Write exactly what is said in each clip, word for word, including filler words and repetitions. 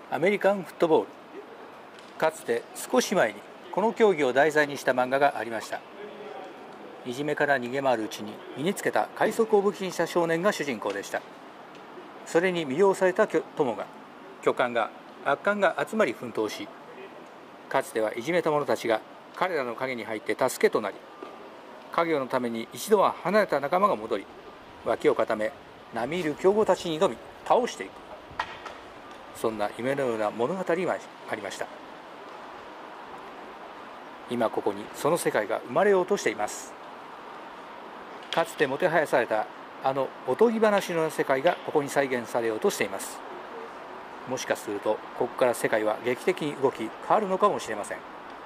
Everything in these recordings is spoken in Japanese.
アメリカンフットボール。かつて少し前にこの競技を題材にした漫画がありました。いじめから逃げ回るうちに身につけた快速を武器にした少年が主人公でした。それに魅了された友が巨漢が悪漢が集まり奮闘し、かつてはいじめた者たちが彼らの陰に入って助けとなり、家業のために一度は離れた仲間が戻り、脇を固め並みいる強豪たちに挑み倒していく、そんな夢のような物語がありました。今ここにその世界が生まれようとしています。かつてもてはやされたあのおとぎ話の世界がここに再現されようとしています。もしかするとここから世界は劇的に動き変わるのかもしれません。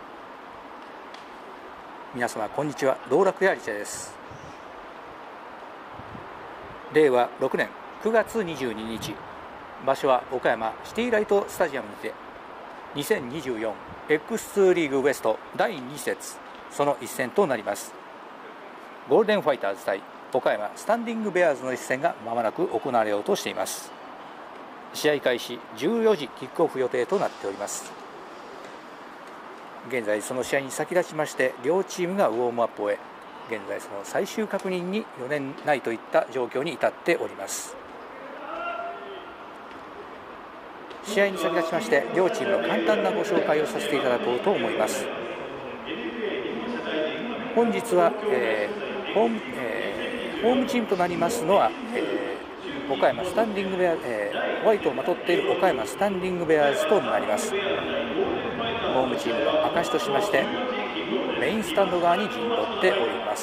皆様こんにちは、道楽屋リチェです。れいわろくねんくがつにじゅうににち、場所は岡山シティライトスタジアムにて にせんにじゅうよんエックスツー リーグウエストだいに節、その一戦となります。ゴールデンファイターズ対岡山スタンディングベアーズの一戦がまもなく行われようとしています。試合開始じゅうよじキックオフ予定となっております。現在その試合に先立ちまして両チームがウォームアップを終え、現在その最終確認によねんないといった状況に至っております。試合に先立ちまして両チームの簡単なご紹介をさせていただこうと思います。本日は、えーホームえー、ホームチームとなりますのは、えー、岡山スタンディングベア、えー、ホワイトをまとっている岡山スタンディングベアーズとなります。ホームチームの証としましてメインスタンド側に陣取っております。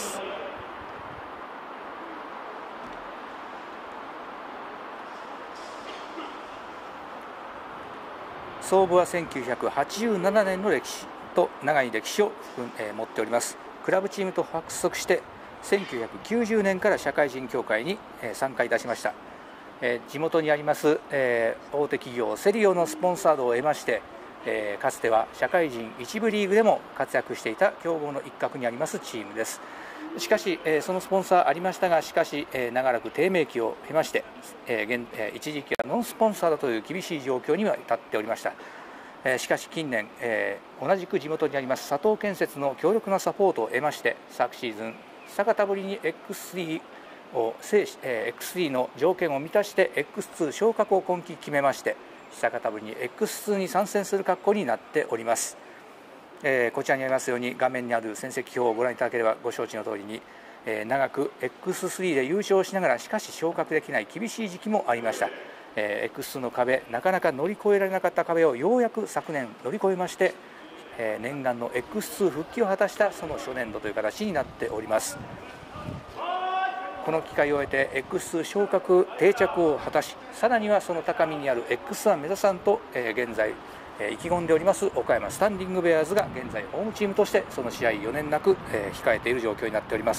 創部はせんきゅうひゃくはちじゅうななねんの歴史と長い歴史を含ん、えー、持っております。クラブチームと発足してせんきゅうひゃくきゅうじゅうねんから社会人協会に、えー、参加いたしました。えー、地元にあります、えー、大手企業セリオのスポンサードを得まして、えー、かつては社会人一部リーグでも活躍していた強豪の一角にありますチームです。しかし、えー、そのスポンサーありましたが、しかし、えー、長らく低迷期を経まして、えー現えー、一時期はノンスポンサーだという厳しい状況には至っておりました。えー、しかし近年、えー、同じく地元にあります佐藤建設の強力なサポートを得まして、昨シーズン久方ぶりに エックススリー を制し、えー、エックススリー の条件を満たして エックスツー 昇格を今季決めまして、久方ぶりに エックスツー に参戦する格好になっております。えー、こちらにありますように画面にある戦績表をご覧いただければご承知の通りに、えー、長く エックススリー で優勝しながらしかし昇格できない厳しい時期もありました。えー、エックスツー の壁、なかなか乗り越えられなかった壁をようやく昨年乗り越えまして、えー、念願の エックスツー 復帰を果たしたその初年度という形になっております。この機会を終えて エックスツー 昇格定着を果たし、さらにはその高みにある エックスワン 目指さんと、えー、現在意気込んでおります岡山スタンディングベアーズが現在ホームチームとしてその試合よねんなく、えー、控えている状況になっております。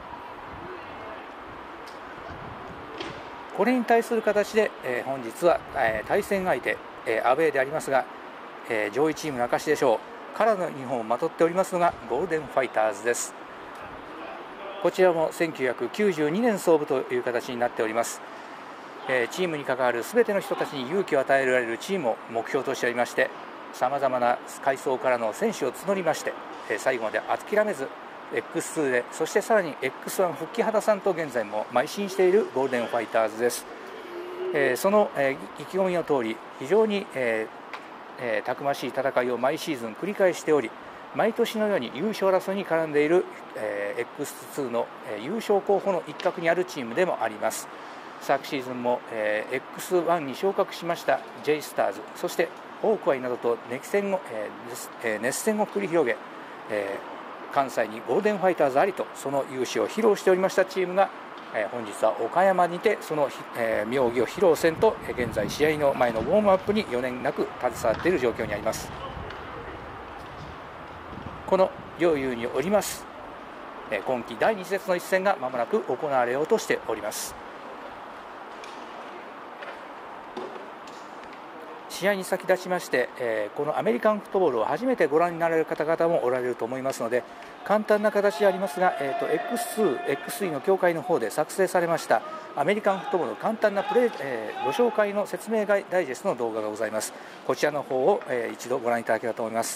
これに対する形で、えー、本日は、えー、対戦相手、えー、アウェーでありますが、えー、上位チームの証でしょう、カラーのユニフォームをまとっておりますのがゴールデンファイターズです。こちらもせんきゅうひゃくきゅうじゅうにねん創部という形になっております。えー、チームに関わるすべての人たちに勇気を与えられるチームを目標としておりまして、さまざまな階層からの選手を募りまして、えー、最後まで諦めず エックスツー で、そしてさらに エックスワン 復帰肌さんと現在も邁進しているゴールデンファイターズです。えー、その、えー、意気込みの通り非常に、えーえー、たくましい戦いを毎シーズン繰り返しており、毎年のように優勝争いに絡んでいる、えー、エックスツー の、えー、優勝候補の一角にあるチームでもあります。昨シーズンも、えー、エックスワン に昇格しました J スターズ、そしてホークアイなどと熱戦を、えー、熱戦を繰り広げ、えー、関西にゴールデンファイターズありとその勇姿を披露しておりましたチームが、えー、本日は岡山にてその、えー、妙技を披露せんと、現在試合の前のウォームアップによねんなく携わっている状況にあります。この両雄におります、えー、今季だいに節の一戦がまもなく行われようとしております。試合に先立ちまして、えー、このアメリカンフットボールを初めてご覧になられる方々もおられると思いますので、 簡単な形でありますが、えー、と エックスツー、エックススリー の協会の方で作成されましたアメリカンフットボールの簡単なプレー、えー、ご紹介の説明ダイジェストの動画がございます。こちらの方を、えー、一度ご覧いただければと思います。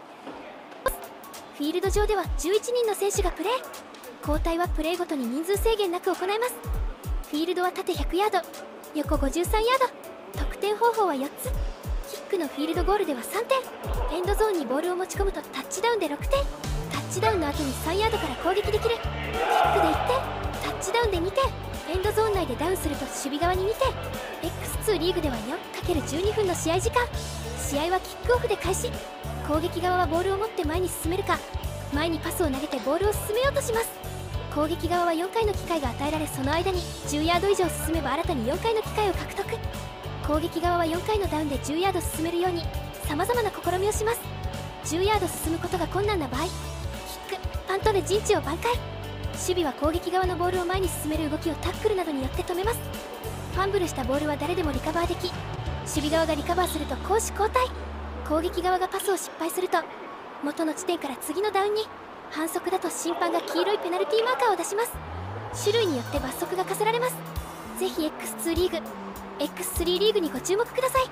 フィールド上ではじゅういちにんの選手がプレー。交代はプレーごとに人数制限なく行えます。フィールドは縦ひゃくヤード、横ごじゅうさんヤード。得点方法はよっつ。キックのフィールドゴールではさんてん。エンドゾーンにボールを持ち込むとタッチダウンでろくてん。タッチダウンの後にさんヤードから攻撃できる。キックでいってん、タッチダウンでにてん。エンドゾーン内でダウンすると守備側ににてん。エックスツー リーグでは よんかけるじゅうに 分の試合時間。試合はキックオフで開始。攻撃側はボールを持って前に進めるか、前にパスを投げてボールを進めようとします。攻撃側はよんかいの機会が与えられ、その間にじゅうヤード以上進めば新たによんかいの機会を獲得。攻撃側はよんかいのダウンでじゅうヤード進めるようにさまざまな試みをします。じゅうヤード進むことが困難な場合、キック、パントで陣地を挽回。守備は攻撃側のボールを前に進める動きをタックルなどによって止めます。ファンブルしたボールは誰でもリカバーでき、守備側がリカバーすると攻守交代。攻撃側がパスを失敗すると元の地点から次のダウンに。反則だと審判が黄色いペナルティーマーカーを出します。種類によって罰則が課せられます。ぜひ エックスツー リーグ、エックススリー リーグにご注目ください。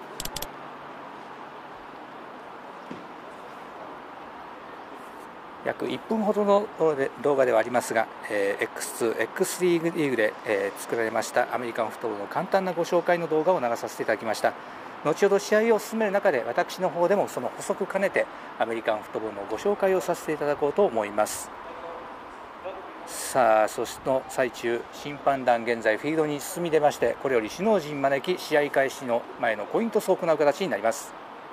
約いっぷんほどの動画ではありますが、えー、エックスツー、エックススリー リーグで、えー、作られましたアメリカンフットボールの簡単なご紹介の動画を流させていただきました。後ほど試合を進める中で、私の方でもその補足兼ねてアメリカンフットボールのご紹介をさせていただこうと思います。さあ、そしての最中、審判団現在フィールドに進み出まして、これより首脳陣招き、試合開始の前のコイントスを行う形になります。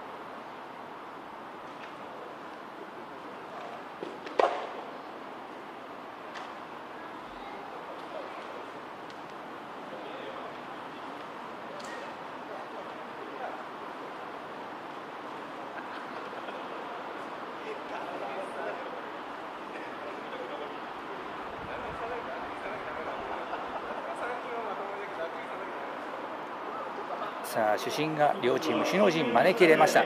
さあ、主審が両チーム首脳陣招き入れました。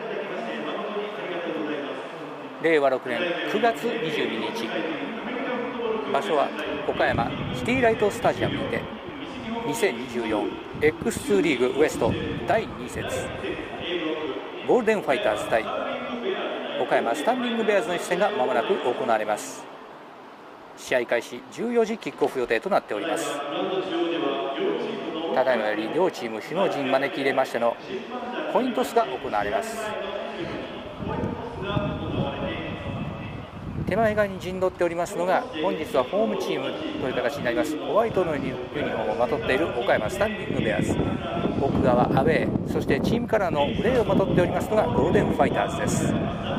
れいわろくねんくがつにじゅうににち、場所は岡山シティライトスタジアムにてにせんにじゅうよん エックスツー リーグウエストだいに節、ゴールデンファイターズ対岡山スタンディングベアーズの一戦がまもなく行われます。試合開始じゅうよじキックオフ予定となっております。ただいまより両チーム首脳陣招き入れましてのコイントスが行われます。手前側に陣取っておりますのが、本日はホームチームという形になります。ホワイトのユニフォームをまとっている岡山スタンディングベアーズ、奥側アウェー、そしてチームカラーのグレーをまとっておりますのがゴールデンファイターズです。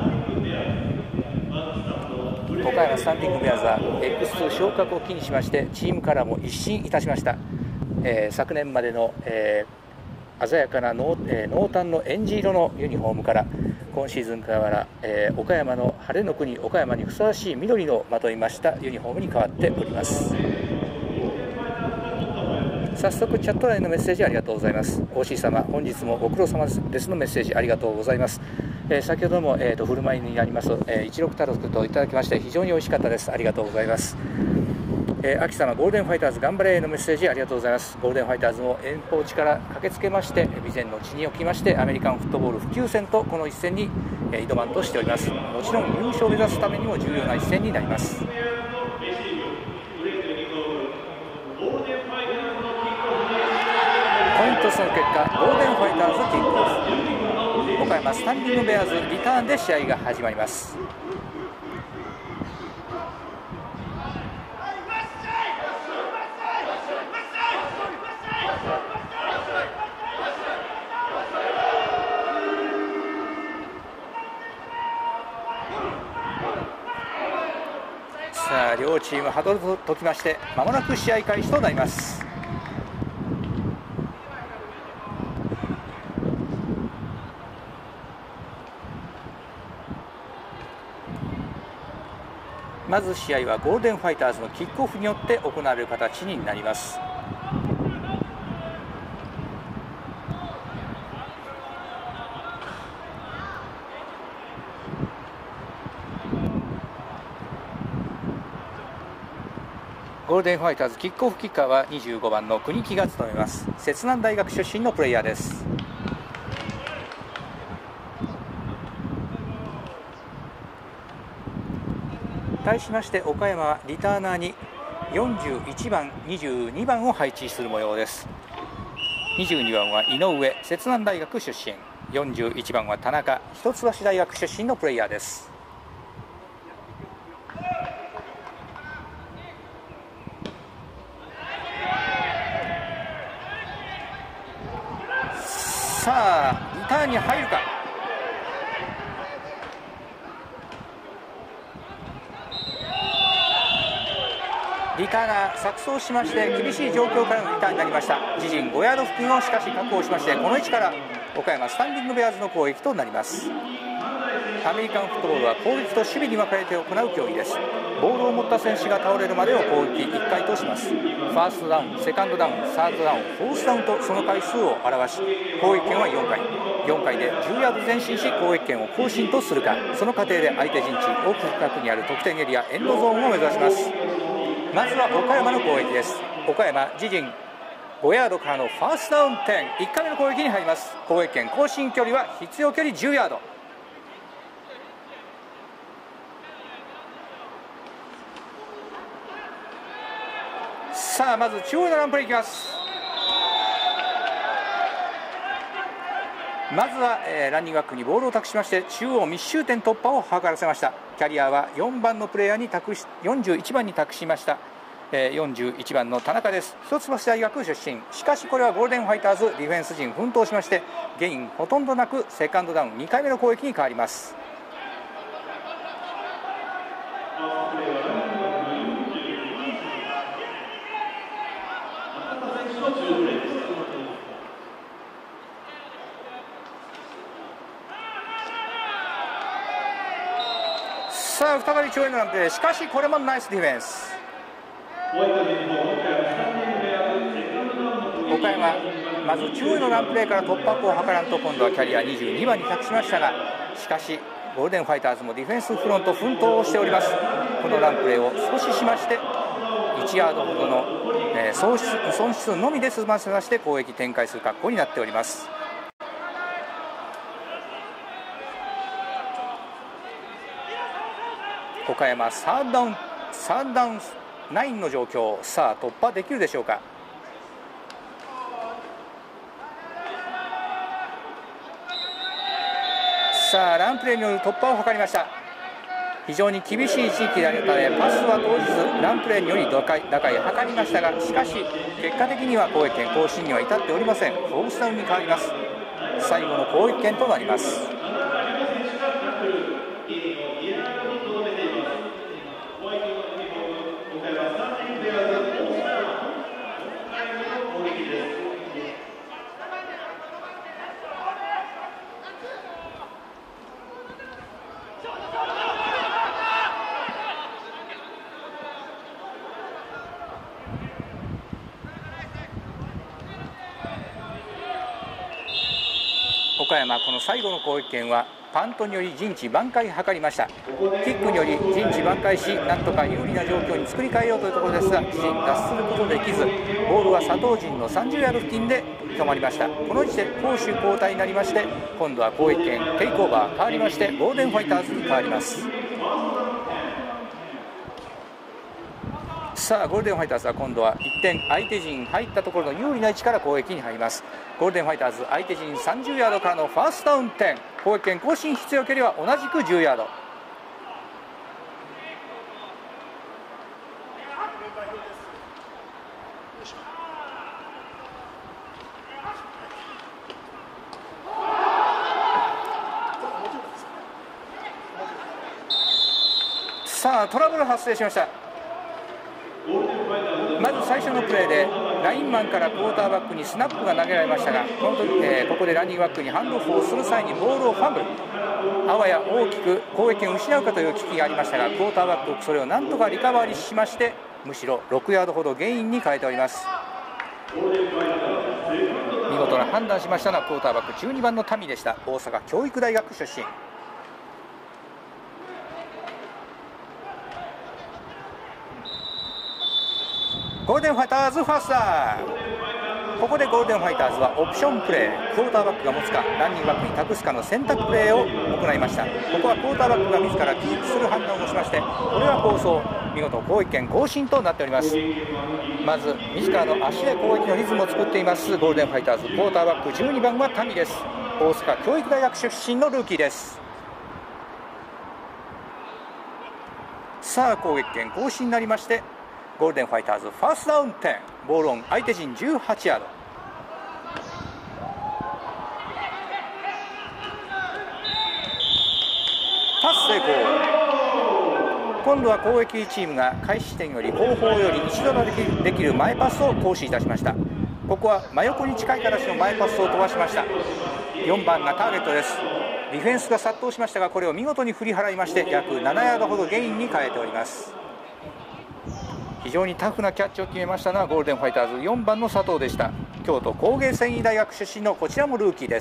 岡山スタンディングベアーズは エックスツー 昇格を機にしまして、チームカラーも一新いたしました。えー、昨年までの、えー、鮮やかな濃、えー、濃淡のえんじ色のユニフォームから、今シーズンから、えー、岡山の晴れの国岡山にふさわしい緑のまといましたユニフォームに変わっております。早速チャット欄へのメッセージありがとうございます。オーシー 様、本日もご苦労様ですのメッセージありがとうございます。えー、先ほども、えー、と振る舞いになります、えー、一六太郎といただきまして非常に美味しかったです。ありがとうございます。えー、秋様、ゴールデンファイターズ頑張れへのメッセージありがとうございます。ゴールデンファイターズも遠方地から駆けつけまして、備前の地に置きましてアメリカンフットボール普及戦とこの一戦に、えー、挑まんとしております。もちろん優勝を目指すためにも重要な一戦になります。コイントスの結果、ゴールデンファイターズキックオフ、岡山スタンディングベアーズリターンで試合が始まります。さあ、両チームハドルと解きまして、まもなく試合開始となります。まず試合はゴールデンファイターズのキックオフによって行われる形になります。 ールデンファイターズキックオフキッカーはにじゅうごばんの国木が務めます。摂南大学出身のプレイヤーです。対しまして岡山はリターナーによんじゅういちばん、にじゅうにばんを配置する模様です。にじゅうにばんは井上、摂南大学出身、よんじゅういちばんは田中、一橋大学出身のプレイヤーです。さあリターンに入るか。リターナー錯綜しまして厳しい状況からのリターンになりました。自陣ごヤード付近をしかし確保しまして、この位置から岡山スタンディングベアーズの攻撃となります。アメリカンフットボールは攻撃と守備に分かれて行う競技です。ボールを持った選手が倒れるまでを攻撃いっかいとします。ファーストダウン、セカンドダウン、サードダウン、フォースダウンとその回数を表し、攻撃権はよんかい、よんかいでじゅうヤード前進し攻撃権を更新とするか、その過程で相手陣地奥深くにある得点エリアエンドゾーンを目指します。まずは岡山の攻撃です。岡山自陣ごヤードからのファーストダウンじゅう、いっかいめの攻撃に入ります。攻撃権更新距離は必要距離じゅうヤード。さあまず中央のランプレーいきます。まずは、えー、ランニングバックにボールを託しまして中央密集点突破を図らせました。キャリアはよんばんのプレイヤーに託しよんじゅういちばんに託しました、えー、よんじゅういちばんの田中です。一橋大学出身。しかしこれはゴールデンファイターズディフェンス陣奮闘しましてゲインほとんどなくセカンドダウンにかいめの攻撃に変わります。さあ再び中央のランプレー、しかしこれもナイスディフェンス。岡山まず中央のランプレーから突破口を図らんと今度はキャリアにじゅうにばんに託しましたが、しかしゴールデンファイターズもディフェンスフロント奮闘をしております。このランプレーを阻止しましていちヤードほどの、えー、損失損失のみで済ませまして攻撃展開する格好になっております。岡山サードダウンサードダウンきゅうの状況。さあ突破できるでしょうか。さあランプレーによる突破を図りました。非常に厳しい地域であるためパスは投じずランプレーにより打開打開を図りましたが、しかし結果的には攻撃権更新には至っておりません。フォースダウンに変わります。最後の攻撃権となります。岡山この最後の攻撃権はパントにより陣地挽回を図りました。キックにより陣地挽回しなんとか有利な状況に作り変えようというところですが自陣脱することできずボールは佐藤陣のさんじゅうヤード付近で止まりました。この位置で攻守交代になりまして今度は攻撃権テイクオーバー変わりましてゴールデンファイターズに変わります。さあゴールデンファイターズは今度はいってん相手陣入ったところの有利な位置から攻撃に入ります。ゴールデンファイターズ相手陣さんじゅうヤードからのファーストダウンじゅう、攻撃権更新必要距離は同じくじゅうヤード。さあトラブル発生しました。まず最初のプレーでラインマンからクォーターバックにスナップが投げられましたがこの時、えー、ここでランニングバックにハンドオフをする際にボールをファンブル、あわや大きく攻撃権を失うかという危機がありましたがクォーターバックそれをなんとかリカバリーしましてむしろろくヤードほどゲインに変えております。見事な判断しましたのはクォーターバックじゅうにばんの民でした。大阪教育大学出身。 ゴールデンファイターズファーストダウン。ここでゴールデンファイターズはオプションプレー、クォーターバックが持つかランニングバックに託すかの選択プレーを行いました。ここはクォーターバックが自らキープする判断をしまして、これは構想、見事攻撃権更新となっております。まず自らの足で攻撃のリズムを作っていますゴールデンファイターズ。クォーターバックじゅうにばんはタミです。大阪教育大学出身のルーキーです。さあ攻撃権更新になりまして、ゴールデンファイターズファーストダウンじゅう、ボールオン相手陣じゅうはちヤード。パス成功。今度は攻撃チームが開始地点より後方より一度のできる前パスを行使いたしました。ここは真横に近い形の前パスを飛ばしました。よんばんがターゲットです。ディフェンスが殺到しましたが、これを見事に振り払いまして約ななヤードほどゲインに変えております。非常にタフなキャッチを決めましたのはゴールデンファイターズよんばんの佐藤でした。京都工芸繊維大学出身のこちらもルーキーです。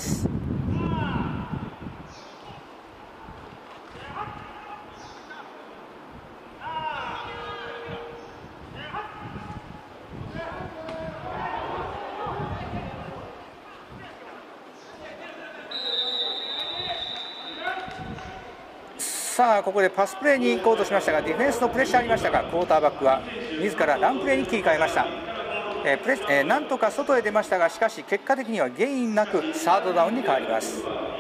さあここでパスプレーに行こうとしましたが、ディフェンスのプレッシャーありましたが、クォーターバックは自らランプレーに切り替えました。えープレえー、なんとか外へ出ましたが、しかし結果的にはゲインなくサードダウンに変わります。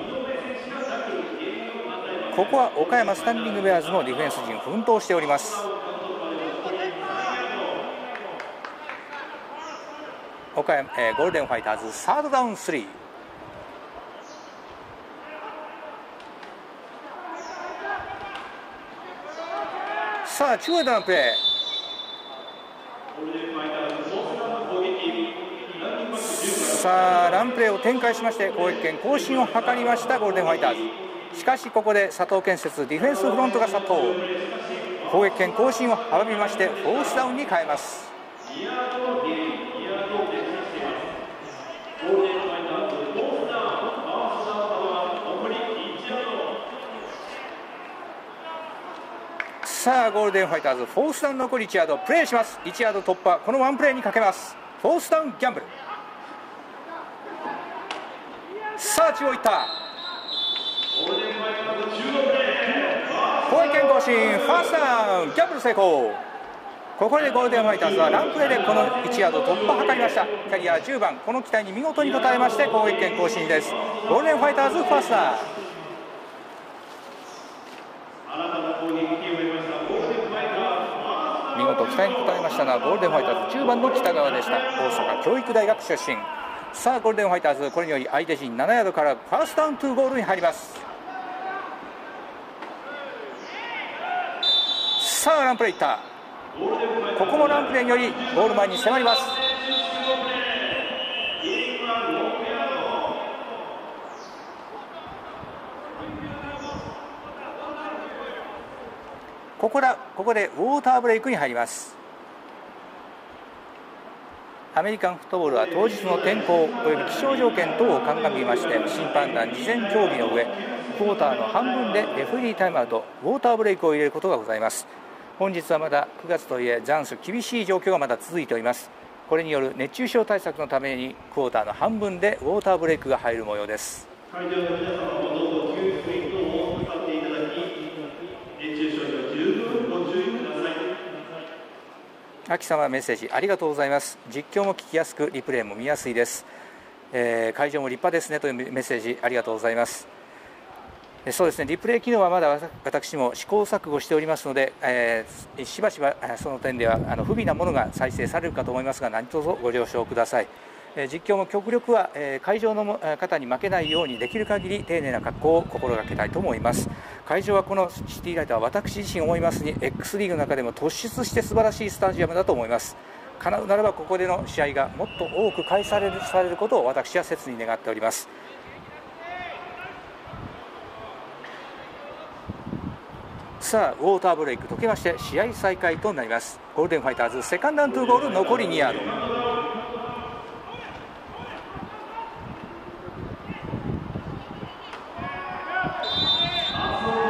ここは岡山スタンディングベアーズのディフェンス陣奮闘しております。岡山、えー、ゴールデンファイターズサードダウンスリー。さあ中段のプレー、さあランプレーを展開しまして攻撃権更新を図りましたゴールデンファイターズ。しかしここで佐藤建設ディフェンスフロントが殺到、攻撃権更新を阻みましてフォースダウンに変えます。さあゴールデンファイターズフォースダウン残りいちヤード、プレーします。いちヤード突破、このワンプレーにかけます。フォースダウンギャンブル。さあ中央いった、攻撃権更新、ファーストダウンギャンブル成功。ここでゴールデンファイターズはランプレーでこのいちヤード突破を図りました。キャリアじゅうばん、この期待に見事に応えまして攻撃権更新です。ゴールデンファイターズファーストダウン。見事期待に応えましたのはゴールデンファイターズじゅうばんの北川でした。大阪教育大学出身。さあゴールデンファイターズこれにより相手陣ななヤードからファーストダウントゥーゴールに入ります。さあランプレーいった、ここもランプレーによりゴール前に迫ります。ここだここでウォーターブレイクに入ります。アメリカンフットボールは当日の天候および気象条件等を鑑みまして、審判団事前協議の上クォーターの半分でレフェリータイムアウトウォーターブレイクを入れることがございます。本日はまだくがつといえ残暑厳しい状況がまだ続いております。これによる熱中症対策のためにクォーターの半分でウォーターブレイクが入る模様です。会場の皆様もどうぞ給水等を使っていただき、熱中症には十分ご注意ください。秋様メッセージありがとうございます。実況も聞きやすくリプレイも見やすいです、えー、会場も立派ですねというメッセージありがとうございます。そうですね、リプレイ機能はまだ私も試行錯誤しておりますので、えー、しばしばその点ではあの不備なものが再生されるかと思いますが、何卒ご了承ください。えー、実況も極力は、えー、会場の方に負けないようにできる限り丁寧な格好を心がけたいと思います。会場はこのシティライトは私自身思いますに X リーグの中でも突出して素晴らしいスタジアムだと思います。叶うならばここでの試合がもっと多く開催される、されることを私は切に願っております。さあウォーターブレイク解けまして試合再開となります。ゴールデンファイターズセカンドアンドゥーゴール残りにヤード。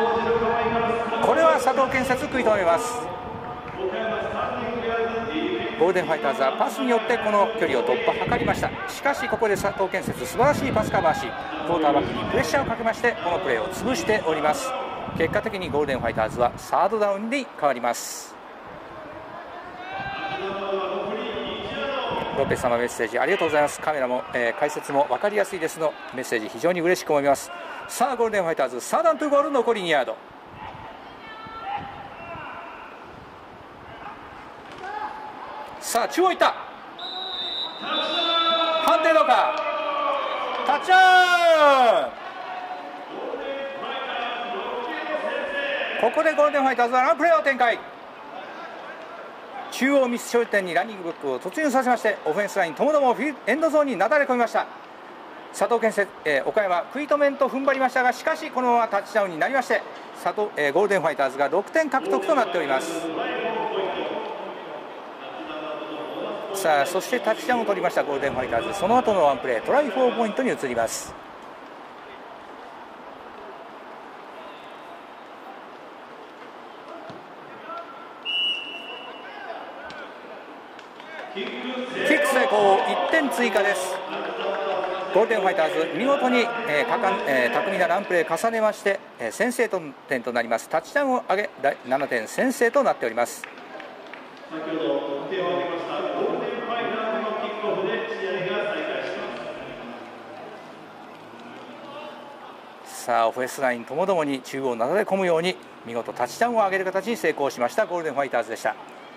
これは佐藤建設食い止めます。 ゴールデンファイターズはパスによってこの距離を突破を図りました。しかしここで佐藤建設素晴らしいパスカバーし、クォーターバックにプレッシャーをかけましてこのプレーを潰しております。結果的にゴールデンファイターズはサードダウンに変わります。ロペス様メッセージありがとうございます。カメラも、えー、解説も分かりやすいですのメッセージ非常に嬉しく思います。さあゴールデンファイターズサーダントゥゴール残りにヤード。さあ中央いった、判定どうか、タッチダウン。ここでゴールデンファイターズはランプレーを展開。中央ミス焦点にランニングブックを突入させまして、オフェンスラインともどもフィエンドゾーンになだれ込みました。佐藤建設、えー、岡山食い止めんと踏ん張りましたが、しかしこのままタッチダウンになりまして佐藤、えー、ゴールデンファイターズがろくてん獲得となっております。さあそしてタッチダウンを取りましたゴールデンファイターズ、その後のワンプレートライフォーポイントに移ります。キック成功、いってん追加です。ゴールデンファイターズ見事に、えーかかえー、巧みなランプレー重ねまして、えー、先制点となります。タッチダウンを上げななてん先制となっております。先ほど得点を挙げましたゴールデンファイターズのキックオフで試合が再開します。さあオフェンスラインともどもに中央をなだれ込むように見事タッチダウンを上げる形に成功しましたゴールデンファイターズでした。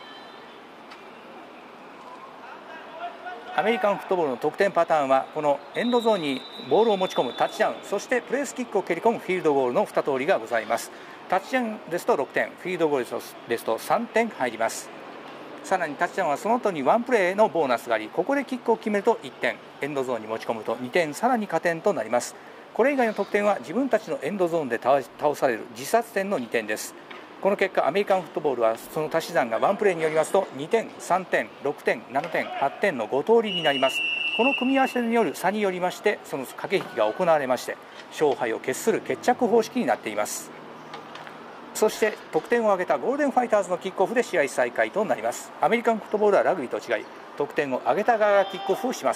アメリカンフットボールの得点パターンはこのエンドゾーンにボールを持ち込むタッチダウン、そしてプレースキックを蹴り込むフィールドゴールのに通りがございます。タッチダウンですとろくてん、フィールドゴールですとさんてん入ります。さらにタッチダウンはその後にワンプレーのボーナスがあり、ここでキックを決めるといってん、エンドゾーンに持ち込むとにてん、さらに加点となります。これ以外の得点は自分たちのエンドゾーンで倒される自殺点のにてんです。この結果アメリカンフットボールはその足し算がワンプレーによりますとにてん、さんてん、ろくてん、ななてん、はちてんのご通りになります。この組み合わせによる差によりましてその駆け引きが行われまして勝敗を決する決着方式になっています。そして得点を挙げたゴールデンファイターズのキックオフで試合再開となります。アメリカンフットボールはラグビーと違い得点を挙げた側がキックオフをします。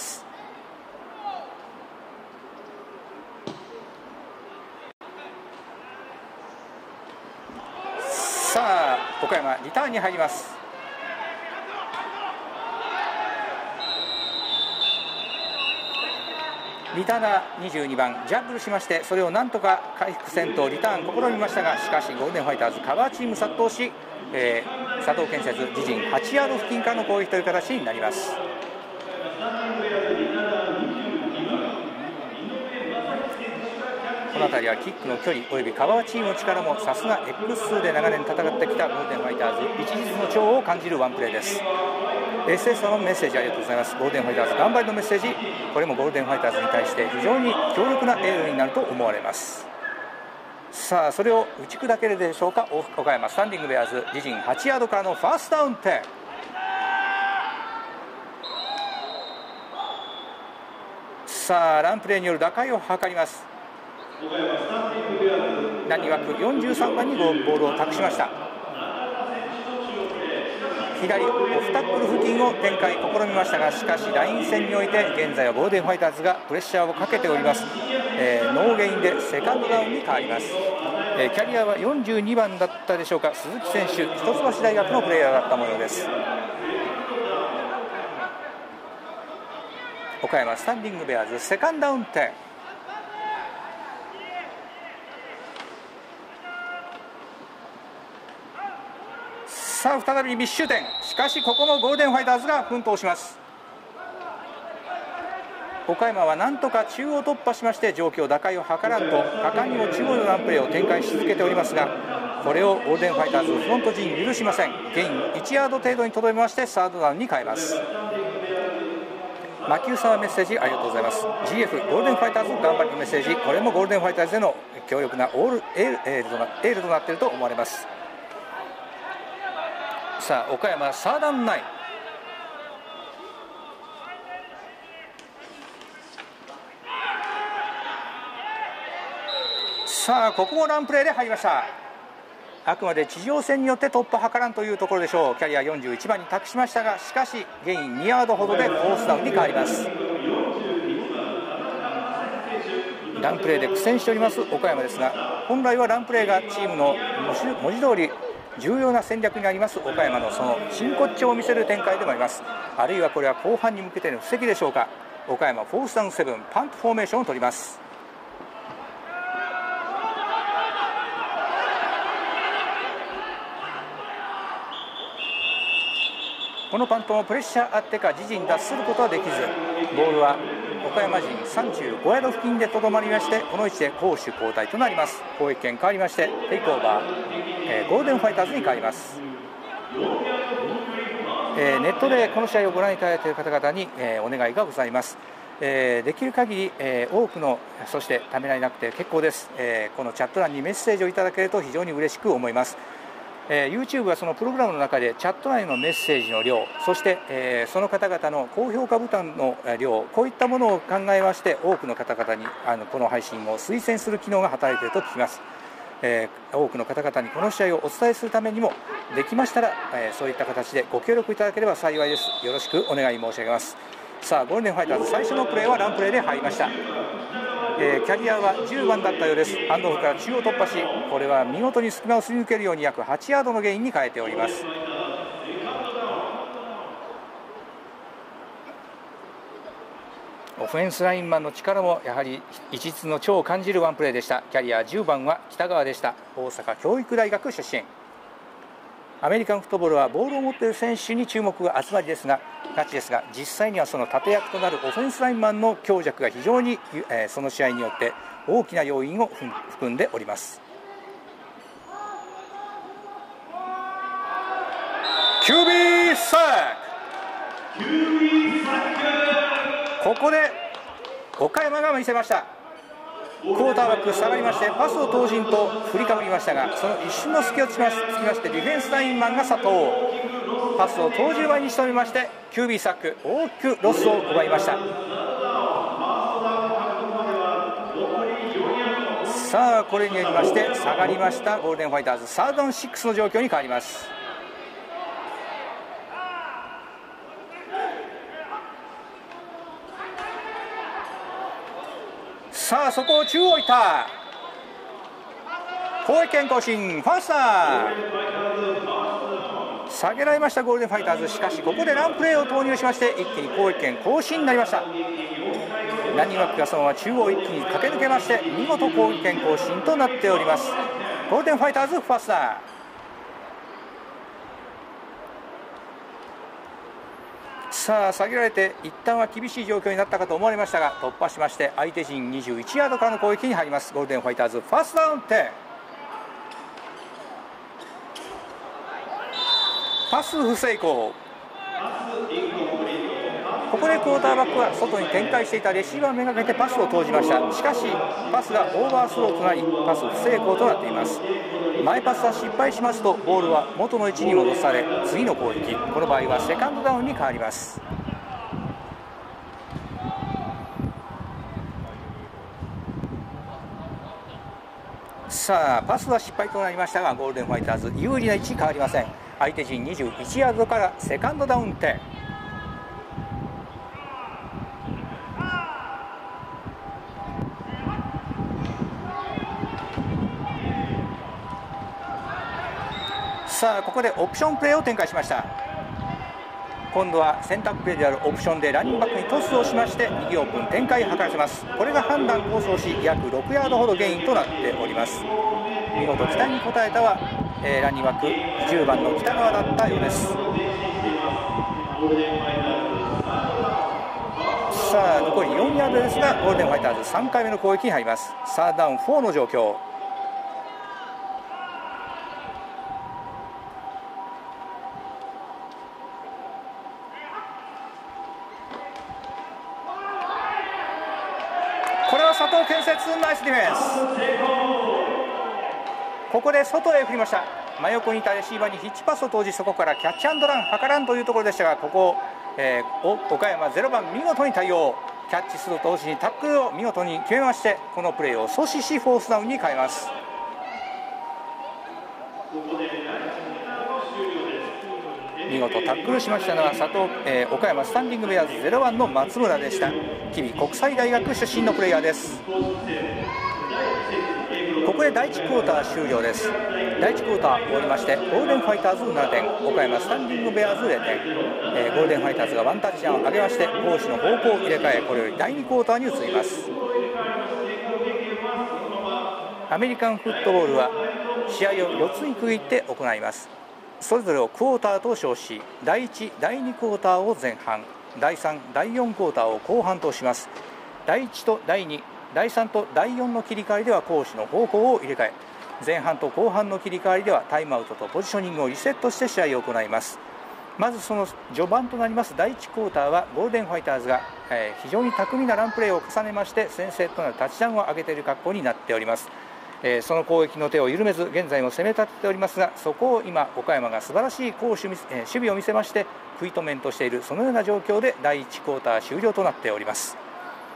さあ岡山リターンに入ります。リターナーにじゅうにばんジャッブルしましてそれをなんとか回復戦闘リターン試みましたが、しかしゴールデンファイターズカバーチーム殺到し、えー、佐藤建設自陣はちヤード付近からの攻撃という形になります。この辺りはキックの距離およびカバーチームの力もさすが エックス 数で長年戦ってきたゴールデンファイターズ一日の長を感じるワンプレーです。エスエス さんのメッセージありがとうございます。ゴールデンファイターズ頑張りのメッセージ、これもゴールデンファイターズに対して非常に強力なエールになると思われます。さあそれを打ち砕けるでしょうか。岡山スタンディングベアーズ自陣はちヤードからのファーストダウン点。さあランプレーによる打開を図ります。何枠よんじゅうさんばんにボールを託しました。左オフタックル付近を展開試みましたが、しかしライン戦において現在はゴールデンファイターズがプレッシャーをかけております。えー、ノーゲインでセカンドダウンに変わります。えー、キャリアはよんじゅうにばんだったでしょうか。鈴木選手、一橋大学のプレーヤーだった模様です。岡山スタンディングベアーズセカンドダウン点。さあ再び密集点、しかしここもゴールデンファイターズが奮闘します。岡山はなんとか中央突破しまして状況打開を図らんと果敢にも中央のランプレーを展開し続けておりますが、これをゴールデンファイターズフロント陣許しません。ゲインいちヤード程度にとどめましてサードダウンに変えます。魔球さんはメッセージありがとうございます。 ジーエフ ゴールデンファイターズ頑張りのメッセージ、これもゴールデンファイターズでの強力なオールエール、エールとな、エールとなっていると思われます。さあ岡山サーダウンナイン。さあここもランプレーで入りました。 あくまで地上戦によって突破図らんというところでしょう。キャリアよんじゅういちばんに託しましたが、しかしゲインにヤードほどでフォースダウンに変わります。ランプレーで苦戦しております岡山ですが、本来はランプレーがチームの文字通り重要な戦略になります岡山のその真骨頂を見せる展開でもあります。あるいはこれは後半に向けての布石でしょうか。岡山フォースダウンセブンパントフォーメーションを取ります。このパントもプレッシャーあってか自陣脱することはできず、ボールは岡山陣さんじゅうごヤード付近でとどまりまして、この位置で攻守交代となります。攻撃権変わりましてテイクオーバー、えー、ゴールデンファイターズに変わります。えー、ネットでこの試合をご覧いただいている方々に、えー、お願いがございます。えー、できる限り、えー、多くの、そしてためらいなくて結構です、えー、このチャット欄にメッセージをいただけると非常に嬉しく思います。えー、YouTube はそのプログラムの中でチャット内のメッセージの量、そして、えー、その方々の高評価ボタンの量、こういったものを考えまして多くの方々にあのこの配信を推薦する機能が働いていると聞きます。えー、多くの方々にこの試合をお伝えするためにもできましたら、えー、そういった形でご協力いただければ幸いです。よろしくお願い申し上げます。さあゴールデンファイターズ最初のプレーはランプレーで入りました。えー、キャリアはじゅうばんだったようです。ハンドオフから中央突破し、これは見事に隙間をすり抜けるように約はちヤードのゲインに変えております。オフェンスラインマンの力もやはり一律の超を感じるワンプレーでした。キャリアじゅうばんは北川でした。大阪教育大学出身。アメリカンフットボールはボールを持っている選手に注目が集まりですががちですが、実際にはその立役となるオフェンスラインマンの強弱が非常に、えー、その試合によって大きな要因を含んでおります。キュービー サック、ここで岡山が見せました。クォーターバック下がりましてパスを投じんと振りかぶりましたが、その一瞬の隙をつきましてディフェンスラインマンが佐藤、パスを投じ前に仕留めまして キュービー サック、大きくロスを奪いました。さあこれによりまして下がりましたゴールデンファイターズ、サードダウンろくの状況に変わります。さあそこを中央置いた、攻撃権更新、ファースター下げられましたゴールデンファイターズ。しかしここでランプレーを投入しまして一気に攻撃権更新になりました。ランニングバックがそのまま中央を一気に駆け抜けまして見事攻撃権更新となっております。ゴールデンファイターズファースター。さあ下げられて一旦は厳しい状況になったかと思われましたが突破しまして相手陣にじゅういちヤードからの攻撃に入ります。ゴールデンファイターズファーストダウンテン、パス不成功。ここでクォーターバックは外に展開していたレシーバーをめがけてパスを投じました。しかしパスがオーバースローとなりパス不成功となっています。前パスは失敗しますとボールは元の位置に戻され次の攻撃、この場合はセカンドダウンに変わります。さあパスは失敗となりましたがゴールデンファイターズ有利な位置変わりません。相手陣にじゅういちヤードからセカンドダウンテン。さあここでオプションプレーを展開しました。今度は選択プレーであるオプションでランニングバックにトスをしまして右オープン展開を図らせます。これが判断構想し約ろくヤードほどゲインとなっております。見事期待に応えたは、えー、ランニングバックじゅうばんの北川だったようです。さあ残りよんヤードですがゴールデンファイターズさんかいめの攻撃に入ります。サードダウンよんの状況。これは佐藤建設ナイスディフェンス。ここで外へ振りました。真横にいたレシーバーにヒッチパスを投じそこからキャッチアンドラン図らんというところでしたがここ、えー、岡山ゼロばん見事に対応、キャッチすると同時にタックルを見事に決めましてこのプレーを阻止しフォースダウンに変えます。 事タックルしましたのは佐藤、えー、岡山スタンディングベアーズゼロワンの松村でした。吉備国際大学出身のプレイヤーです。ここでだいいちクォーター終了です。だいいちクォーター終わりまして、ゴールデンファイターズななてん、岡山スタンディングベアーズゼロてん、えー、ゴールデンファイターズがワンタッチダウンを上げまして、攻守の方向を入れ替え、これよりだいにクォーターに移ります。アメリカンフットボールは試合をよっつに区切って行います。それぞれをクォーターと称し、だいいち、だいにクォーターを前半、だいさん、だいよんクォーターを後半とします。だいいちとだいに、だいさんとだいよんの切り替えでは攻守の方向を入れ替え、前半と後半の切り替わりではタイムアウトとポジショニングをリセットして試合を行います。まずその序盤となりますだいいちクォーターはゴールデンファイターズが、えー、非常に巧みなランプレーを重ねまして先制となるタッチダウンを上げている格好になっております。えー、その攻撃の手を緩めず現在も攻め立てておりますが、そこを今岡山が素晴らしい攻守、えー、守備を見せまして食い止めんとしている、そのような状況でだいいちクォーター終了となっております。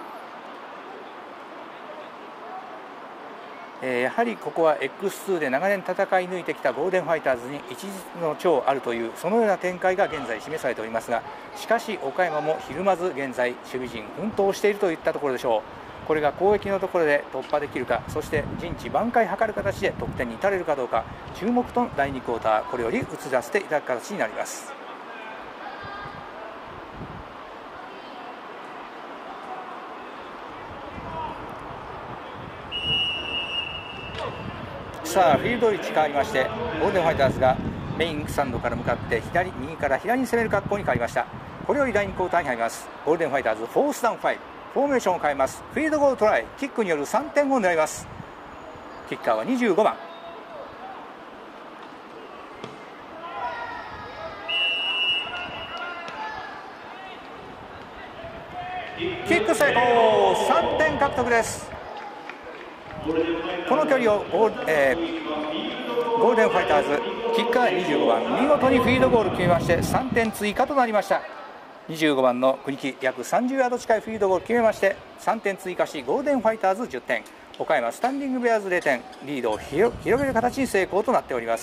えー、やはりここは エックスツー で長年戦い抜いてきたゴールデンファイターズに一日の長あるというそのような展開が現在示されておりますが、しかし岡山もひるまず現在守備陣奮闘しているといったところでしょう。これが攻撃のところで突破できるか、そして陣地挽回図る形で得点に至れるかどうか、注目とだいにクォーター、これより移らせていただく形になります。さあフィールド位置変わりまして、ゴールデンファイターズがメインスタンドから向かって左右から左に攻める格好に変わりました。これよりだいにクォーターに入ります。ゴールデンファイターズフォースダウンファイブ、フォーメーションを変えます。フィールドゴールトライ、キックによるさんてんを狙います。キッカーはにじゅうごばん。キック成功、さんてん獲得です。この距離をゴール、えー、ゴールデンファイターズキッカーにじゅうごばん、見事にフィールドゴール決めましてさんてん追加となりました。にじゅうごばんの国木、約さんじゅうヤード近いフィールドゴール決めましてさんてん追加し、ゴールデンファイターズじゅってん、岡山スタンディングベアーズゼロてん、リードを広げる形に成功となっております。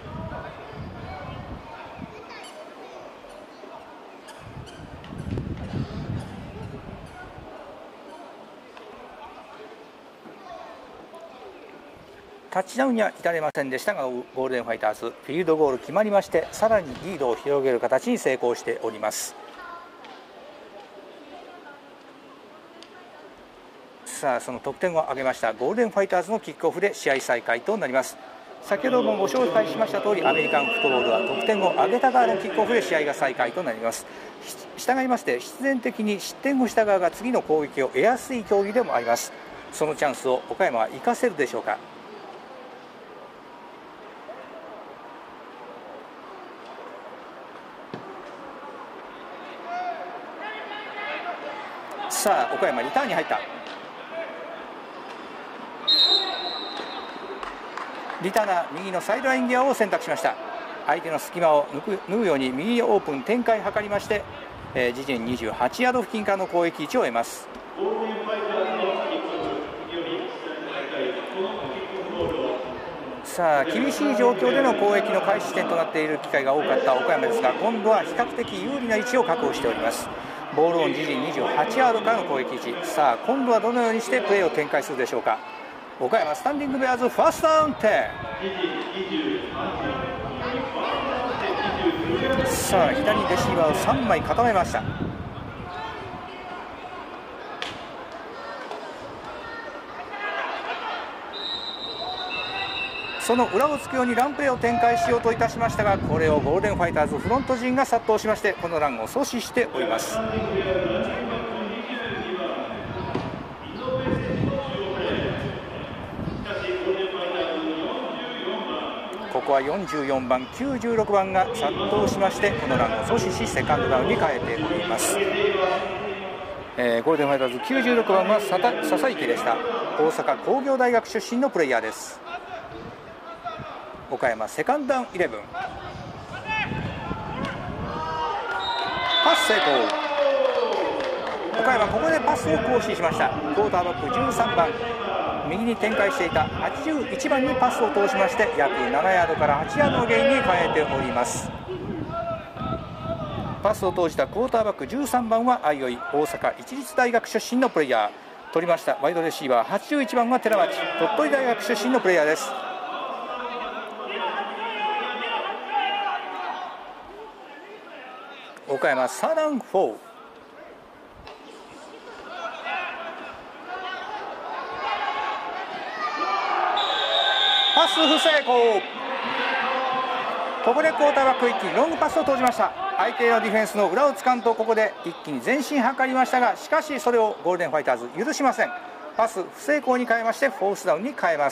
タッチダウンには至れませんでしたが、ゴールデンファイターズフィールドゴール決まりまして、さらにリードを広げる形に成功しております。さあその得点を挙げましたゴールデンファイターズのキックオフで試合再開となります。先ほどもご紹介しました通り、アメリカンフットボールは得点を挙げた側のキックオフで試合が再開となります。したがいまして必然的に失点をした側が次の攻撃を得やすい競技でもあります。そのチャンスを岡山は生かせるでしょうか。さあ岡山リターンに入った。リターナー右のサイドライン際を選択しました。相手の隙間を抜く縫うように右オープン展開図りまして、えー、自陣にじゅうはちヤード付近からの攻撃位置を得ます。さあ厳しい状況での攻撃の開始点となっている機会が多かった岡山ですが、今度は比較的有利な位置を確保しております。ボールオン自陣にじゅうはちヤードからの攻撃位置、さあ今度はどのようにしてプレーを展開するでしょうか。岡山スタンディングベアーズファーストダウンテン。さあ左にレシーバーをさんまい固めました。その裏をつくようにランプレーを展開しようといたしましたが、これをゴールデンファイターズフロント陣が殺到しまして、このランを阻止しております。ここはよんじゅうよんばん、きゅうじゅうろくばんが殺到しまして、このランを阻止しセカンドダウンに変えております。えー、ゴールデンファイターズきゅうじゅうろくばんは笹池でした。大阪工業大学出身のプレイヤーです。岡山セカンドダウンイレブン、パス成功。岡山ここでパスを行使しました。クォーターバックじゅうさんばん、右に展開していたはちじゅういちばんにパスを通しまして、約ななヤードからはちヤードのゲインに変えております。 パスを投じたクォーターバックじゅうさんばんは相生、大阪市立大学出身のプレイヤー。取りましたワイドレシーバーはちじゅういちばんは寺町、鳥取大学出身のプレイヤーです。岡山サーダウンフォー。パス不成功。ここでクォーターバック一気にロングパスを投じました。相手のディフェンスの裏をつかんと、ここで一気に前進図りましたが、しかしそれをゴールデンファイターズ許しません。パス不成功に変えましてフォースダウンに変えます。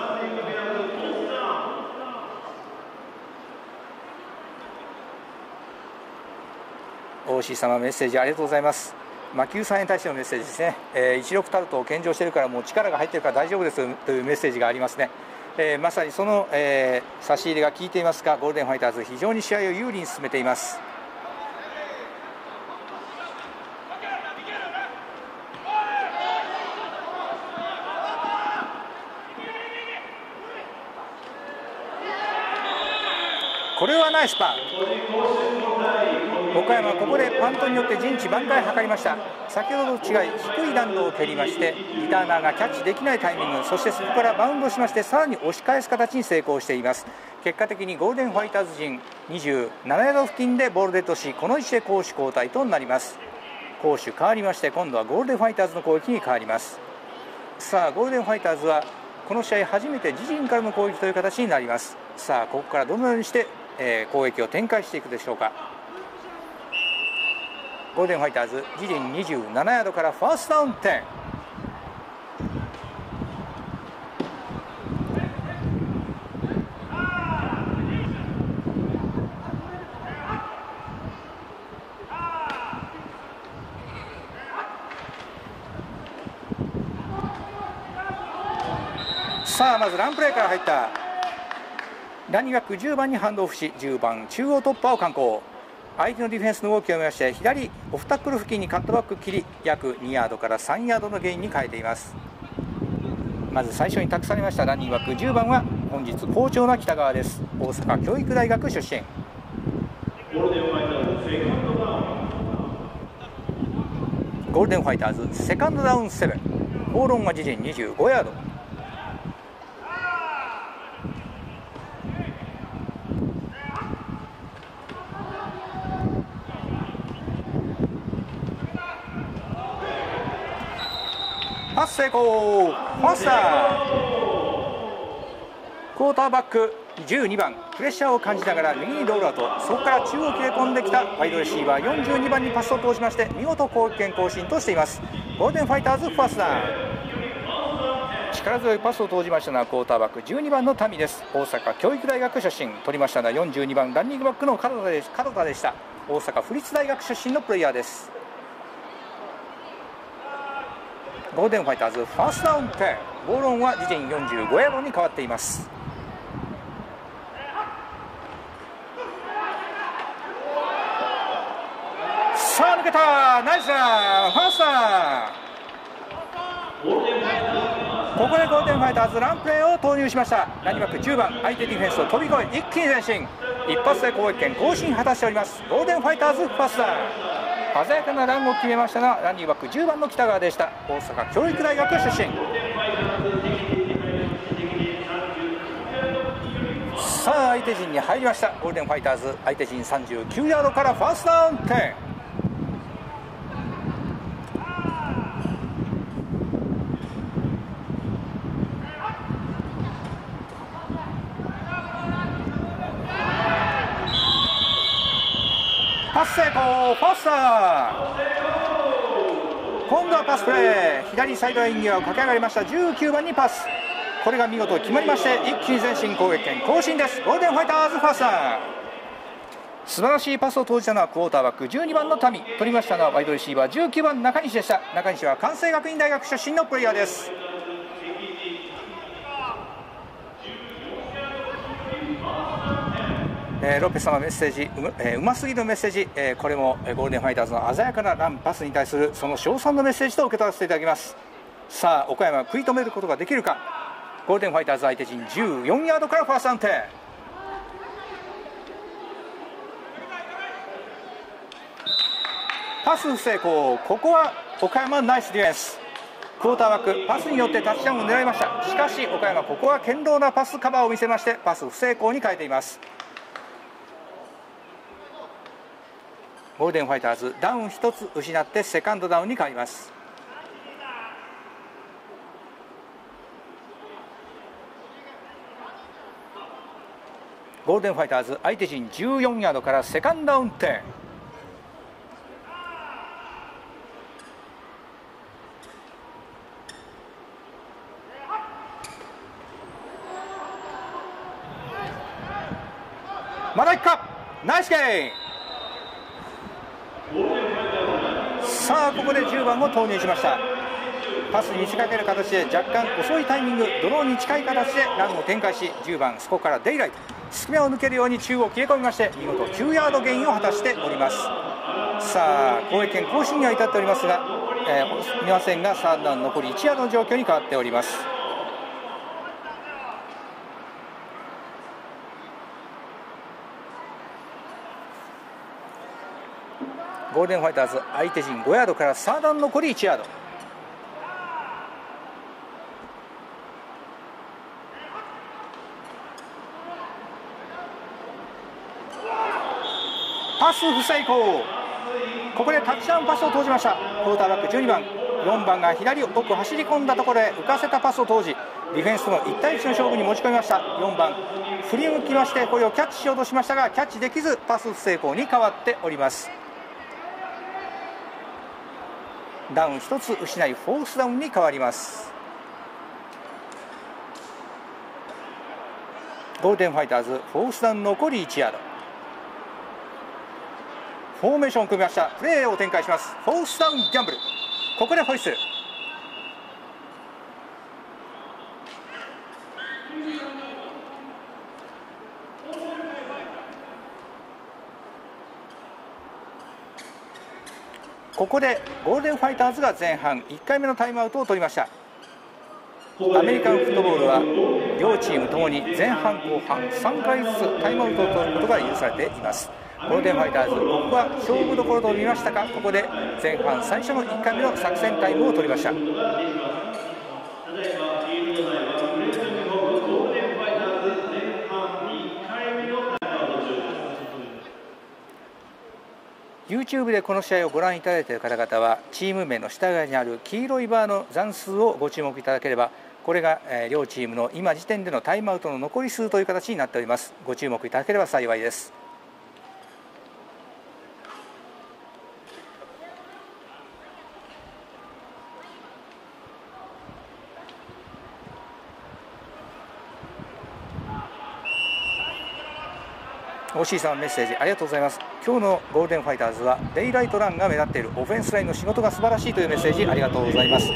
大石様メッセージありがとうございます。魔球さんに対してのメッセージですね。えー、いちろくタルトを献上しているからもう力が入っているから大丈夫ですというメッセージがありますね。えー、まさにその、えー、差し入れが効いていますが、ゴールデンファイターズ非常に試合を有利に進めています。これはナイスパン。岡山ここでパントによって陣地挽回を図りました。先ほどと違い低い弾道を蹴りまして、リターナーがキャッチできないタイミング、そしてそこからバウンドしましてさらに押し返す形に成功しています。結果的にゴールデンファイターズ陣にじゅうななヤード付近でボールデッドし、この位置で攻守交代となります。攻守変わりまして、今度はゴールデンファイターズの攻撃に変わります。さあゴールデンファイターズはこの試合初めて自陣からの攻撃という形になります。さあここからどのようにして、えー、攻撃を展開していくでしょうか。ゴールデンファイターズ自陣にじゅうななヤードからファーストダウンじゅう。さあまずランプレーから入ったランニングバックじゅうばんにハンドオフし、じゅうばん中央突破を敢行。相手のディフェンスの動きを見まして、左オフタックル付近にカットバック切り、約にヤードからさんヤードのゲインに変えています。まず最初に託されましたランニングバックじゅうばんは本日好調な北川です。大阪教育大学出身。ゴールデンファイターズセカンドダウンゴールデンファイターズセカンドダウンなな。フォーロンは自陣にじゅうごヤード。パス成功。ファースター。クォーターバックじゅうにばん、プレッシャーを感じながら右にロールアウト、そこから中央切れ込んできたワイドレシーバーよんじゅうにばんにパスを通しまして、見事攻撃権更新としています。ゴールデンファイターズファースター。力強いパスを投じましたのはクォーターバックじゅうにばんの民です。大阪教育大学出身。取りましたのはよんじゅうにばんランニングバックの門田でした。大阪府立大学出身のプレイヤーです。ゴールデンファイターズファーストダウンじゅう。ボールオンは自陣よんじゅうごヤードに変わっています。さあ抜けた。ナイスラン。ファースター。ここでゴールデンファイターズランプレーを投入しました。ランニングバックじゅうばん、相手ディフェンスを飛び越え一気に前進、一発で攻撃権更新果たしております。ゴールデンファイターズファースター。鮮やかなランを決めましたが、ランニングバックじゅうばんの北川でした。大阪教育大学出身。さあ相手陣に入りました。ゴールデンファイターズ相手陣さんじゅうきゅうヤードからファーストダウンじゅう。パス成功。ファースター。今度はパスプレー。左サイドライン際を駆け上がりましたじゅうきゅうばんにパス。これが見事決まりまして、一気に前進、攻撃権更新です。ゴールデンファイターズファースター。素晴らしいパスを投じたのはクォーターバックじゅうにばんの民。取りましたのはワイドレシーバーじゅうきゅうばん中西でした。中西は関西学院大学出身のプレイヤーです。えー、ロペス様メッセージ う,、えー、うますぎるメッセージ、えー、これもゴールデンファイターズの鮮やかなランパスに対するその称賛のメッセージと受け取らせていただきます。さあ岡山食い止めることができるか。ゴールデンファイターズ相手陣じゅうよんヤードからファーストダウン。 パス不成功。ここは岡山ナイスディフェンス。クォーターバックパスによってタッチダウンを狙いました。しかし岡山ここは堅牢なパスカバーを見せましてパス不成功に変えています。ゴールデンファイターズダウンひとつ失ってセカンドダウンに変わります。ゴールデンファイターズ相手陣じゅうよんヤードからセカンドダウンじゅう。まだいくか。ナイスゲイン。さあここでじゅうばんを投入しました。パスに仕掛ける形で若干遅いタイミング、ドローに近い形でランを展開し、じゅうばんそこからデイライト隙間を抜けるように中央切れ込みまして見事きゅうヤードゲインを果たしております。さあ攻撃権更新には至っておりますが、えー、見ませんがサードダウン残りいちヤードの状況に変わっております。ゴールデンファイターズ相手陣ごヤードからサードダウン残りいちヤード。パス不成功。ここでタッチダウンパスを投じました。クォーターバックじゅうにばん、よんばんが左奥走り込んだところへ浮かせたパスを投じ、ディフェンスとのいち対いちの勝負に持ち込みました。よんばん振り向きましてこれをキャッチしようとしましたがキャッチできずパス不成功に変わっております。ダウンひとつ失いフォースダウンに変わります。ゴールデンファイターズフォースダウン残りいちヤード。フォーメーションを組みました。プレーを展開します。フォースダウンギャンブル。ここでホイッスル。ここでゴールデンファイターズが前半いっかいめのタイムアウトを取りました。アメリカンフットボールは両チームともに前半後半さんかいずつタイムアウトを取ることが許されています。ゴールデンファイターズここは勝負どころと見ましたが、ここで前半最初のいっかいめの作戦タイムを取りました。YouTube でこの試合をご覧いただいている方々はチーム名の下側にある黄色いバーの残数をご注目いただければ、これが両チームの今時点でのタイムアウトの残り数という形になっております。ご注目いただければ幸いです。オーシーさんメッセージありがとうございます。今日のゴールデンファイターズはデイライトランが目立っている、オフェンスラインの仕事が素晴らしいというメッセージありがとうございます。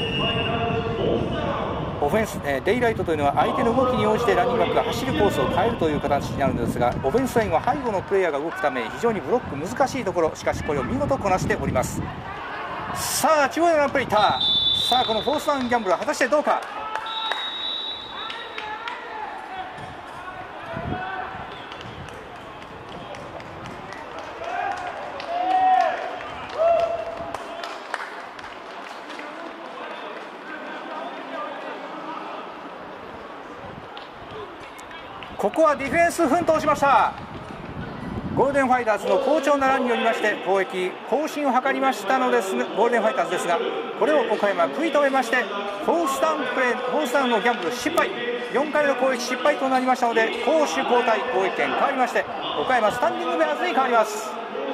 オフェンス、えー、デイライトというのは相手の動きに応じてランニングバックが走るコースを変えるという形になるのですが、オフェンスラインは背後のプレイヤーが動くため非常にブロック難しいところ、しかしこれを見事こなしております。さあ中央のランプレイター、さあこのフォースダウンギャンブルは果たしてどうか。ここはディフェンス奮闘しました。ゴールデンファイターズの好調なランによりまして攻撃更新を図りましたのですゴールデンファイターズですが、これを岡山食い止めましてフォースダウンプレーフォースダウンのギャンブル失敗、よんかいめの攻撃失敗となりましたので攻守交代、攻撃権変わりまして岡山スタンディングベアーズに変わります。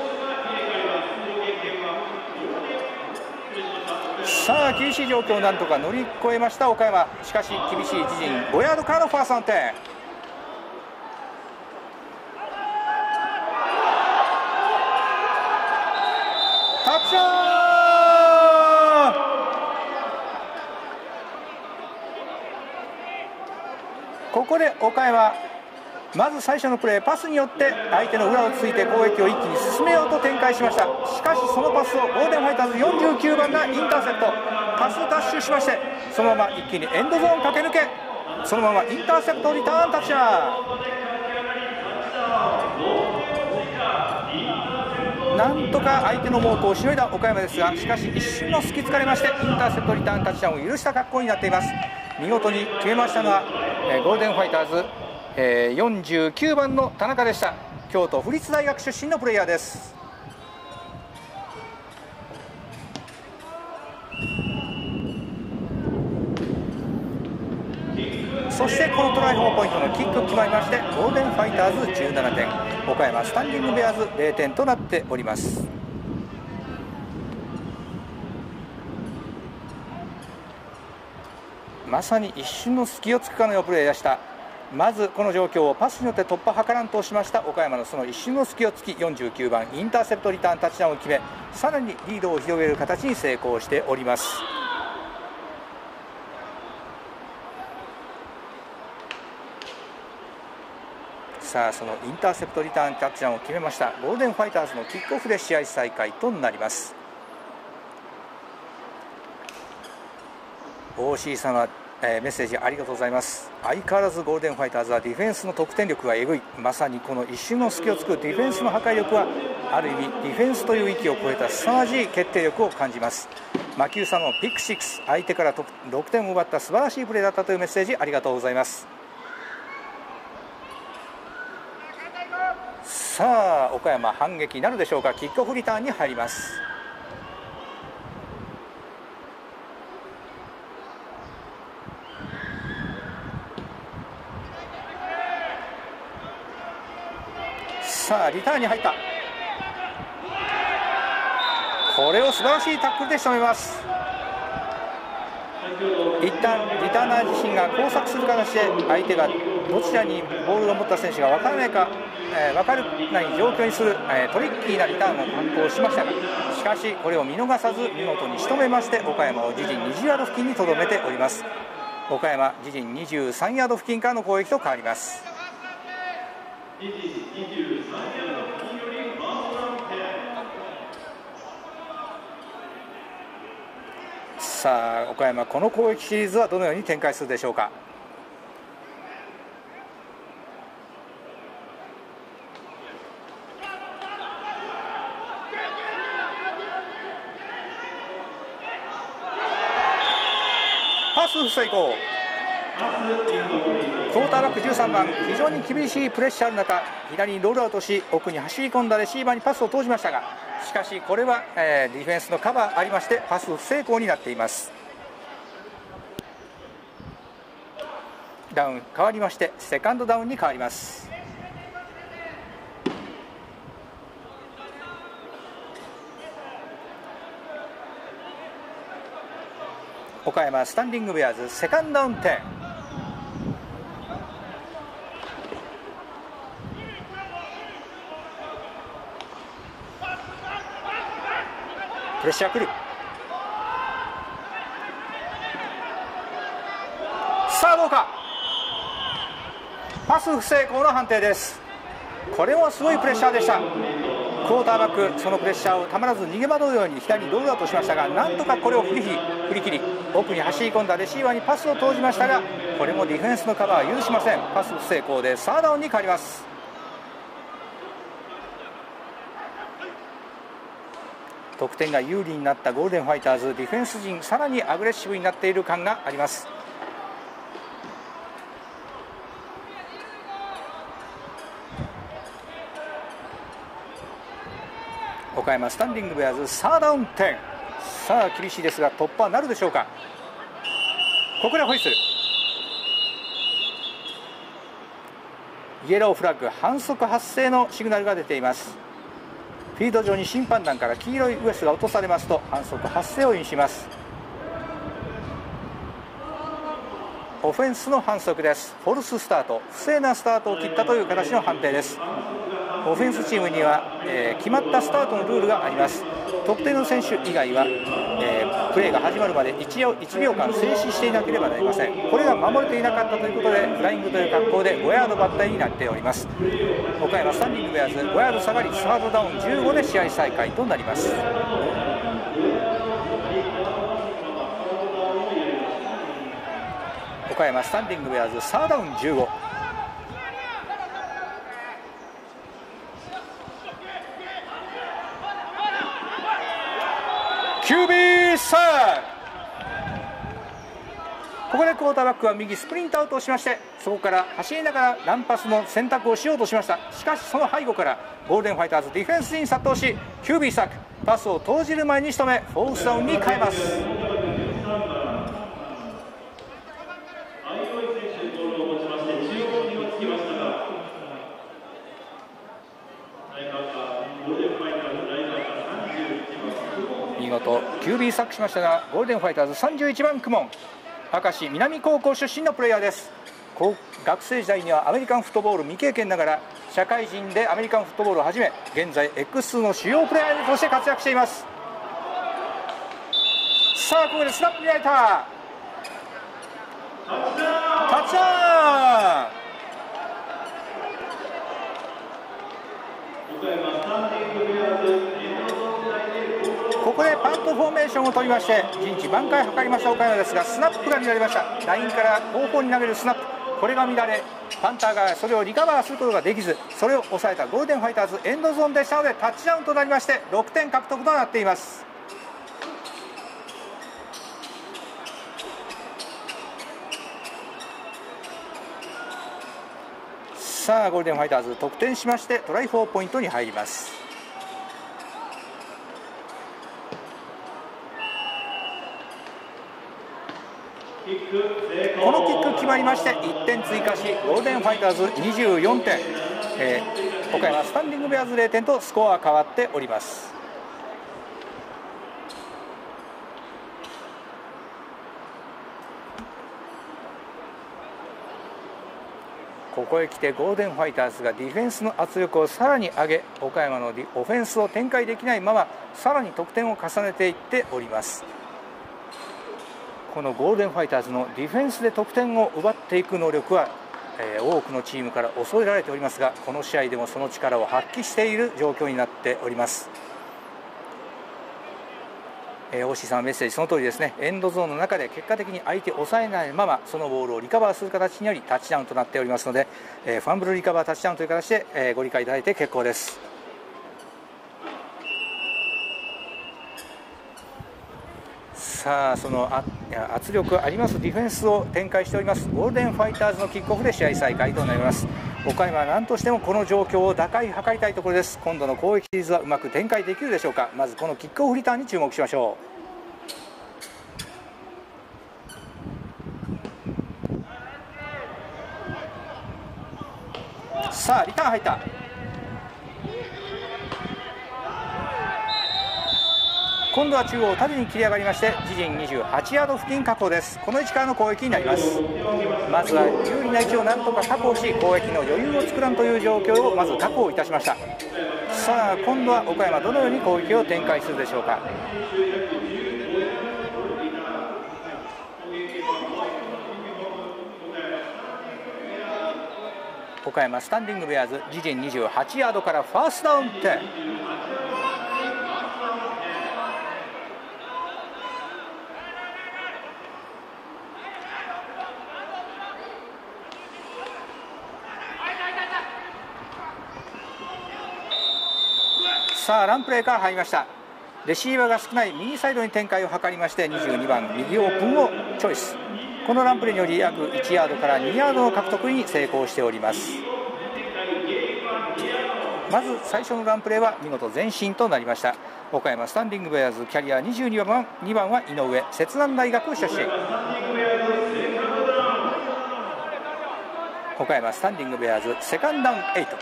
さあ厳しい状況をなんとか乗り越えました岡山。しかし厳しい自陣ごヤードからのファーストダウン点。タッチダウン。ここで岡山まず最初のプレー、パスによって相手の裏をついて攻撃を一気に進めようと展開しました。しかしそのパスをゴールデンファイターズよんじゅうきゅうばんがインターセプト、パスダッシュしましてそのまま一気にエンドゾーン駆け抜け、そのままインターセプトリターンタッチダウン。 なんとか相手の猛攻をしのいだ岡山ですが、しかし一瞬の隙つかれましてインターセプトリターンタッチダウンを許した格好になっています。見事に決めましたのは、えー、ゴールデンファイターズ、えー、よんじゅうきゅうばんの田中でした。京都府立大学出身のプレイヤーです。そしてこのトライフォーポイントのキック決まりまして、ゴールデンファイターズじゅうななてん、岡山スタンディングベアーズぜろてんとなっております。まさに一瞬の隙を突くかのようなプレーでした。まずこの状況をパスによって突破図らんとしました岡山のその一瞬の隙を突き、よんじゅうきゅうばんインターセプトリターンタッチダウンを決め、さらにリードを広げる形に成功しております。さあそのインターセプトリターンタッチダウンを決めましたゴールデンファイターズのキックオフで試合再開となります。 オーシー さんは、えー、メッセージありがとうございます。相変わらずゴールデンファイターズはディフェンスの得点力がえぐい。まさにこの一瞬の隙を突くディフェンスの破壊力はある意味ディフェンスという域を超えた凄まじい決定力を感じます。魔球さんのピックろく、相手からろくてんを奪った素晴らしいプレーだったというメッセージありがとうございます。さあ岡山反撃なるでしょうか。キックオフリターンに入ります。さあリターンに入った。これを素晴らしいタックルで仕留めます。一旦リターナー自身が交錯する形で相手がどちらにボールを持った選手が分からないか、えー、分からない状況にする、えー、トリッキーなリターンを敢行しましたが、しかしこれを見逃さず見事に仕留めまして岡山を自陣にじゅうヤード付近にとどめております。岡山自陣にじゅうさんヤード付近からの攻撃と変わります。さあ岡山この攻撃シリーズはどのように展開するでしょうか。パス不成功。クォーターバックじゅうさんばん、非常に厳しいプレッシャーの中左にロールアウトし奥に走り込んだレシーバーにパスを投じましたが、しかしこれは、えー、ディフェンスのカバーありましてパス不成功になっています。ダウン変わりましてセカンドダウンに変わります。岡山スタンディングベアーズセカンドダウンじゅう。プレッシャー来る。さあどうか。パス不成功の判定です。これもすごいプレッシャーでした。クォーターバックそのプレッシャーをたまらず逃げ惑うように左にロールアウトしましたが、なんとかこれを振り切り振り切り奥に走り込んだレシーバーにパスを投じましたが、これもディフェンスのカバーは許しません。パス不成功でサードダウンに変わります。得点が有利になったゴールデンファイターズ、ディフェンス陣さらにアグレッシブになっている感があります。岡山スタンディングベアーズサードダウンじゅう。さあ厳しいですが突破なるでしょうか。ここでホイッスル。イエローフラッグ、反則発生のシグナルが出ています。フィールド上に審判団から黄色いウエスが落とされますと反則発生を意味します。オフェンスの反則です。フォルススタート、不正なスタートを切ったという形の判定です。オフェンスチームには、えー、決まったスタートのルールがあります。特定の選手以外は、えー、プレーが始まるまで 1, いちびょうかん静止していなければなりません。これが守れていなかったということでフライングという格好でごヤードバッターになっております。岡山スタンディングベアーズごヤード下がりサードダウンじゅうごで試合再開となります。岡山スタンディングベアーズサードダウンじゅうご。 ここでクォーターバックは右スプリントアウトをしまして、そこから走りながらランパスの選択をしようとしました。しかしその背後からゴールデンファイターズディフェンスに殺到し、キュービーサックパスを投じる前に仕留め、フォースダウンに変えます。見事キュービーサックしましたが、ゴールデンファイターズさんじゅういちばんクモン、明石南高校出身のプレイヤーです。学生時代にはアメリカンフットボール未経験ながら、社会人でアメリカンフットボールを始め、現在 エックスツー の主要プレイヤーとして活躍しています。さあここでスナップに入った、タッチダウン。ここでパントフォーメーションを取りまして、陣地挽回を図りました岡山ですが、スナップが乱れました。ラインから後方に投げるスナップ、これが乱れ、パンターがそれをリカバーすることができず、それを抑えたゴールデンファイターズエンドゾーンでしたので、タッチダウンとなりましてろくてん獲得となっています。さあゴールデンファイターズ得点しまして、トライフォーポイントに入ります。このキック決まりましていってん追加し、ゴールデンファイターズにじゅうよんてん、えー、岡山スタンディングベアーズゼロてんとスコア変わっております。ここへ来てゴールデンファイターズがディフェンスの圧力をさらに上げ、岡山のオフェンスを展開できないままさらに得点を重ねていっております。このゴールデンファイターズのディフェンスで得点を奪っていく能力は、えー、多くのチームから恐れられておりますが、この試合でもその力を発揮している状況になっております。えー、大志さんのメッセージその通りですね。エンドゾーンの中で結果的に相手を抑えないままそのボールをリカバーする形によりタッチダウンとなっておりますので、えー、ファンブルリカバータッチダウンという形で、えー、ご理解いただいて結構です。さあその圧力ありますディフェンスを展開しておりますゴールデンファイターズのキックオフで試合再開となります。岡山は何としてもこの状況を打開図りたいところです。今度の攻撃シリーズはうまく展開できるでしょうか。まずこのキックオフリターンに注目しましょう。さあリターン入った。今度は中央縦に切り上がりまして、自陣にじゅうはちヤード付近確保です。この位置からの攻撃になります。まずは有利な位置をなんとか確保し、攻撃の余裕を作らんという状況をまず確保いたしました。さあ今度は岡山どのように攻撃を展開するでしょうか。岡山スタンディングベアーズ自陣にじゅうはちヤードからファーストダウン点。さあランプレーから入りました。レシーバーが少ない右サイドに展開を図りまして、にじゅうにばん右オープンをチョイス。このランプレーにより約いちヤードからにヤードの獲得に成功しております。まず最初のランプレーは見事前進となりました。岡山スタンディングベアーズキャリアにじゅうにばんにばんは井上、摂南大学出身。岡山スタンディングベアーズセカンドダウンエイト。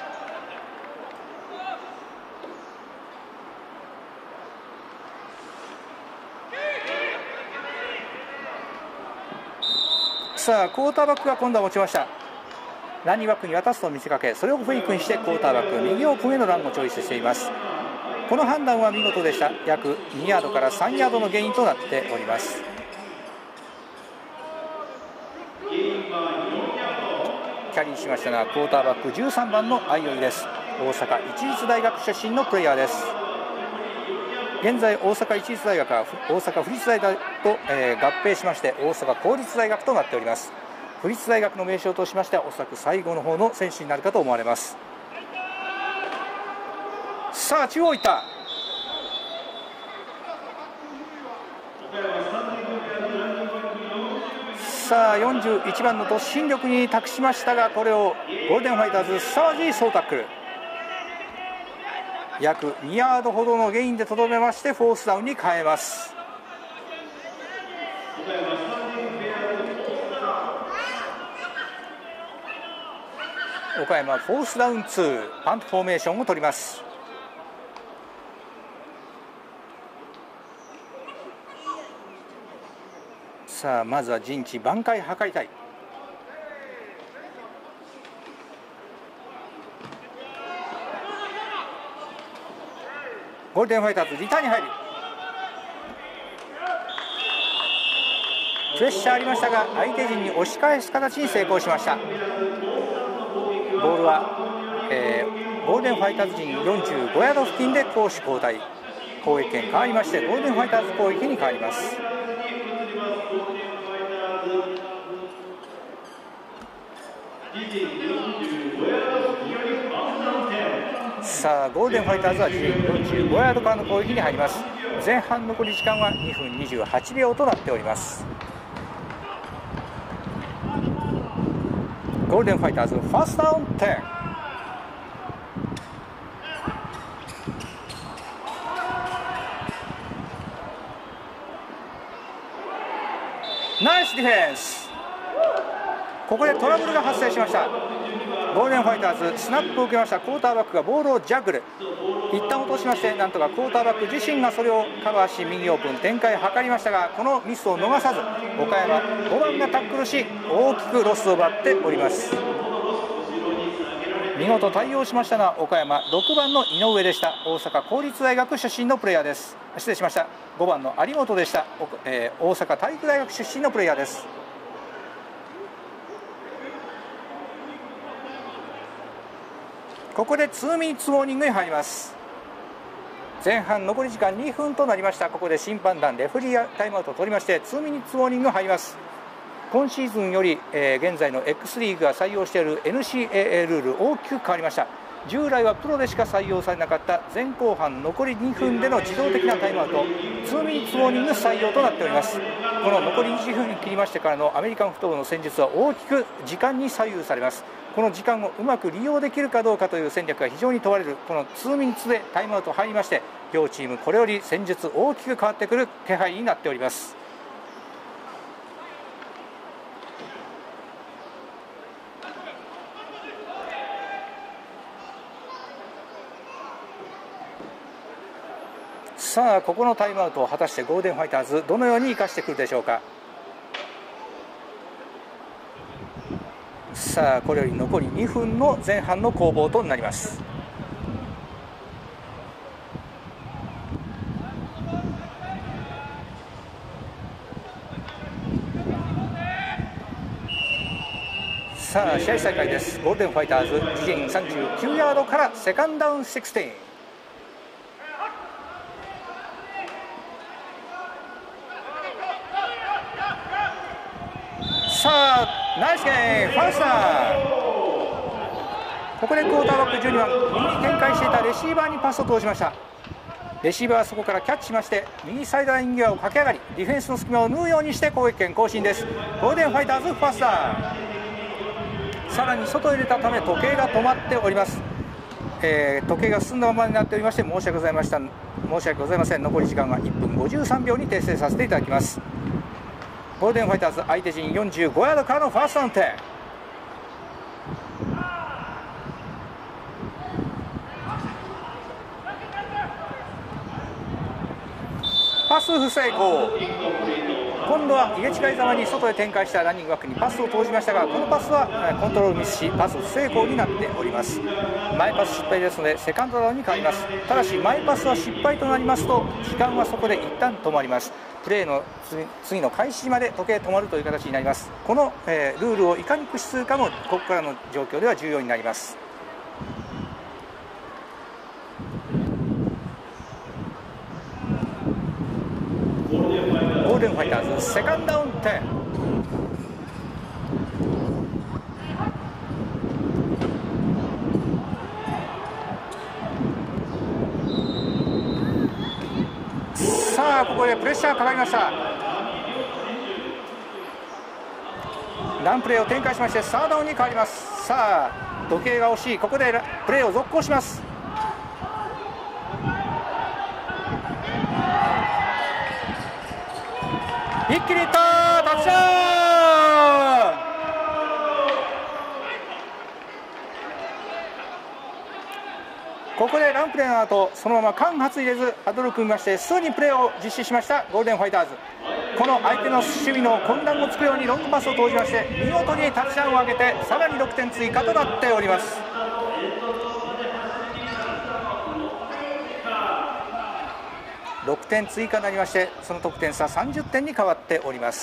さあクォーターバックが今度は持ちました。ランニングバックに渡すと見せかけ、それをフェイクにしてクォーターバック右オープンへのランをチョイスしています。この判断は見事でした。約にヤードからさんヤードのゲインとなっております。キャリーしましたのはクォーターバックじゅうさんばんの相生です。大阪市立大学出身のプレイヤーです。現在大阪市立大学は大阪府立大学と、えー、合併しまして大阪公立大学となっております。府立大学の名称としましてはおそらく最後の方の選手になるかと思われます。さあ中央いった。 さあよんじゅういちばんの突進力に託しましたが、これをゴールデンファイターズすさまじい総タックル、約にヤードほどのゲインでとどめましてフォースダウンに変えます。岡山フォースダウンにパントフォーメーションを取ります。さあまずは陣地挽回図りたい。ゴールデンファイターズリターンに入る。プレッシャーありましたが相手陣に押し返す形に成功しました。ボールは、えー、ゴールデンファイターズ陣よんじゅうごヤード付近で攻守交代、攻撃権変わりましてゴールデンファイターズ攻撃に変わります。さあゴールデンファイターズはよんじゅうごヤードからの攻撃に入ります。前半残り時間はにふんにじゅうはちびょうとなっております。ゴールデンファイターズファーストダウンじゅう。ナイスディフェンス。ここでトラブルが発生しました。ゴールデンファイターズスナップを受けました。クォーターバックがボールをジャッグル、一旦落としまして、なんとかクォーターバック自身がそれをカバーし右オープン展開を図りましたが、このミスを逃さず岡山ごばんがタックルし大きくロスを奪っております。見事対応しましたのは岡山ろくばんの井上でした。大阪公立大学出身のプレーヤーです。失礼しました、ごばんの有本でした。えー、大阪体育大学出身のプレーヤーです。ここでにミニッツウォーニングに入ります。前半残り時間にふんとなりました。ここで審判団レフェリータイムアウトを取りましてにミニッツウォーニング入ります。今シーズンより、えー、現在の X リーグが採用している エヌシーエーエー ルール大きく変わりました。従来はプロでしか採用されなかった前後半残りにふんでの自動的なタイムアウトにミニッツウォーニング採用となっております。この残りにじゅっぷんに切りましてからのアメリカンフットボールの戦術は大きく時間に左右されます。この時間をうまく利用できるかどうかという戦略が非常に問われるこのにミニッツでタイムアウト入りまして、両チームこれより戦術大きく変わってくる気配になっております。さあここのタイムアウトを果たしてゴールデンファイターズどのように生かしてくるでしょうか。さあこれより残りにふんの前半の攻防となります。さあ試合再開です。ゴールデンファイターズ自陣さんじゅうきゅうヤードからセカンドダウンじゅうろく。さあナイスゲームファーストダウン。ここでクォーターバックじゅうにばん右に展開していたレシーバーにパスを通しました。レシーバーはそこからキャッチしまして右サイドライン際を駆け上がりディフェンスの隙間を縫うようにして攻撃権更新です。ゴールデンファイターズファーストダウン。さらに外へ出たため時計が止まっております。えー、時計が進んだままになっておりまして申し訳ございました申し訳ございません。残り時間はいっぷんごじゅうさんびょうに訂正させていただきます。ゴールデンファイターズ相手陣よんじゅうごヤードからのファーストダウン点。パス不成功。今度は入れ違いざまに外へ展開したランニングバックにパスを投じましたがこのパスはコントロールミスしパス不成功になっております。前パス失敗ですのでセカンドダウンに変わります。ただし前パスは失敗となりますと時間はそこで一旦止まります。プレーの次の開始まで時計止まるという形になります。この、えー、ルールをいかに駆使するかもここからの状況では重要になります。ゴールデンファイターズセカンドダウン点。さあここでプレッシャーかかりました。 ランプレーを展開しましてサードダウンに変わります。さあ時計が惜しい。ここでプレーを続行します。一気にいったタッチダウン。ここでランプレーの後そのまま間髪入れずハドルを組みましてすぐにプレーを実施しましたゴールデンファイターズ。この相手の守備の混乱をつくようにロングパスを投じまして見事にタッチダウンを上げてさらにろくてん追加となっております。ろくてん追加になりましてその得点差さんじゅってんに変わっております。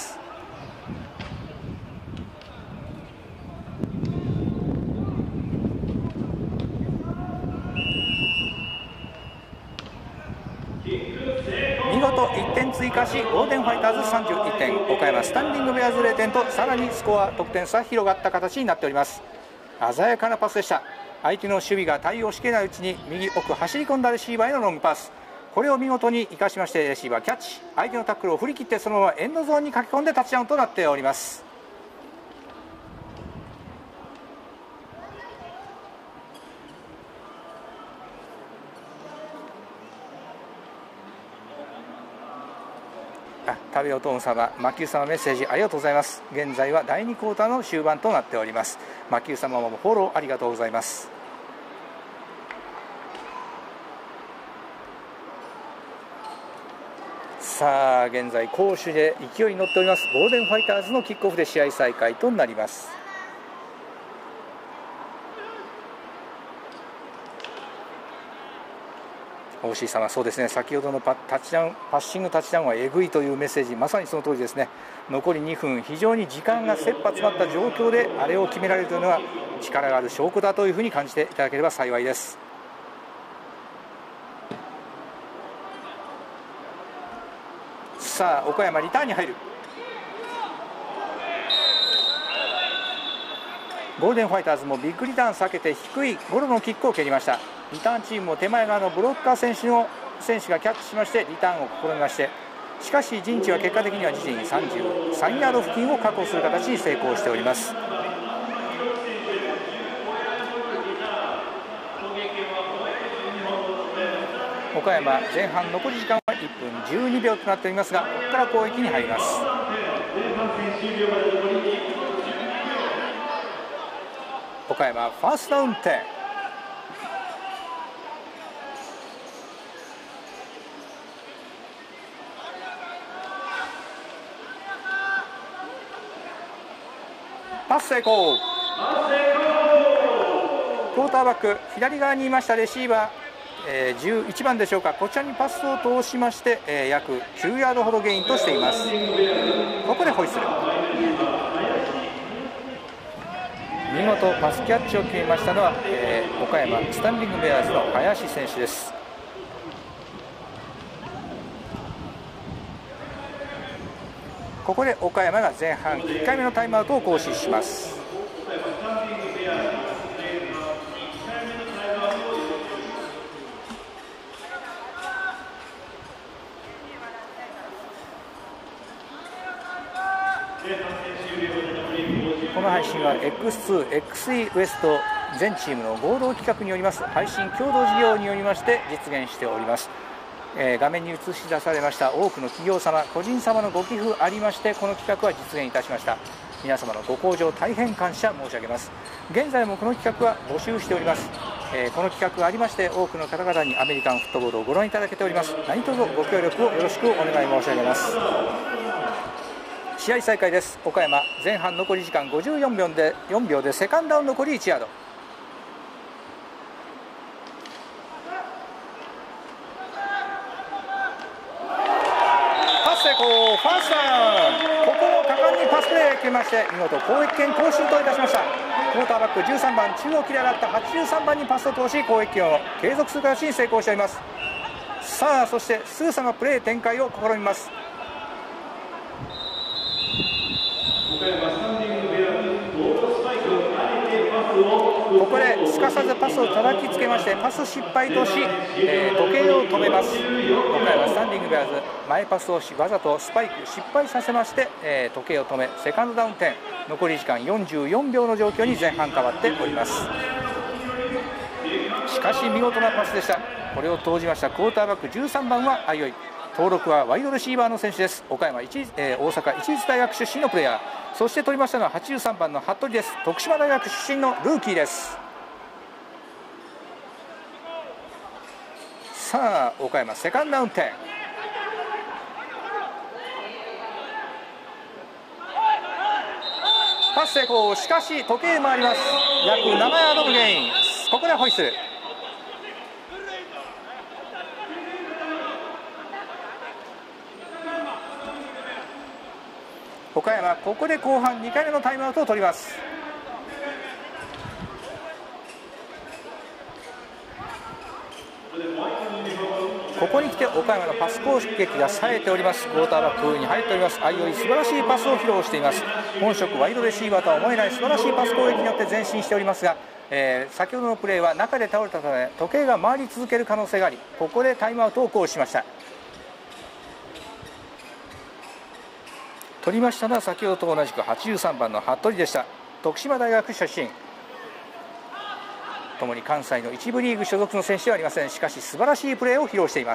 見事いってん追加しゴールデンファイターズさんじゅういってん、岡山スタンディングベアーズゼロてんとさらにスコア得点差広がった形になっております。鮮やかなパスでした。相手の守備が対応しきれないうちに右奥走り込んだレシーバーへのロングパス、これを見事に生かしましてレシーバーキャッチ、相手のタックルを振り切ってそのままエンドゾーンに駆け込んでタッチダウンとなっております。あ、食べようとも様、魔球様メッセージありがとうございます。現在はだいにクォーターの終盤となっております。魔球様もフォローありがとうございます。さあ現在攻守で勢いに乗っておりますゴールデンファイターズのキックオフで試合再開となります。大石様、そうですね、先ほどのパタッチダウンパッシングタッチダウンはえぐいというメッセージ、まさにその通りですね。残りにふん、非常に時間が切羽詰まった状況であれを決められるというのは力がある証拠だというふうに感じていただければ幸いです。さあ岡山リターンに入る。ゴールデンファイターズもビッグリターン避けて低いゴロのキックを蹴りました。リターンチームも手前側のブロッカー選手の選手がキャッチしましてリターンを試みまして、しかし陣地は結果的には自陣さんじゅうさんヤード付近を確保する形に成功しております。岡山前半残り時間はいっぷんじゅうにびょうとなっておりますが、ここから攻撃に入ります。岡山ファーストダウン点。パス成功。クォーターバック左側にいましたレシーバー、えー、じゅういちばんでしょうか、こちらにパスを通しまして、えー、約きゅうヤードほどゲインとしています。ここでホイッスル。見事パスキャッチを決めましたのは、えー、岡山スタンディングベアーズの林選手です。ここで岡山が前半いっかいめのタイムアウトを行使します。この配信は エックスツー、エックスイー ウエスト全チームの合同企画によります配信共同事業によりまして実現しております。えー、画面に映し出されました多くの企業様個人様のご寄付ありまして、この企画は実現いたしました。皆様のご好評大変感謝申し上げます。現在もこの企画は募集しております。えー、この企画がありまして多くの方々にアメリカンフットボールをご覧いただけております。何卒ご協力をよろしくお願い申し上げます。試合再開です。岡山前半残り時間ごじゅうよんびょうでよんびょうでセカンドダウン残りいちヤード。パス成功、ファーストダウン。ここを果敢にパスプレーを決めまして見事攻撃権更新といたしました。クォーターバックじゅうさんばん中央切り上がったはちじゅうさんばんにパスを通し攻撃権を継続する形に成功しております。さあそしてすぐさまプレー展開を試みます。ここですかさずパスを叩きつけましてパス失敗とし、えー、時計を止めます。岡山スタンディングベアーズ前パスをしわざとスパイク失敗させまして、えー、時計を止めセカンドダウン点。 残り時間よんじゅうよんびょうの状況に前半変わっております。しかし見事なパスでした。これを投じましたクォーターバックじゅうさんばんは相生。登録はワイドレシーバーの選手です。岡山一、えー、大阪市立大学出身のプレーヤー、そして取りましたのははちじゅうさんばんの服部です。徳島大学出身のルーキーです。さあ岡山セカンドダウン点。パス成功。しかし時計回ります。約ななヤードのゲイン。ここでホイッスル。岡山ここで後半にかいめのタイムアウトを取ります。ここに来て岡山のパス攻撃が冴えております。クォーターバックに入っております。相生素晴らしいパスを披露しています。本職ワイドレシーバーとは思えない素晴らしいパス攻撃によって前進しておりますが、えー、先ほどのプレーは中で倒れたため時計が回り続ける可能性があり、ここでタイムアウトを行使しました。取りましたのは先ほどと同じくはちじゅうさんばんの服部でした。徳島大学出身、ともに関西の一部リーグ所属の選手ではありません。しかし素晴らしいプレーを披露しています。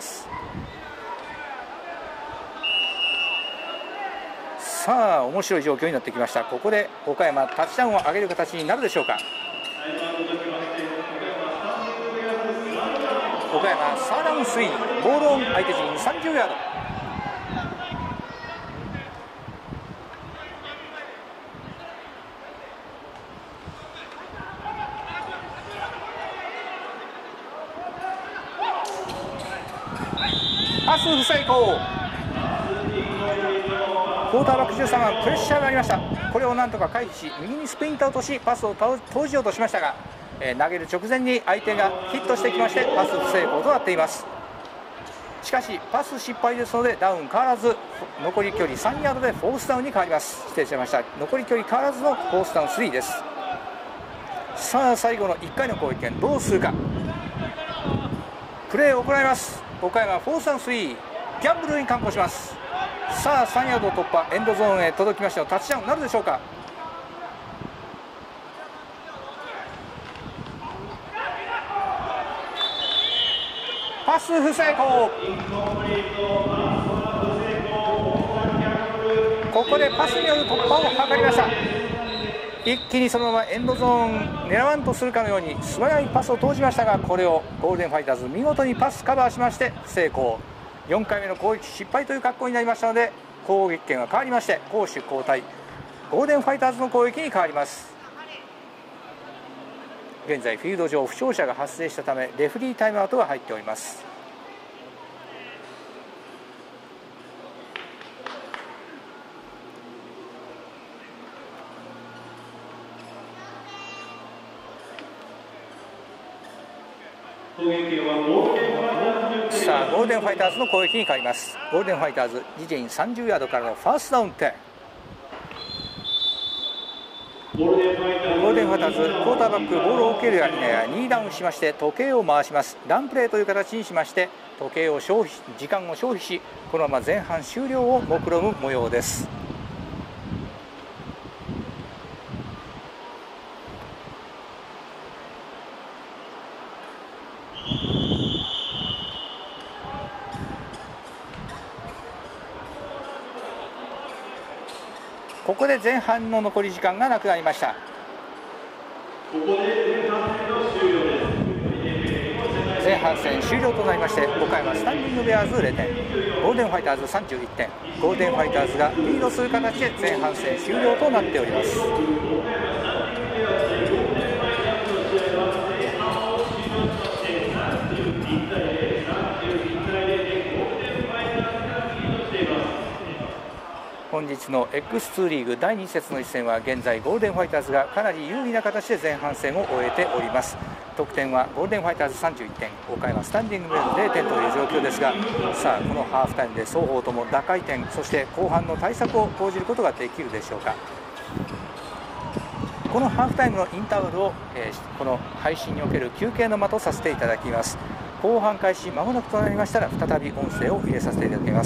さあ面白い状況になってきました。ここで岡山タッチダウンを上げる形になるでしょうか。岡山サーダウンスリー、ボールオン相手陣さんじゅうヤード。パス不成功。クォーターバックじゅうさんばんプレッシャーがありました。これをなんとか回避し右にスプリントアウトしパスを投じようとしましたが、えー、投げる直前に相手がヒットしてきましてパス不成功となっています。しかしパス失敗ですのでダウン変わらず残り距離さんヤードでフォースダウンに変わります。失礼しました。残り距離変わらずのフォースダウンスリーです。さあ最後のいっかいの攻撃権どうするか。プレーを行います。岡山フォースダウンスリー、ギャンブルに敢行します。さあさんヤード突破、エンドゾーンへ届きましたのタッチダウンになるでしょうか。パス不成功。ここでパスによる突破を図りました。一気にそのままエンドゾーン狙わんとするかのように素早いパスを投じましたが、これをゴールデンファイターズ見事にパスカバーしまして不成功。よんかいめの攻撃失敗という格好になりましたので攻撃権が変わりまして攻守交代、ゴールデンファイターズの攻撃に変わります。現在フィールド上負傷者が発生したためレフリータイムアウトが入っております。さあゴールデンファイターズの攻撃に変わります。ゴールデンファイターズ自陣さんじゅうヤードからのファーストダウン点。ゴールデンファイターズクォーターバックボールを受けるや否やにダウンしまして時計を回します。ランプレーという形にしまして時計を消費時間を消費しこのまま前半終了を目論む模様です。ここで前半の残り時間がなくなりました。前半戦終了となりまして岡山スタンディングベアーズゼロてん、ゴールデンファイターズさんじゅういってん、ゴールデンファイターズがリードする形で前半戦終了となっております。本日の エックスツー リーグだいに節の一戦は現在ゴールデンファイターズがかなり有利な形で前半戦を終えております。得点はゴールデンファイターズさんじゅういってん、岡山スタンディングベアのゼロてんという状況ですが、さあこのハーフタイムで双方とも打開点そして後半の対策を講じることができるでしょうか。このハーフタイムのインターバルを、えー、この配信における休憩の間とさせていただきます。後半開始間もなくとなりましたら再び音声を入れさせていただきます。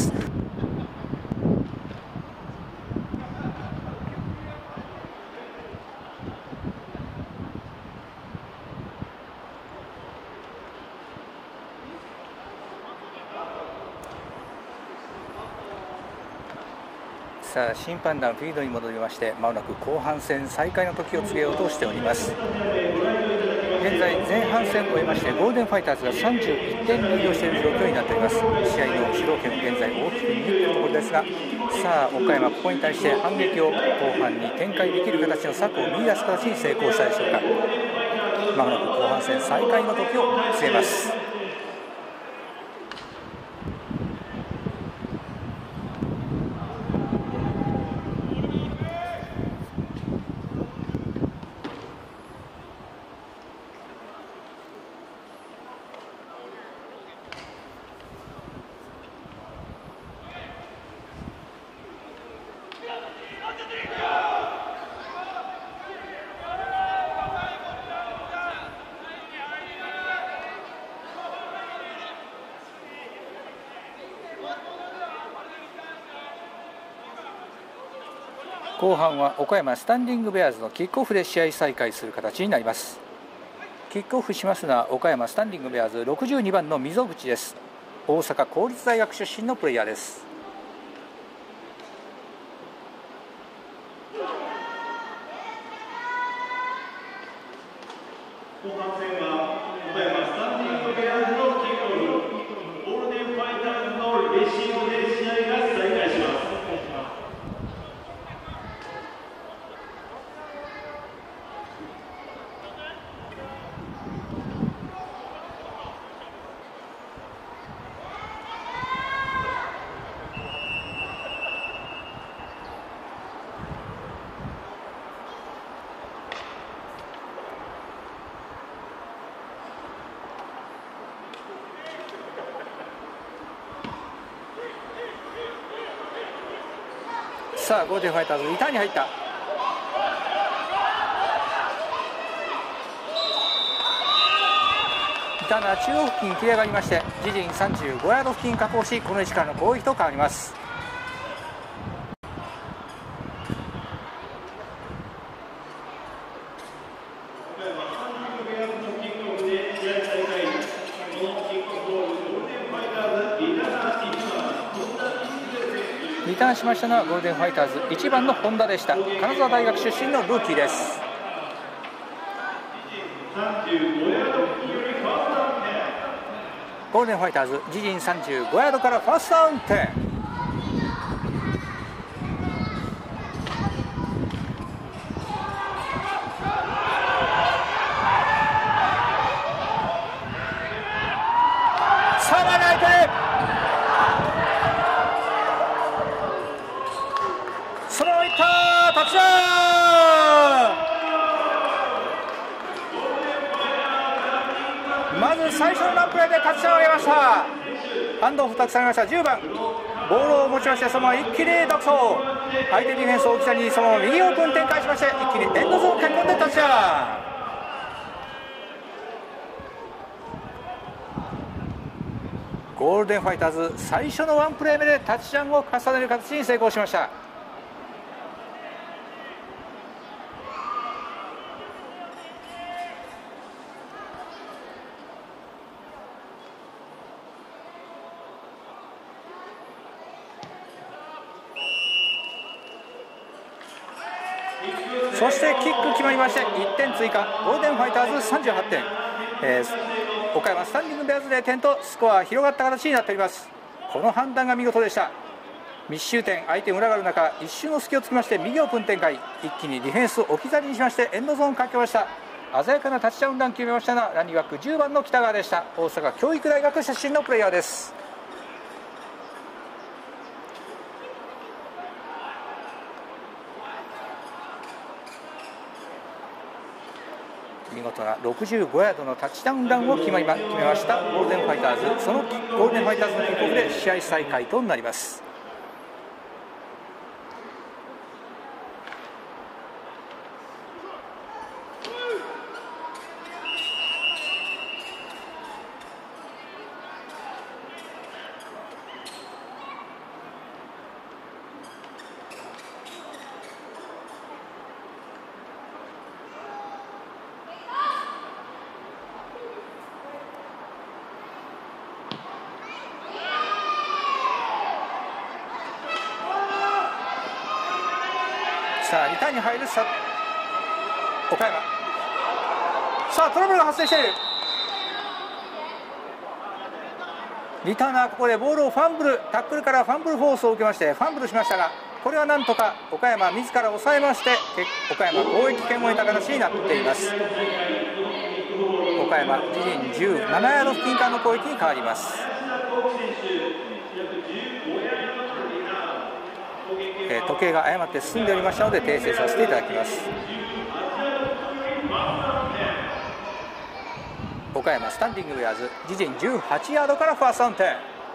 さあ審判団フィールドに戻りまして、まもなく後半戦再開の時を告げようとしております。現在前半戦を終えまして、ゴールデンファイターズがさんじゅういってんリードしている状況になっております。試合の主導権を現在大きく握っているところですが、さあ岡山ここに対して反撃を後半に展開できる形の策を見出す形に成功したでしょうか。まもなく後半戦再開の時を告げます。後半は岡山スタンディングベアーズのキックオフで試合再開する形になります。キックオフしますのは岡山スタンディングベアーズろくじゅうにばんの溝口です。大阪公立大学出身のプレイヤーです。 後半戦は岡山スタンディングベアーズのキックオフ、ゴールデンファイターズのレシーブで試合が再開します。 さあゴールデンファイターズリターンに入った。リターンは中央付近切り上がりまして、自陣さんじゅうごヤード付近確保し、この位置からの攻撃と変わります。リターンしましたのはゴールデンファイターズいちばんの本田でした。金沢大学出身のルーキーです。ゴールデンファイターズ自陣さんじゅうごヤードからファーストダウン点。さあライトへ、そのままいった、タッチダウン。まず最初のランプレーでタッチダウンを上げました。ハンドオフ託されましたじゅうばん、ボールを持ちまして、そのまま一気に独走、相手ディフェンスを置き去りにそのまま右オープン展開しまして、一気にエンドゾーンを書き込んでタッチダウン。ゴールデンファイターズ最初のワンプレー目でタッチダウンを重ねる形に成功しました。そしてキック決まりましていってん追加、ゴールデンファイターズさんじゅうはってん、えー、岡山スタンディングベアーズで点とスコア広がった形になっております。この判断が見事でした。密集点、相手群がる中、一瞬の隙をつきまして右オープン展開、一気にディフェンスを置き去りにしましてエンドゾーンをかけました。鮮やかなタッチダウンラン決めましたのはランニングバックじゅうばんの北川でした。大阪教育大学出身のプレイヤーです。見事なろくじゅうごヤードのタッチダウンランを決めましたゴールデンファイターズ。そのゴールデンファイターズのキックオフで試合再開となります。 さあリターンに入るさ岡山。さあトラブルが発生している。リターナーここでボールをファンブル、タックルからファンブルフォースを受けましてファンブルしましたが、これはなんとか岡山自ら抑えまして、岡山攻撃権を得た形になっています。岡山自陣じゅうななヤード付近からの攻撃に変わります。えー、時計が誤って進んでおりましたので訂正させていただきます。岡山スタンディングウェアーズ自陣じゅうはちヤードからファーストダウンテン。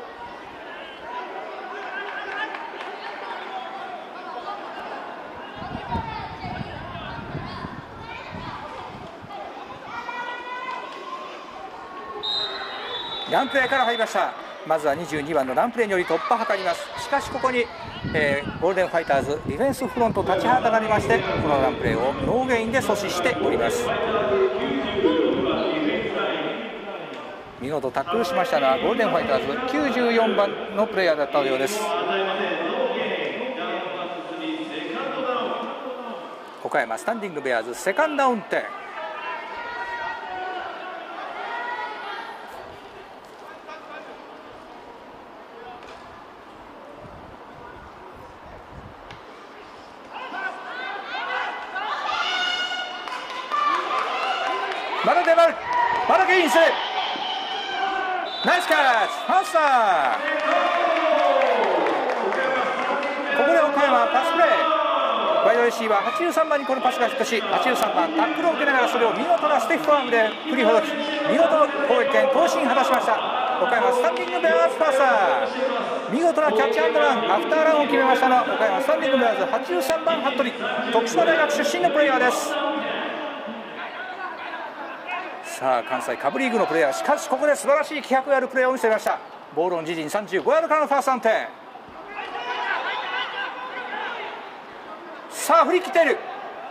ランプレーから入りました。まずはにじゅうにばんのランプレーにより突破を図ります。しかしここに、えー、ゴールデンファイターズディフェンスフロント立ちはだかりまして、このランプレーをノーゲインで阻止しております。見事タックルしましたのはゴールデンファイターズきゅうじゅうよんばんのプレイヤーだったようです。岡山スタンディングベアーズセカンドダウンテン。まだ粘る、まだゲインする、ナイスキャッチ、ファースター。ここで岡山パスプレー、ワイドレシーバーはちじゅうさんばんにこのパスがヒットし、はちじゅうさんばんタックルを受けながらそれを見事なステップアームで振りほどき、見事攻撃権更新果たしました。岡山スタンディングベアーズファースター、見事なキャッチアンドラン、アフターランを決めましたのは岡山スタンディングベアーズはちじゅうさんばん服部、徳島大学出身のプレイヤーです。さあ関西下部リーグのプレーヤー、しかしここで素晴らしい気迫あるプレーを見せました。ボールオン自陣さんじゅうごヤードからのファーストダウンテン。さあ振り切っている、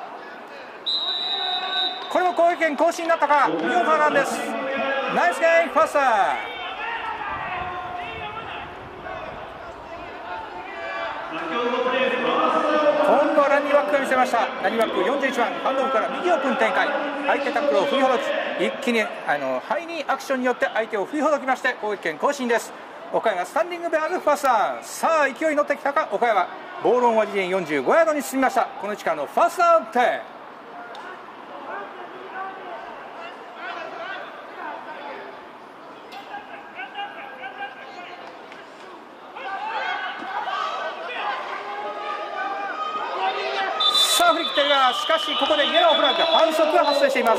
これも攻撃権更新になったか、見事なんです。ナイスゲインファースター。今度はランニングバックが見せました。ランニングバックよんじゅういちばんハンドオフから右オープン展開、相手タックルを振りほどき、一気にあのハイニーアクションによって相手を振りほどきまして攻撃権更新です。岡山スタンディングベアーズファーストダウン。さあ勢いに乗ってきたか岡山、ボールオンは自陣よんじゅうごヤードに進みました。この位置からのファーストダウンテン。さあ振り切っているが、しかしここでイエローフラッグ、反則が発生しています。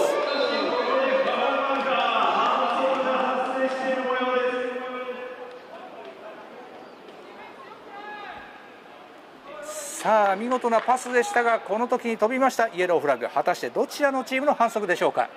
さあ見事なパスでしたが、この時に飛びましたイエローフラッグ、果たしてどちらのチームの反則でしょうか。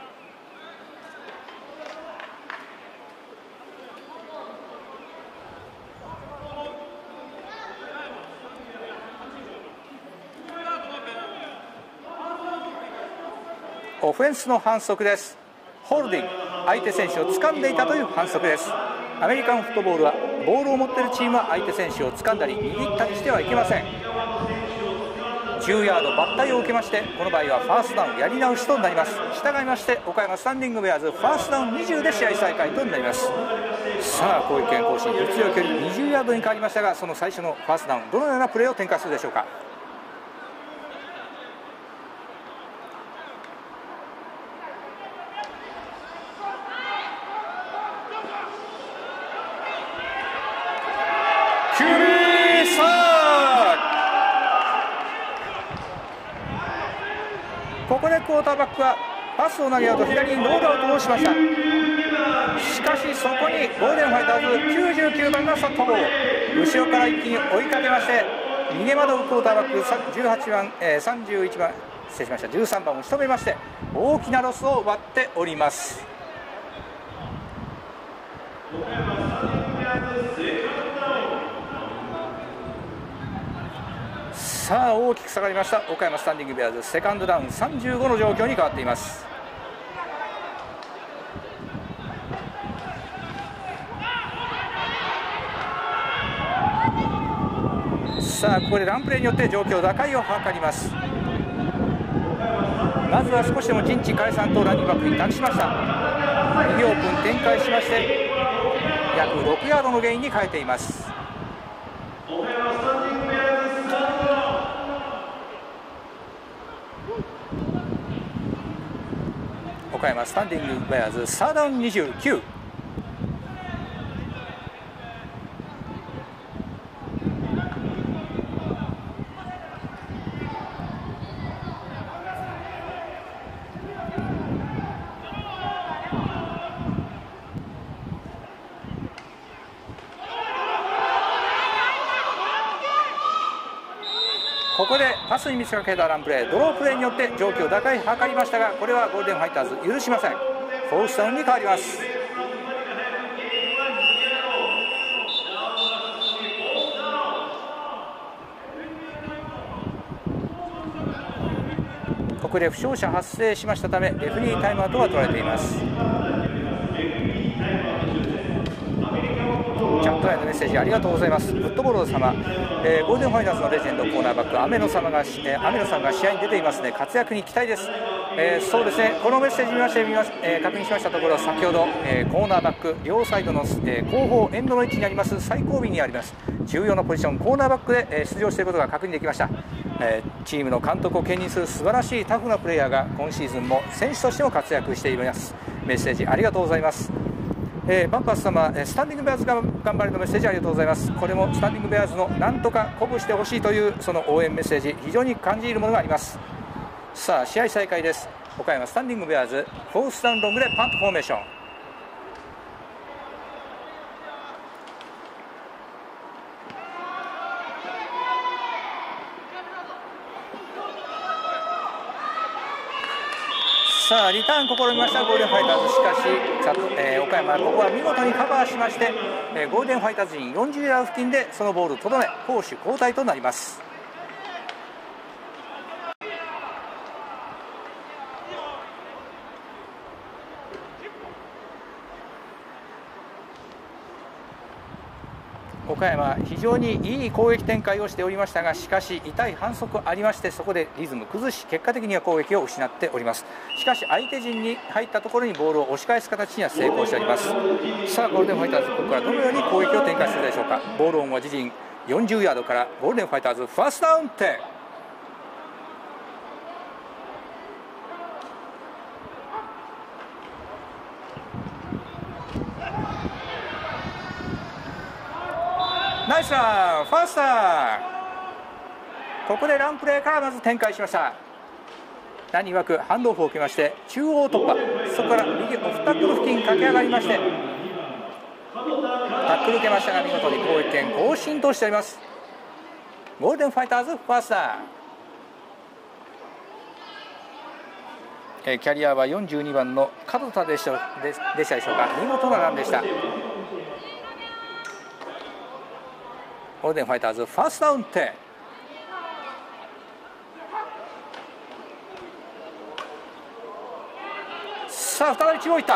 オフェンスの反則です。ホールディング、相手選手を掴んでいたという反則です。アメリカンフットボールはボールを持っているチームは相手選手を掴んだり握ったりしてはいけません。じゅうヤード抜体を受けまして、この場合はファーストダウンやり直しとなります。従いまして岡山スタンディングベアーズファーストダウンにじゅうで試合再開となります。さあ攻撃権更新、必要距離にじゅうヤードに変わりましたが、その最初のファーストダウンどのようなプレーを展開するでしょうか。ここでクォーターバックはパスを投げようと左にノールアウトをしました。しかしそこにゴールデンファイターズきゅうじゅうきゅうばんがサットボール、後ろから一気に追いかけまして逃げ惑うクォーターバックじゅうはちばん、えー、さんじゅういちばん失礼しましたじゅうさんばんを仕留めまして大きなロスを割っております。さあ大きく下がりました岡山スタンディングベアーズ、セカンドダウンさんじゅうごの状況に変わっています。さあここでランプレーによって状況打開を図ります。 まずは少しでも陣地解散とランニングバックに託しました。右オープン展開しまして約ろくヤードのゲインに変えています。岡山スタンディングベアーズサードダウンにじゅうきゅう。ここでパスに見せかけたランプレー、ドロープレーによって状況を打開図りましたが、これはゴールデンファイターズ許しません。フォースダウンに変わります。ここで負傷者発生しましたためレフリータイムアウトが取られています。チャット内のメッセージありがとうございます。フットボール様、えー、ゴールデンファイターズのレジェンドコーナーバック雨野様が、えー、雨野さんが試合に出ていますね。活躍に期待です。えー、そうですね、このメッセージ見まして見まし、えー、確認しましたところ、先ほど、えー、コーナーバック両サイドの、えー、後方エンドの位置にあります最後尾にあります重要なポジションコーナーバックで、えー、出場していることが確認できました。えー、チームの監督を兼任する素晴らしいタフなプレイヤーが今シーズンも選手としても活躍しています。メッセージありがとうございます。えー、バンパース様、スタンディングベアーズが頑張れのメッセージありがとうございます。これもスタンディングベアーズのなんとか鼓舞してほしいというその応援メッセージ、非常に感じるものがあります。さあ試合再開です。岡山スタンディングベアーズフォースダウンロングでパントフォーメーション。さあリターン試みましたゴールデンファイターズ、しかし、えー、岡山はここは見事にカバーしまして、えー、ゴールデンファイターズ陣よんじゅうヤード付近でそのボールとどめ攻守交代となります。岡山非常にいい攻撃展開をしておりましたが、しかし痛い反則ありまして、そこでリズム崩し結果的には攻撃を失っております。しかし相手陣に入ったところにボールを押し返す形には成功しております。さあゴールデンファイターズここからどのように攻撃を展開するでしょうか。ボールオンは自陣よんじゅうヤードからゴールデンファイターズファーストダウン点。ナイスランファースター。ここでランプレーからまず展開しました。ランニングバックハンドオフを受けまして中央突破、そこから右オフタックル付近駆け上がりましてタックル受けましたが見事に攻撃権更新としております。ゴールデンファイターズファースター、えー、キャリアはよんじゅうにばんの門田でした で, でしたでしょうか。見事なランでした。ゴールデンファイターズファーストダウン点。さあ再び中央いった。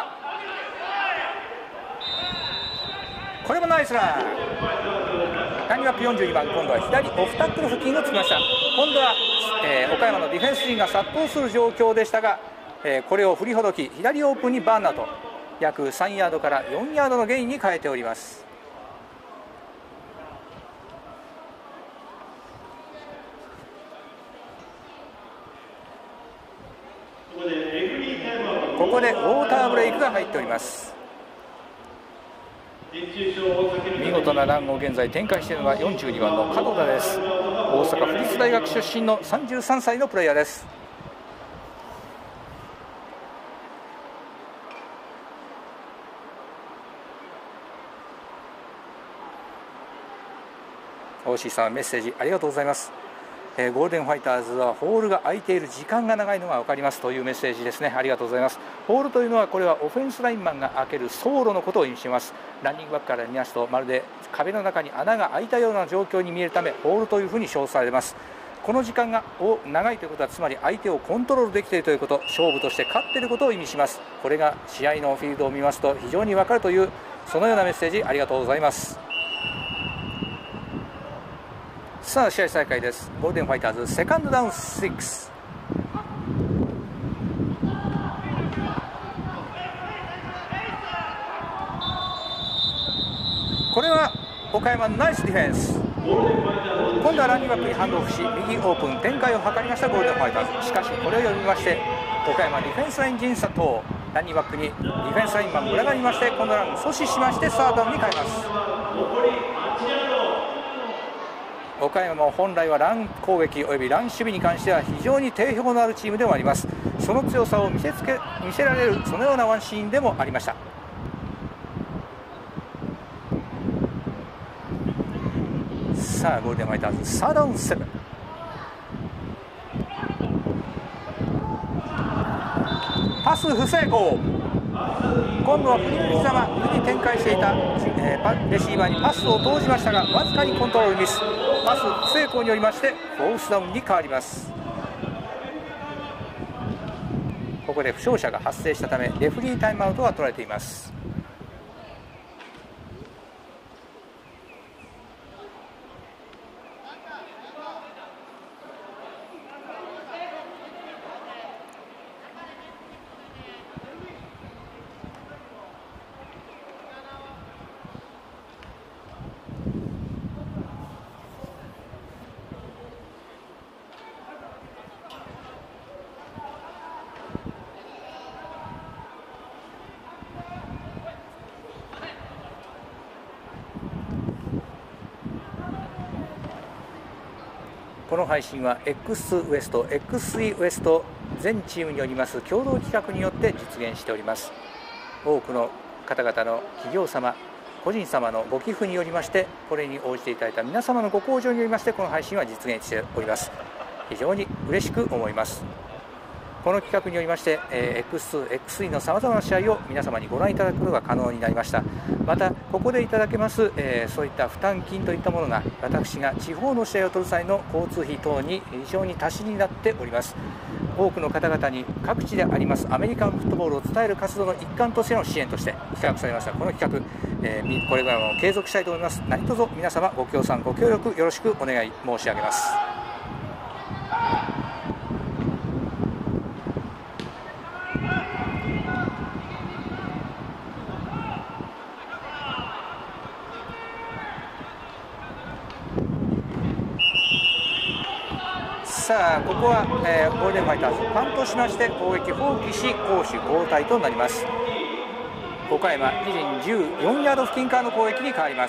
これもナイスラン。ランニングバックよんじゅうにばん、今度は左オフタックル付近をつきました。今度は、えー、岡山のディフェンス陣が殺到する状況でしたが、えー、これを振りほどき左オープンにバーンアウト、約さんヤードからよんヤードのゲインに変えております。ここでウォーターブレイクが入っております。見事なランを現在展開しているのがよんじゅうにばんの門田です。大阪府立大学出身のさんじゅうさんさいのプレイヤーです。大石さんメッセージありがとうございます。えー、ゴールデンファイターズはホールが空いている時間が長いのが分かりますというメッセージですね。ありがとうございます。ホールというのはこれはオフェンスラインマンが開ける走路のことを意味します。ランニングバックから見ますとまるで壁の中に穴が開いたような状況に見えるためホールというふうに称されます。この時間が長いということはつまり相手をコントロールできているということ、勝負として勝っていることを意味します。これが試合のフィールドを見ますと非常に分かるというそのようなメッセージありがとうございます。さあ試合再開です。ゴールデンファイターズセカンドダウンろく。 は岡山ナイスディフェンス。今度はランニングバックにハンドオフし右オープン展開を図りましたゴールデンファイターズ。しかしこれを読みまして岡山ディフェンスライン陣佐藤、ランニングバックにディフェンスラインマン群がりまして、今度はラン阻止しましてサードに変えます。岡山も本来はラン攻撃およびラン守備に関しては非常に定評のあるチームでもあります。その強さを見せつけ見せられるそのようなワンシーンでもありました。さあゴールデンファイターズサードダウンセブン。パス不成功。今度は振り向きざま右に展開していた、えー、レシーバーにパスを投じましたがわずかにコントロールミス。パス不成功によりましてフォースダウンに変わります。ここで負傷者が発生したためレフリータイムアウトが取られています。この配信は X ウエスト、エックススリー ウエスト全チームによります共同企画によって実現しております。多くの方々の企業様、個人様のご寄付によりまして、これに応じていただいた皆様のご厚情によりましてこの配信は実現しております。非常に嬉しく思います。この企画によりまして、えー、エックスツー、エックススリー のさまざまな試合を皆様にご覧いただくことが可能になりました。またここでいただけます、えー、そういった負担金といったものが私が地方の試合を取る際の交通費等に非常に足しになっております。多くの方々に各地でありますアメリカンフットボールを伝える活動の一環としての支援として企画されましたこの企画、えー、これからも継続したいと思います。何卒皆様ご協賛ご協力よろしくお願い申し上げます。さあここは、えー、ゴールデンファイターズパンとしまして攻撃放棄し攻守交代となります。岡山自陣じゅうよんヤード付近からの攻撃に変わります。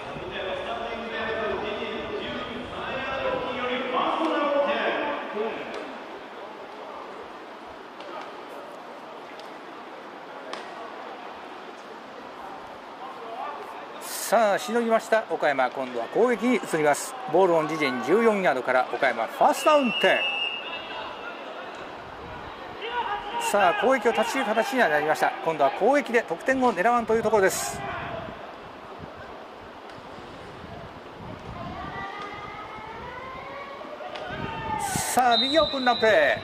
さあしのぎました岡山、今度は攻撃に移ります。ボールオン自陣じゅうよんヤードから岡山ファーストダウン点。さあ攻撃を断ち切る形になりました。今度は攻撃で得点を狙わんというところです。さあ右オープンなプレ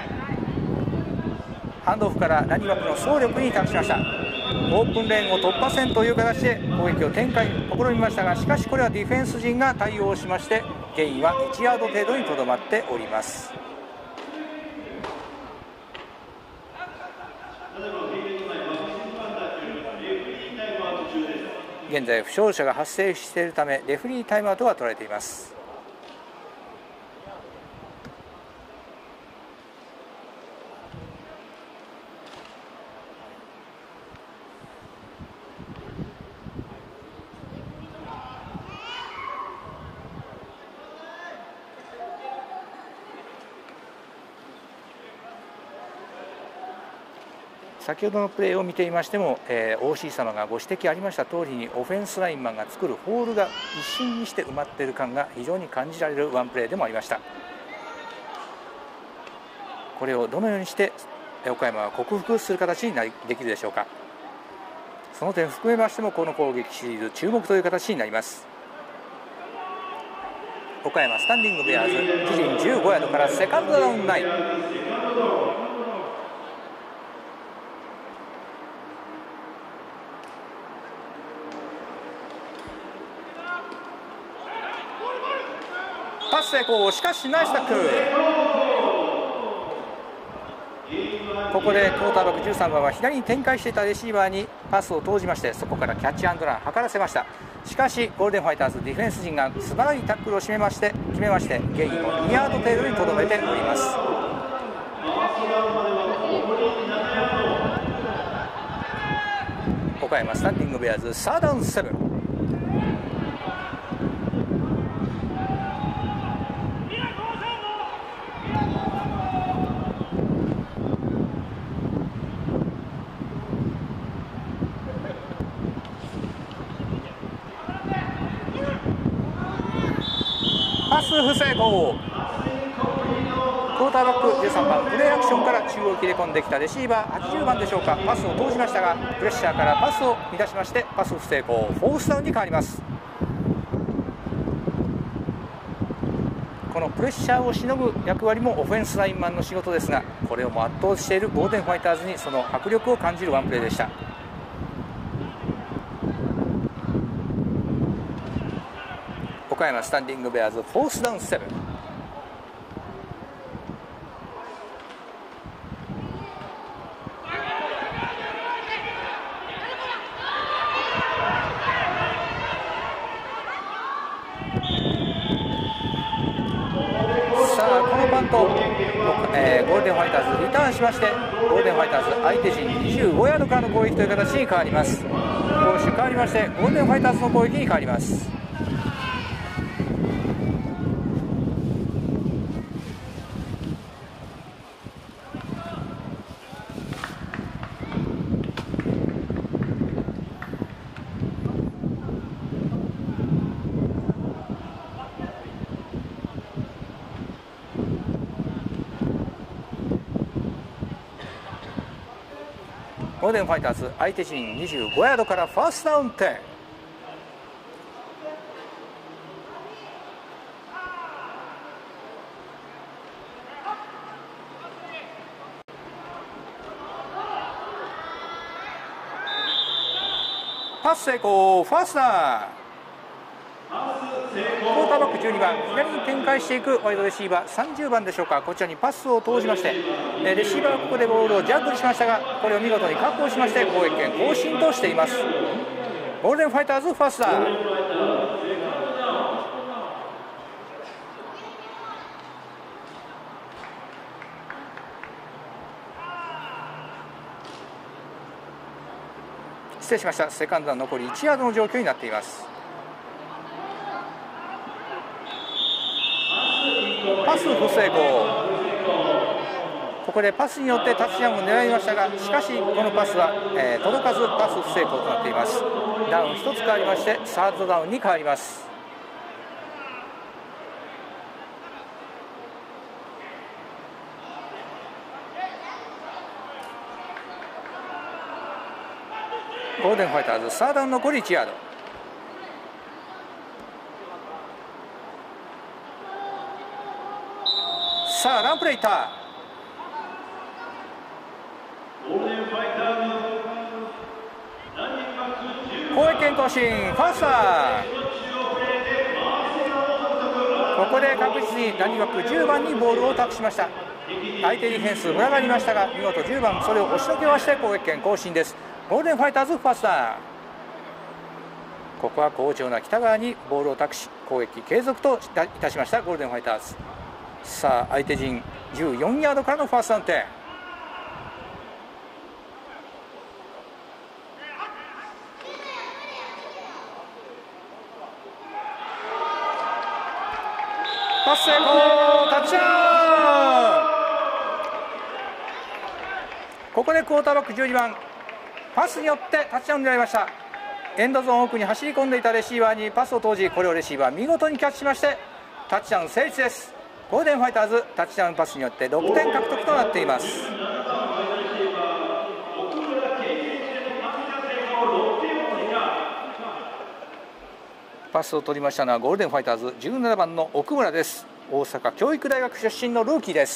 ー、ハンドオフからランニングバックの走力に託しました。オープンレーンを突破せんという形で攻撃を展開試みましたが、しかしこれはディフェンス陣が対応しましてゲインはいちヤード程度にとどまっております。現在負傷者が発生しているためレフリータイムアウトが取られています。先ほどのプレーを見ていましても、えー、オーシー 様がご指摘ありました通りにオフェンスラインマンが作るホールが一瞬にして埋まっている感が非常に感じられるワンプレーでもありました。これをどのようにして岡山は克服する形になりできるでしょうか。その点含めましてもこの攻撃シリーズ注目という形になります。岡山スタンディングベアーズ自陣じゅうごヤードからセカンドダウンナイン。パス成功、しかしナイスタックル。 ここでクォーターバックじゅうさんばんは左に展開していたレシーバーにパスを投じまして、そこからキャッチアンドラン図らせました。しかしゴールデンファイターズディフェンス陣が素晴らしいタックルを決めまして決めましてゲインをにヤード程度にとどめております。岡山スタンディングベアーズサードダウンセブン。パス不成功。クォーターバックじゅうさんばんプレーアクションから中央切れ込んできたレシーバーはちじゅうばんでしょうか、パスを投じましたがプレッシャーからパスを乱しましてパス不成功、フォースダウンに変わります。このプレッシャーをしのぐ役割もオフェンスラインマンの仕事ですが、これをも圧倒しているゴールデンファイターズにその迫力を感じるワンプレーでした。岡山スタンディングベアーズフォースダウンセブン。さあこのパント、えー、ゴールデンファイターズリターンしまして、ゴールデンファイターズ相手陣にじゅうごヤードからの攻撃という形に変わります。攻守変わりましてゴールデンファイターズの攻撃に変わります。ゴールデンファイターズ相手陣にじゅうごヤードからファーストダウン点。パス成功、ファーストダウン。クォーターバックじゅうにばん左に展開していくワイドレシーバーさんじゅうばんでしょうか、こちらにパスを投じましてレシーバーはここでボールをジャッグルしましたが、これを見事に確保しまして攻撃権更新としています。ゴールデンファイターズファーストダウン。失礼しました。セカンドは残りいちヤードの状況になっています。パス不成功。ここでパスによってタッチダウンを狙いましたが、しかしこのパスは、えー、届かずパス不成功となっています。ダウンひとつ変わりましてサードダウンに変わります。ゴールデンファイターズサードダウン残りいちヤード。さあランプレーいった。攻撃権更新、ファーストダウン。ここで確実にランニングバックじゅうばんにボールを託しました。相手ディフェンス群がりましたが見事じゅうばんそれを押しのけまして攻撃権更新です。ゴールデンファイターズファーストダウン。ここは好調な北川にボールを託し攻撃継続といたしましたゴールデンファイターズ。さあ相手陣じゅうよんヤードからのファーストダウン点。パス成功、タッチダウン。ここでクォーターバックじゅうにばんパスによってタッチダウンを狙いました。エンドゾーン奥に走り込んでいたレシーバーにパスを投じ、これをレシーバー見事にキャッチしましてタッチダウン成立です。ゴールデンファイターズタッチダウンパスによってろくてん獲得となっています。パスを取りましたのはゴールデンファイターズじゅうななばんの奥村です。大阪教育大学出身のルーキーです。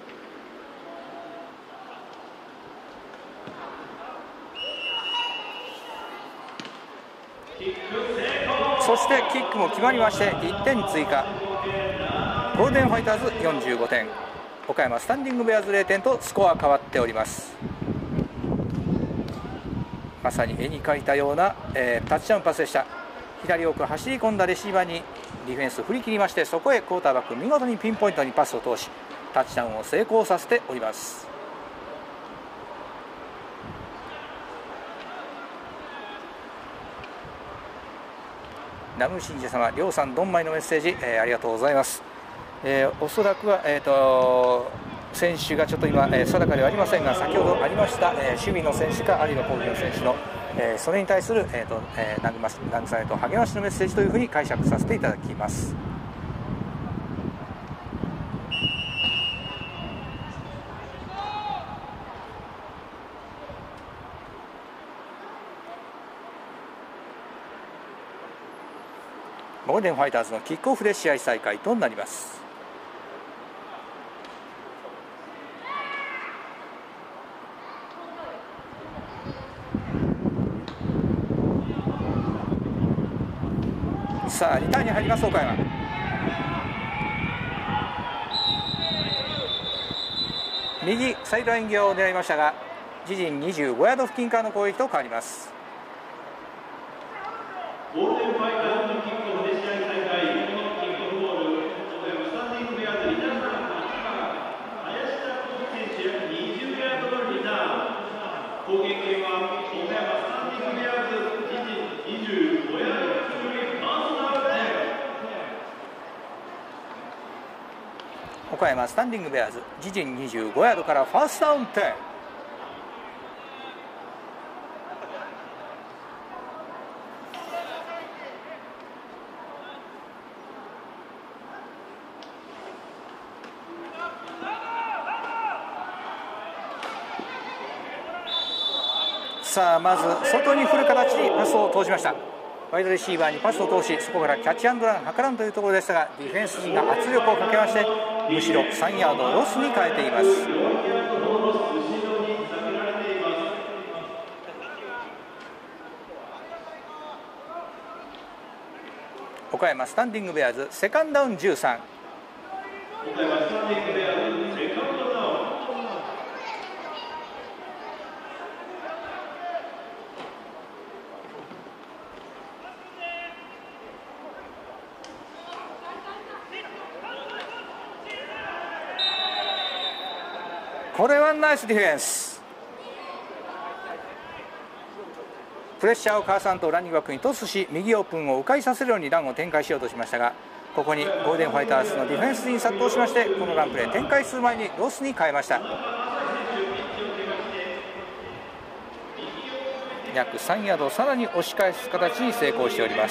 そしてキックも決まりましていってん追加。ゴールデンファイターズよんじゅうごてん、 岡山スタンディングベアーズゼロてんとスコア変わっております。まさに絵に描いたような、えー、タッチダウンパスでした。左奥走り込んだレシーバーにディフェンス振り切りまして、そこへクォーターバック見事にピンポイントにパスを通しタッチダウンを成功させております。ナム信者様、りょうさんどんまいのメッセージ、えー、ありがとうございます。えー、おそらくは、えー、と選手がちょっと今、えー、定かではありませんが、先ほどありました、えー、守備の選手かあるいは攻撃の選手の、えー、それに対する、えーとえー、慰めと励ましのメッセージというふうに解釈させていただきます。ゴールデンファイターズのキックオフで試合再開となります。さあリターンに入ります。岡山、右サイドライン際を狙いましたが自陣にじゅうごヤード付近からの攻撃と変わります。 ゴールデンファイターズのキックオフで試合再開。このキックオフボール、岡山スタンディングベアーズリターンマン林田選手にじゅうヤードのリターン。攻撃権は岡山スタンディングベアーズ自陣にじゅうごヤード付近よりファーストダウンです。 岡山スタンディングベアーズ自陣にじゅうごヤードからファーストダウン点。さあまず外に振る形にパスを通しました。ワイドレシーバーにパスを通し、そこからキャッチアンドラン図らんというところでしたが、ディフェンス陣が圧力をかけましてむしろさんヤードロスに変えています。岡山スタンディングベアーズセカンドダウンじゅうさん。 岡山スタンディングベアーズセカンドダウン。 これはナイスディフェンス。プレッシャーをかわさんとランニングバックにトスし、右オープンを迂回させるようにランを展開しようとしましたが、ここにゴールデンファイターズのディフェンスに殺到しまして、このランプレー展開する前にロスに変えました。約さんヤードさらに押し返す形に成功しております。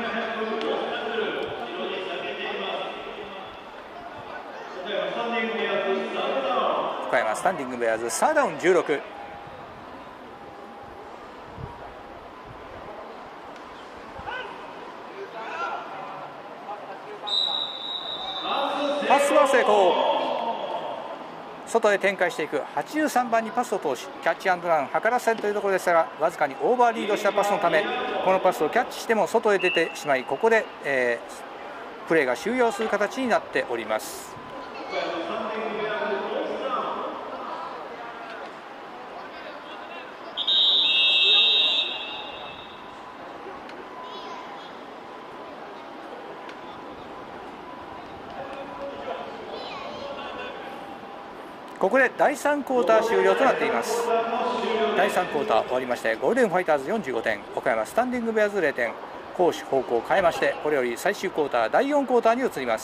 岡山スタンディングベアーズサードダウンじゅうろく。パスは成功。外へ展開していくはちじゅうさんばんにパスを通しキャッチアンドラン図らせるというところでしたが、わずかにオーバーリードしたパスのためこのパスをキャッチしても外へ出てしまい、ここで、えー、プレーが終了する形になっております。ここでだいさんクォーター終了となっています。だいさんクォーター終わりまして、ゴールデンファイターズよんじゅうごてん、岡山スタンディングベアーズゼロてん、攻守方向を変えまして、これより最終クォーターだいよんクォーターに移ります。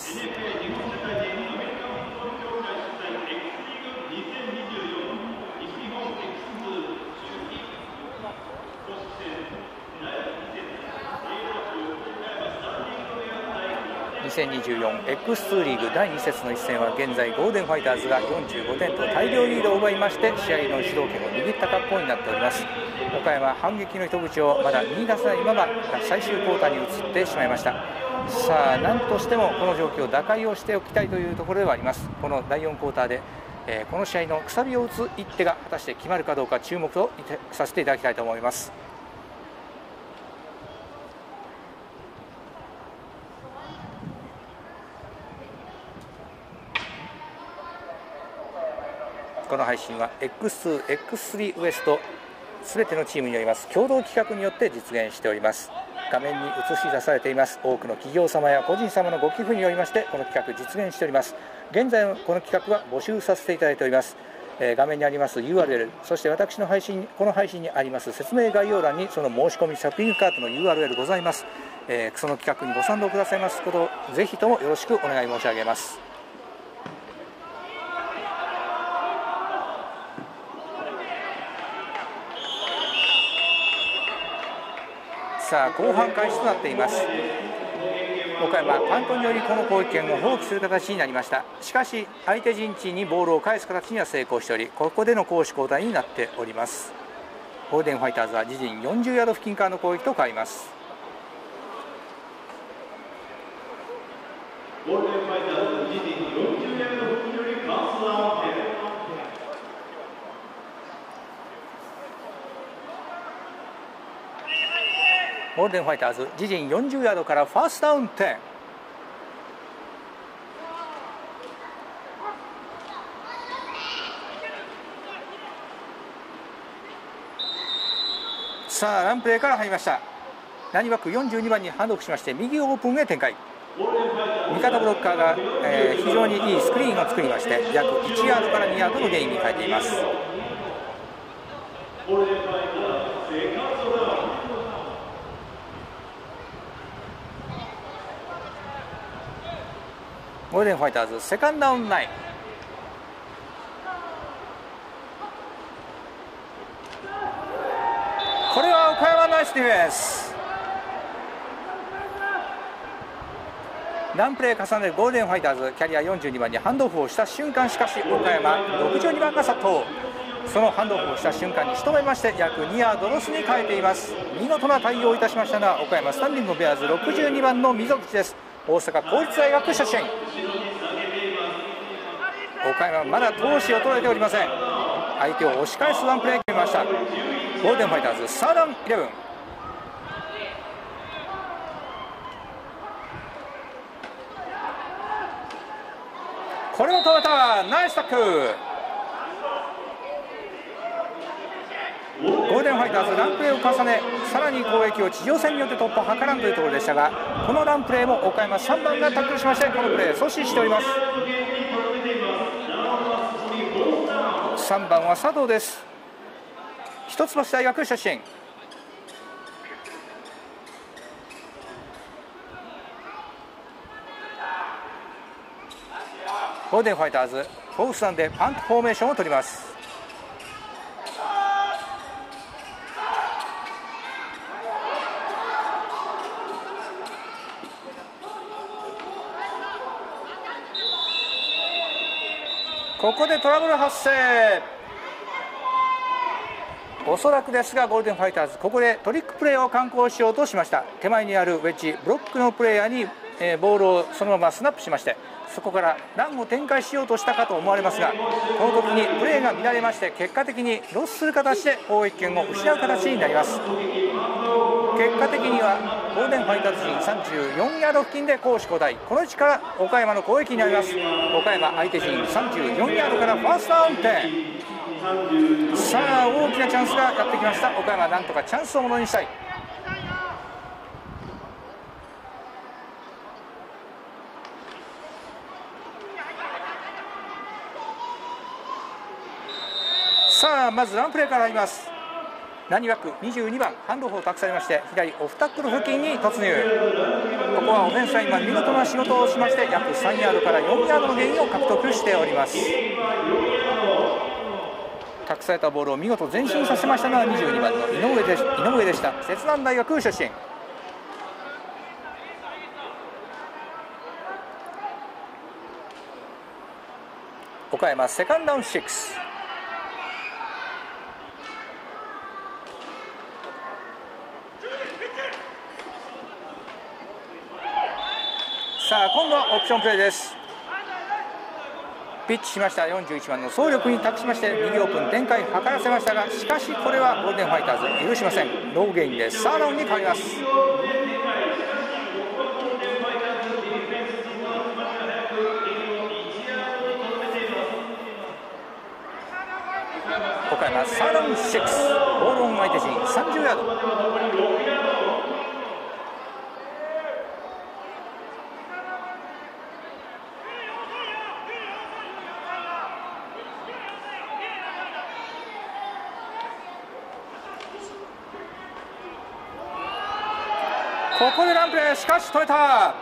にせんにじゅうよん エックスツー リーグだいに節の一戦は現在ゴールデンファイターズがよんじゅうごてんと大量リードを奪いまして試合の主導権を握った格好になっております。岡山反撃の糸口をまだ見出せないまま最終クォーターに移ってしまいました。さあ何としてもこの状況を打開をしておきたいというところではあります。このだいよんクォーターで、えー、この試合のくさびを打つ一手が果たして決まるかどうか注目とさせていただきたいと思います。 この配信は エックスツー、エックススリー ウエストすべてのチームによります共同企画によって実現しております。画面に映し出されています多くの企業様や個人様のご寄付によりましてこの企画実現しております。現在この企画は募集させていただいております。えー、画面にあります ユーアールエル、 そして私の配信この配信にあります説明概要欄にその申し込みショッピングカートの ユーアールエル ございます。えー、その企画にご賛同くださいますことをぜひともよろしくお願い申し上げます。さあ後半開始となっています。岡山パントによりこの攻撃権を放棄する形になりました。しかし相手陣地にボールを返す形には成功しておりここでの攻守交代になっております。ゴールデンファイターズは自陣よんじゅうヤード付近からの攻撃と変わります。 ゴールデンファイターズ自陣よんじゅうヤード付近よりファーストダウン点。 ゴールデンファイターズ自陣よんじゅうヤードからファーストダウン点。さあランプレーから入りました。何枠よんじゅうにばんにハンドオフしまして右オープンへ展開。味方ブロッカーが、えー、非常にいいスクリーンを作りまして約いちヤードからにヤードのゲインに変えています。ゴールデンファイターズセカンドダウンナイン。これは岡山ナイスディフェンス。ランプレー重ねるゴールデンファイターズキャリアよんじゅうにばんにハンドオフをした瞬間しかし岡山ろくじゅうにばんが殺到。そのハンドオフをした瞬間に仕留めまして約にヤードロスに変えています。見事な対応をいたしましたのは岡山スタンディングベアーズろくじゅうにばんの溝口です。大阪公立大学出身。岡山まだ闘志を捉えておりません。相手を押し返すワンプレー決めました。ゴールデンファイターズサードダウンイレブン。これも止めた。ナイスタックル。ゴールデンファイターズランプレーを重ねさらに攻撃を地上戦によって突破を図らんというところでしたがこのランプレーも岡山さんばんがタックルしましてこのプレー阻止しております。さんばんは佐藤です。一橋大学出身。ゴールデンファイターズフォースダウンでパントフォーメーションを取ります。ここでトラブル発生。おそらくですがゴールデンファイターズここでトリックプレーを敢行しようとしました。手前にあるウェッジブロックのプレーヤーに、えー、ボールをそのままスナップしましてそこからランを展開しようとしたかと思われますがこの時にプレーが乱れまして結果的にロスする形で攻撃権を失う形になります。結果的にはゴールデンファイターズ陣さんじゅうよんヤード付近で攻守交代。この位置から岡山の攻撃になります。岡山相手陣さんじゅうよんヤードからファーストダウン点。さあ大きなチャンスがやってきました。岡山なんとかチャンスをものにしたい。さあまずランプレーから入ります。何枠にじゅうにばんハンドオフを託されまして左オフタックル付近に突入。ここはオフェンスラインが見事な仕事をしまして約さんヤードからよんヤードのゲインを獲得しております。託されたボールを見事前進させましたのはにじゅうにばんの井上で、井上でした。摂南大学出身。岡山セカンドダウンろく。さあ今度はオプションプレーです。ピッチしましたよんじゅういちばんの総力に託しまして右オープン展開図らせましたがしかしこれはゴールデンファイターズ許しません。ノーゲインでサードダウンに変わります。 岡山サードオンろく、ボールオン相手陣さんじゅうヤード。ここでランプレー、しかし止めた。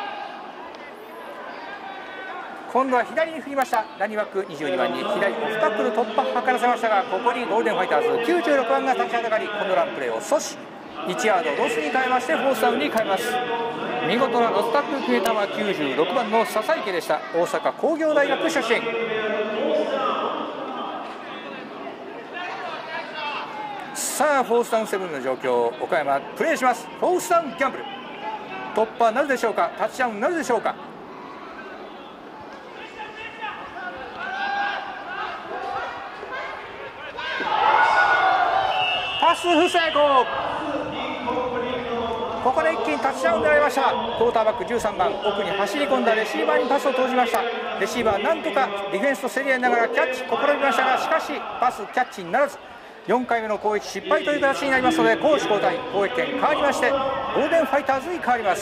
今度は左に振りました。ランニバックにじゅうにばんに左オフタックル突破を図らせましたが、ここにゴールデンファイターズきゅうじゅうろくばんが立ちはだかり、このランプレーを阻止、いちヤードロスに変えましてフォースダウンに変えます。見事なロスタックル決めたのはきゅうじゅうろくばんの笹池でした。大阪工業大学出身。さあフォースダウンセブンの状況、岡山プレーします。フォースダウンギャンブル、突破なるでしょうか、タッチダウンなるでしょうか。パス不成功。ここで一気にタッチダウンになりました。クォーターバックじゅうさんばん、奥に走り込んだレシーバーにパスを投じました。レシーバーなんとかディフェンスと競り合いながらキャッチ試みましたが、しかしパスキャッチにならず、よんかいめの攻撃失敗という形になりますので、攻守交代、攻撃権変わりましてゴールデンファイターズに変わります。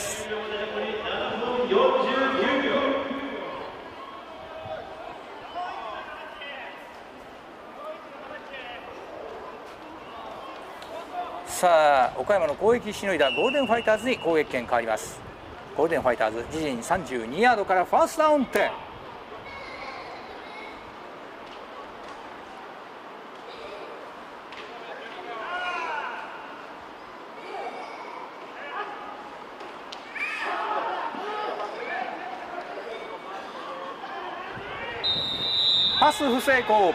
さあ岡山の攻撃しのいだゴールデンファイターズに攻撃権変わります。ゴールデンファイターズ自陣さんじゅうにヤードからファーストダウン点。パス不成功。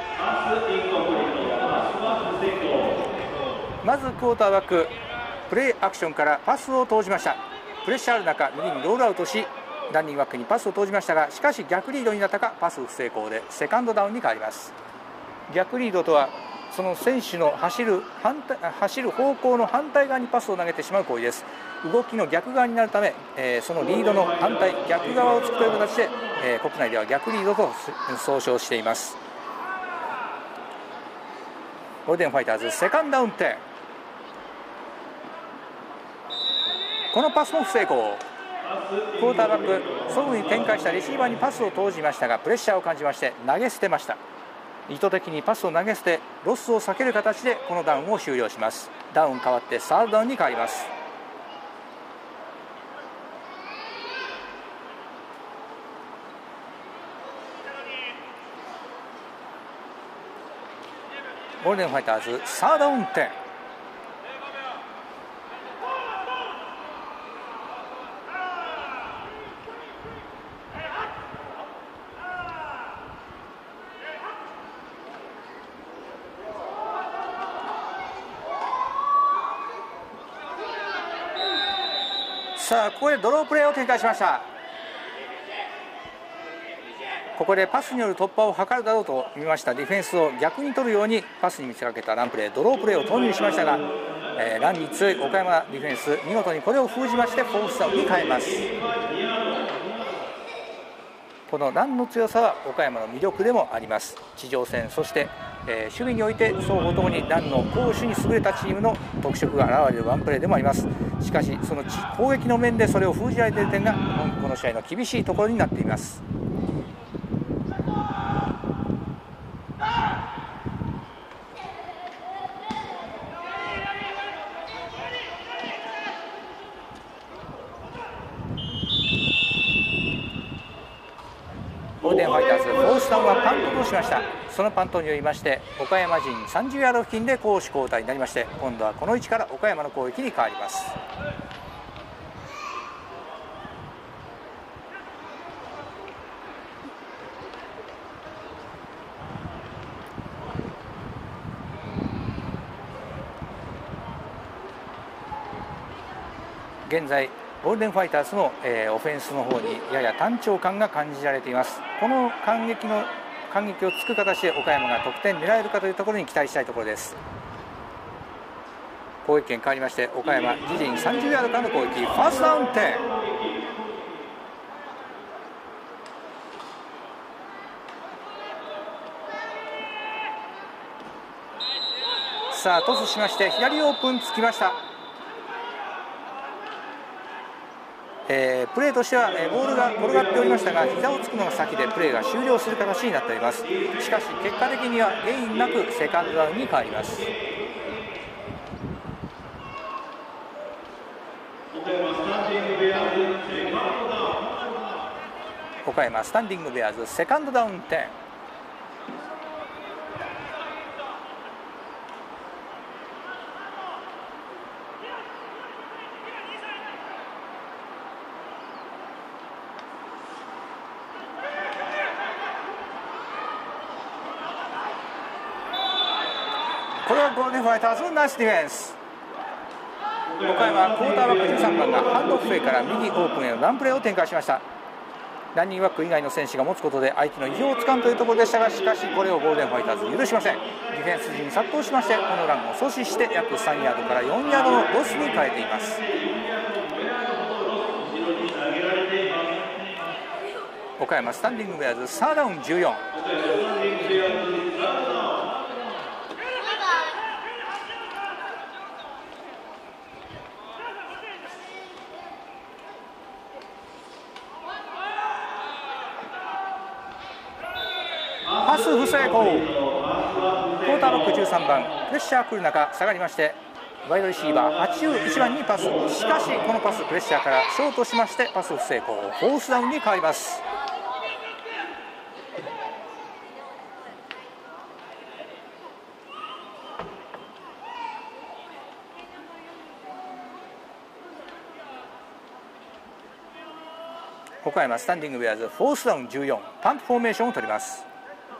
まずクォーターバックプレーアクションからパスを投じました。プレッシャーある中右にロールアウトしランニングバックにパスを投じましたが、しかし逆リードになったかパス不成功でセカンドダウンに変わります。逆リードとはその選手の走る反対走る方向の反対側にパスを投げてしまう行為です。動きの逆側になるため、えー、そのリードの反対逆側をつくという形で、えー、国内では逆リードと総称しています。ゴールデンファイターズセカンドダウン点。このパスも不成功。クォーターバック側に展開したレシーバーにパスを投じましたが、プレッシャーを感じまして投げ捨てました。意図的にパスを投げ捨てロスを避ける形でこのダウンを終了します。ダウン変わってサードダウンに変わります。ゴールデンファイターズサードダウン点。さあここでドロープレーを展開しました。ここでパスによる突破を図るだろうと見ましたディフェンスを逆に取るようにパスに見せかけたランプレードロープレーを投入しましたが、えー、ランに強い岡山ディフェンス見事にこれを封じましてフォースダウンに変えます。このランの強さは岡山の魅力でもあります。地上戦そして、えー、守備において双方ともにランの攻守に優れたチームの特色が現れるワンプレーでもあります。しかしその攻撃の面でそれを封じられている点がこの試合の厳しいところになっています。ゴールデンファイターズフォースダウンはパントとしました。そのパントによりまして岡山陣さんじゅうヤード付近で攻守交代になりまして、今度はこの位置から岡山の攻撃に変わります。現在ゴールデンファイターズの、えー、オフェンスの方にやや単調感が感じられています。この感激の感激をつく形で岡山が得点狙えるかというところに期待したいところです。攻撃権変わりまして岡山自陣さんじゅうヤードからの攻撃ファーストダウン点。 さあトスしまして左オープンつきました。えー、プレーとしては、えー、ボールが転がっておりましたが膝をつくのが先でプレーが終了する形になっております。しかし結果的にはゲインなくセカンドダウンに変わります。岡山スタンディングベアーズセカンドダウンテン。これはゴールデンファイターズのナイスディフェンス。岡山クォーターバックじゅうさんばんがハンドオフへから右オープンへのランプレーを展開しました。ランニングバック以外の選手が持つことで相手の意表をつかむというところでしたが、しかしこれをゴールデンファイターズ許しません。ディフェンス陣に殺到しましてこのランを阻止して約さんヤードからよんヤードのロスに変えています。岡山スタンディングベアーズサーダウンじゅうよん。パス不成功。クォーターバックじゅうさんばんプレッシャー来る中下がりましてワイドレシーバーはちじゅういちばんにパス。しかしこのパスプレッシャーからショートしましてパス不成功。フォースダウンに変わります。岡山スタンディングベアーズフォースダウンじゅうよんパンプフォーメーションを取ります。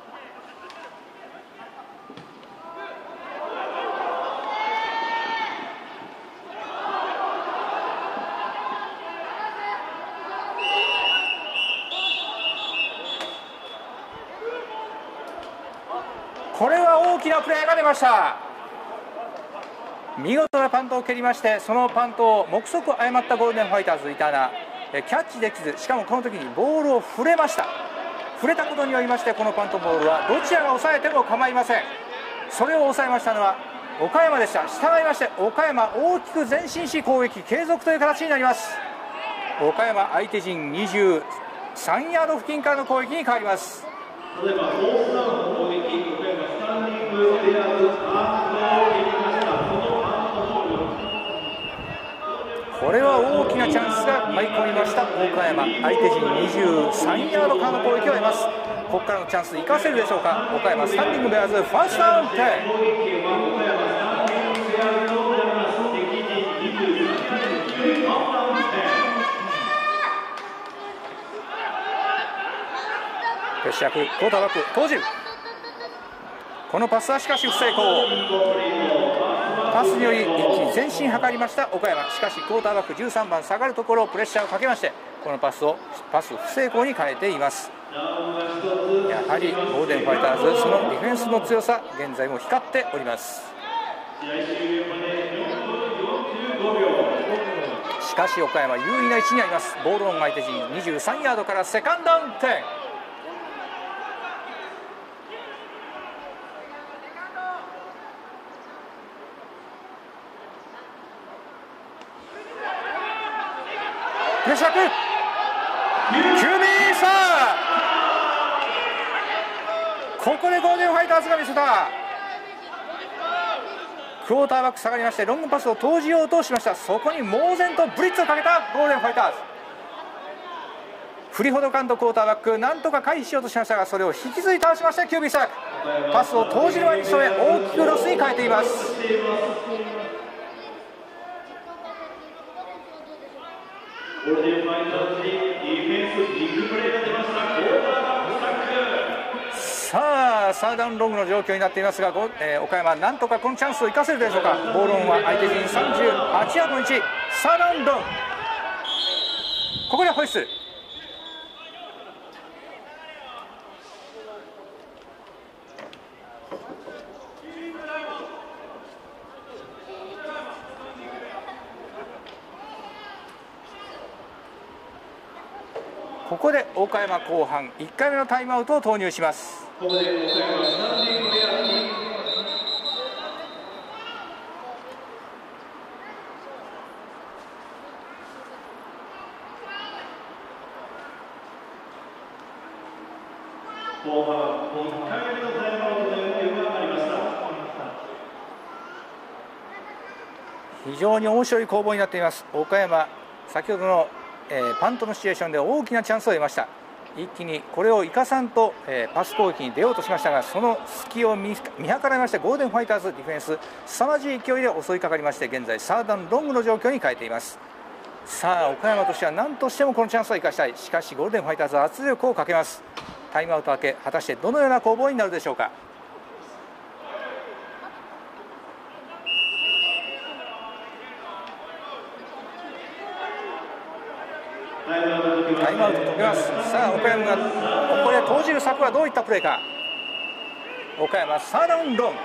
これは大きなプレーが出ました。見事なパントを蹴りましてそのパントを目測誤ったゴールデンファイターズイターナキャッチできず、しかもこの時にボールを触れました。触れたことによりましてこのパントボールはどちらが抑えても構いません。それを抑えましたのは岡山でした。従いまして岡山大きく前進し攻撃継続という形になります。岡山相手陣にじゅうさんヤード付近からの攻撃に変わります。 例えばフォースダウンの攻撃、岡山スタンディングベアーズパントを蹴りました。このパントボール、 これは大きなチャンスが舞い込みました。岡山相手陣にじゅうさんヤードからの攻撃を得ます。ここからのチャンス生かせるでしょうか。岡山スタンディングベアーズファーストダウンテン。プレッシャーククォーターバック投じる。このパスはしかし不成功。パスにより一気に前進図りました岡山。しかしクォーターバックじゅうさんばん下がるところをプレッシャーをかけましてこのパスをパス不成功に変えています。やはりゴールデンファイターズそのディフェンスの強さ現在も光っております。しかし岡山有利な位置にあります。ボールオン相手陣にじゅうさんヤードからセカンドダウンテン。プレッシャークキュービーサー。ここでゴールデンファイターズが見せた。クォーターバック下がりましてロングパスを投じようとしました。そこに猛然とブリッツをかけたゴールデンファイターズ。振りほどかんとクォーターバックなんとか回避しようとしましたがそれを引きずり倒しました。キュービーサークパスを投じる前にそれ大きくロスに変えています。 ゴールデンファイターズにディフェンスビッグプレーが出ました。クォーターバックタックル。 さあサーダウンロングの状況になっていますが、えー、岡山なんとかこのチャンスを生かせるでしょうか。ボールオンは相手陣さんじゅうはちヤードの位置。サーダウンロングここでホイッスル。ここで岡山後半いっかいめのタイムアウトを投入します。 ここで岡山スタンディングベアーズに非常に面白い攻防になっています。岡山、先ほどの、えー、パントのシチュエーションで大きなチャンスを得ました。一気にこれを生かさんと、えー、パス攻撃に出ようとしましたが、その隙を 見, 見計らいましてゴールデンファイターズディフェンス凄まじい勢いで襲いかかりまして、現在サーダンロングの状況に変えています。さあ岡山としては何としてもこのチャンスを生かしたい。しかしゴールデンファイターズは圧力をかけます。タイムアウト明け、果たしてどのような攻防になるでしょうか。タイムアウト解けます。さあ岡山がここで投じる策はどういったプレーか。岡山サーダウンロン。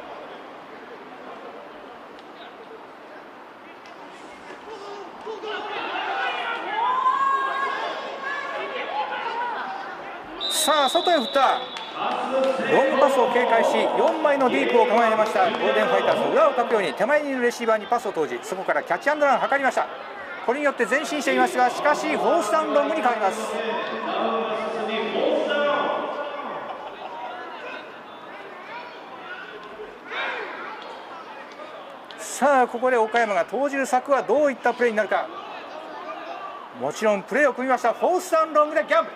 さあ外へ振った。ロングパスを警戒しよんまいのディープを構えましたゴールデンファイターズ。裏をかくように手前にいるレシーバーにパスを投じ、そこからキャッチアンドランを図りました。これによって前進していますが、しかしフォースダウンロングに変わります。さあここで岡山が投じる策はどういったプレーになるか。もちろんプレーを組みました。フォースダウンロングでギャンブル。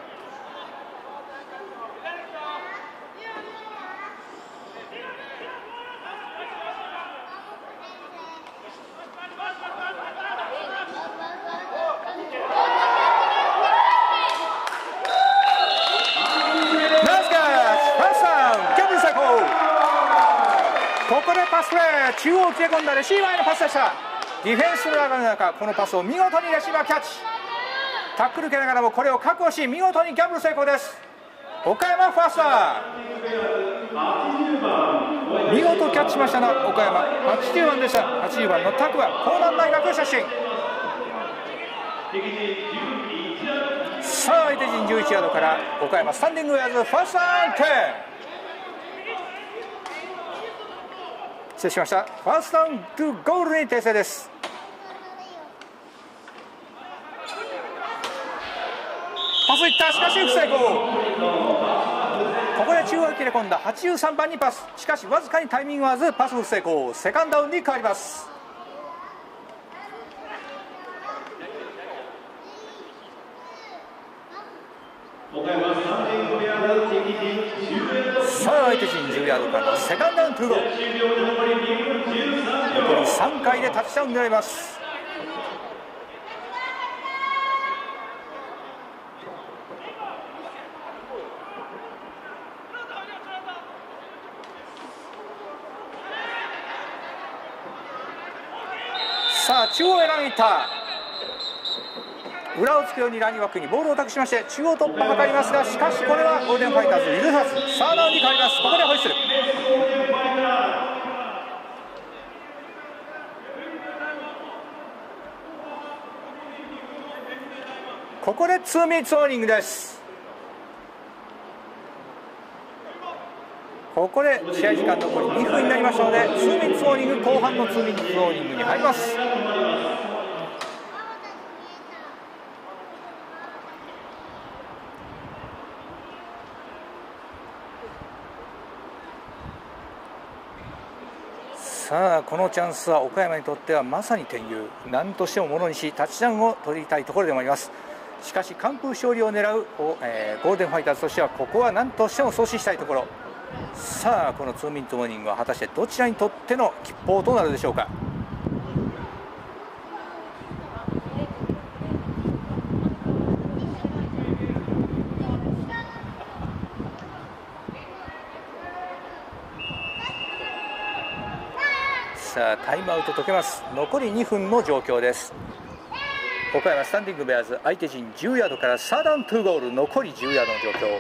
中央を切れ込んだレシーバーへのパスでした。ディフェンスの流れの中、このパスを見事にレシーバーキャッチ。タックル受けながらもこれを確保し、見事にギャンブル成功です。岡山ファースター、見事キャッチしましたな。岡山はちじゅうばんでした。はちじゅうばんのタクは江南大学出身。さあ相手陣じゅういちヤードから岡山スタンディングウェアーズファーストアンテン。失礼しました。ファーストダウントゥゴールに訂正です。パスいった。しかし不成功。ここで中央に切れ込んだはちじゅうさんばんにパス。しかしわずかにタイミング合わずパス不成功。セカンドダウンに変わります。さあ相手陣じゅうヤードからのセカンドダウントゥゴー。残りさんかいでタッチダウンになります。さあ中央へ投げに行った。裏をつくようにランニングバックにボールを託しまして中央突破を図りますが、しかしこれはゴールデンファイターズ許さずサーダウンに変わります。ここでホイッスル。ここでツーミニッツウォーニングです。ここで試合時間残りにふんになりましたのでツーミニッツウォーニング、後半のツーミニッツウォーニングに入ります。さあこのチャンスは岡山にとってはまさに点優。何としてもものにしタッチダウンを取りたいところでもあります。しかし完封勝利を狙う、えー、ゴールデンファイターズとしてはここは何としても阻止したいところ。さあこのツーミニッツモーニングは果たしてどちらにとっての吉報となるでしょうか。さあタイムアウト解けます。残りにふんの状況です。岡山スタンディングベアーズ、相手陣じゅうヤードからサーダウントゥーゴール、残りじゅうヤードの状況。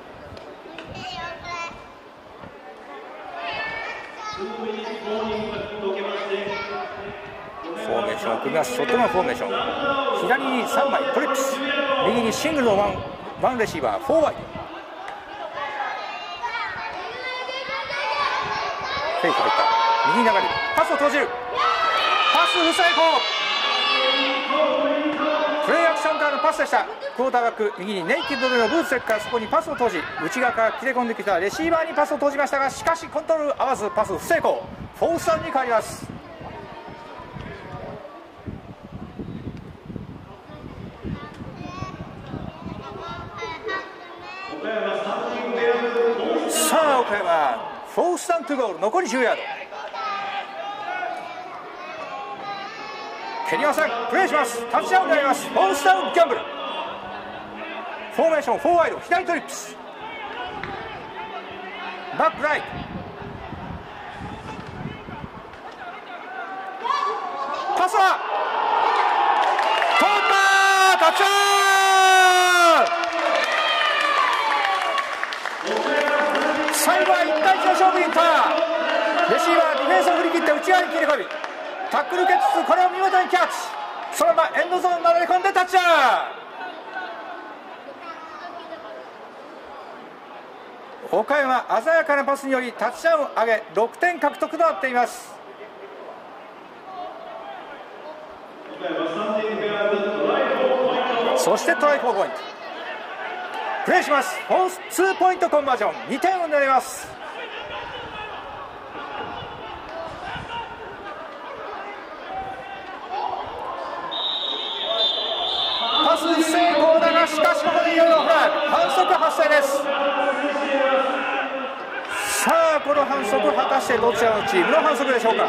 フォーメーションを組みます。ショットガンフォーメーション、左にさんまいトリップス、右にシングルのワンワンレシーバーフォーワイド、フェイク入った。右に流れるパスを投じる。パス不成功。プレーアクションからのパスでした。クォーターバック右にネイキッドでのブーツセックからそこにパスを投じ、内側から切れ込んできたレシーバーにパスを投じましたが、しかしコントロール合わずパス不成功。フォースダウンに変わります。 フォースダウントゥゴール、残りじゅうヤード。蹴りません、プレーします。タッチダウンになります。フォースダウンギャンブル。フォーメーションフォーワイド、左トリップス、バックライト、パスは通った、タッチダウン。最後はいち対いちの勝負にいった。レシーバーディフェンスを振り切って内側に切り込み、タックル決つ、これを見事にキャッチ。そのままエンドゾーンに流れ込んでタッチダウン。岡山、鮮やかなパスによりタッチダウンを上げ、ろくてん獲得となっています。そしてトライフォーポイント、プレーします。フォースツーポイントコンバージョン、にてんを狙います。パス成功だが、しかしここでイエローフラグ、反則発生です。さあこの反則、果たしてどちらのチームの反則でしょうか。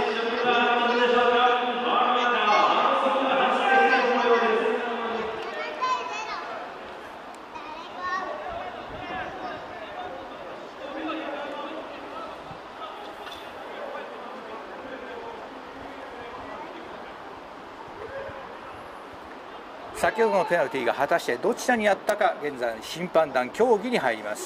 先ほどのペナルティーが果たしてどちらにあったか、現在審判団協議に入ります。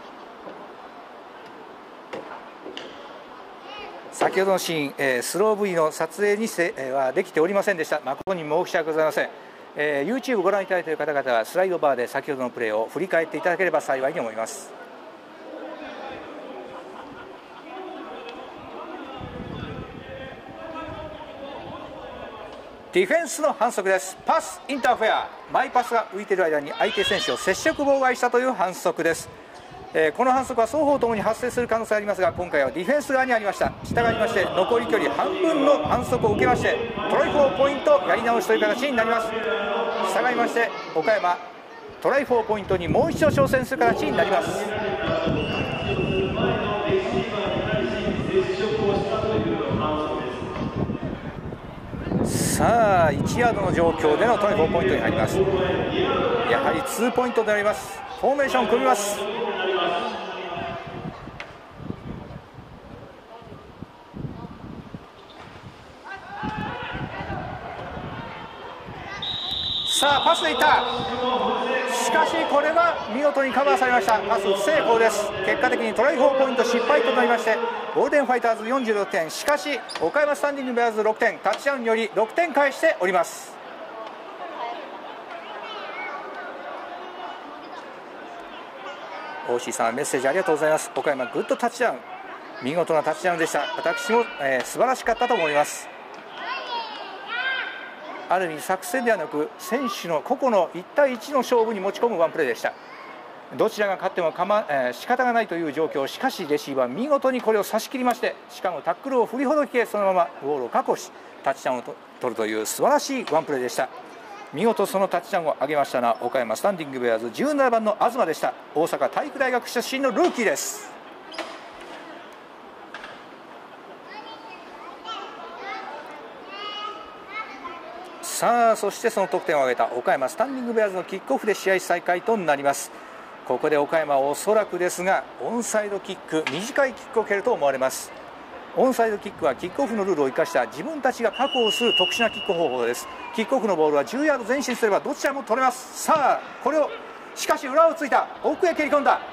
先ほどのシーン、えー、スロー ブイ の撮影にせ、えー、はできておりませんでした。誠に申し訳ございません。えー、YouTube ご覧いただいている方々はスライドバーで先ほどのプレーを振り返っていただければ幸いに思います。ディフェンスの反則です。パスインターフェア、マイパスが浮いている間に相手選手を接触妨害したという反則です。えー、この反則は双方ともに発生する可能性がありますが、今回はディフェンス側にありました。したがりまして残り距離半分の反則を受けまして、トライフォーポイントやり直しという形になります。したがりまして岡山、トライフォーポイントにもう一度挑戦する形になります。さあいちヤードの状況でのトライフォーポイントに入ります。やはりツーポイントであります。フォーメーション組みます。さあパスでいった。しかしこれは見事にカバーされました。パス不成功です。結果的にトライフォーポイント失敗となりまして、ゴールデンファイターズよんじゅうろくてん、しかし岡山スタンディングベアーズろくてん、タッチダウンによりろくてん返しております。大石さん、メッセージありがとうございます。岡山グッドタッチダウン、見事なタッチダウンでした。私も、えー、素晴らしかったと思います。ある意味作戦ではなく選手の個々のいち対いちの勝負に持ち込むワンプレーでした。どちらが勝ってもかま、えー、仕方がないという状況。しかしレシーバー見事にこれを差し切りまして、しかもタックルを振りほどき、そのままゴールを確保しタッチダウンをと取るという素晴らしいワンプレーでした。見事そのタッチダウンを上げましたのは岡山スタンディングベアーズじゅうななばんの東でした。大阪体育大学出身のルーキーです。さあそしてその得点を挙げた岡山スタンディングベアーズのキックオフで試合再開となります。ここで岡山はおそらくですがオンサイドキック、短いキックを蹴ると思われます。オンサイドキックはキックオフのルールを生かした自分たちが確保する特殊なキック方法です。キックオフのボールはじゅうヤード前進すればどちらも取れます。さあこれをしかし裏をついた、奥へ蹴り込んだ。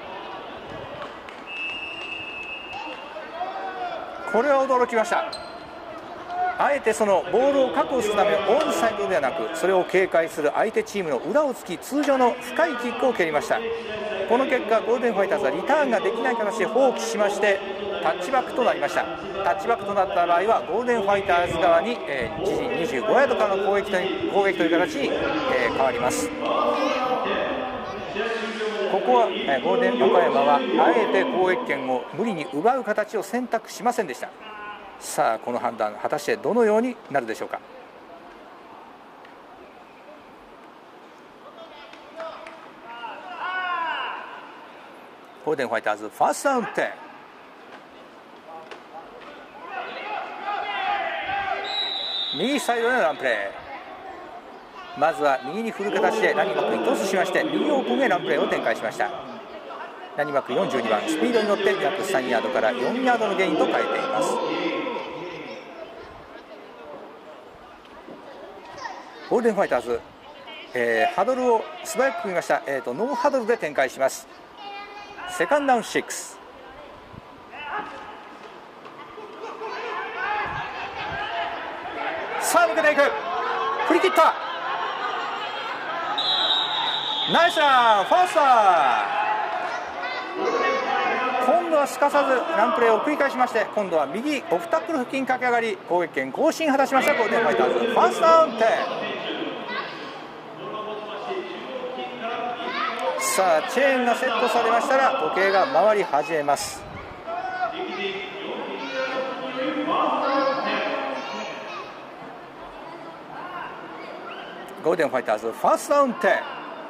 これは驚きました。あえてそのボールを確保するためオンサイドではなく、それを警戒する相手チームの裏をつき通常の深いキックを蹴りました。この結果ゴールデンファイターズはリターンができない形で放棄しましてタッチバックとなりました。タッチバックとなった場合はゴールデンファイターズ側に、えー、自陣にじゅうごヤードからの攻撃と攻撃という形に、えー、変わります。ここは、えー、ゴールデン岡山はあえて攻撃権を無理に奪う形を選択しませんでした。さあこの判断果たしてどのようになるでしょうか。ゴールデンファイターズファーストダウン点、 右サイドでのランプレー。まずは右に振る形でランニングバックにトスしまして、右オープンへランプレーを展開しました。ランニングバックよんじゅうにばん、スピードに乗って約さんヤードからよんヤードのゲインと変えています。ゴールデンファイターズ、えー、ハドルを素早く組みました。えーと、ノーハドルで展開します。セカンドダウンろく。さあ抜けていく、振り切った、ナイスラン、ファースト。今度はすかさずランプレーを繰り返しまして、今度は右オフタックル付近駆け上がり、攻撃権更新果たしました。ゴールデンファイターズ、ファーストダウン点。さあチェーンがセットされましたら時計が回り始めます。ゴールデンファイターズ、ファーストダウン点。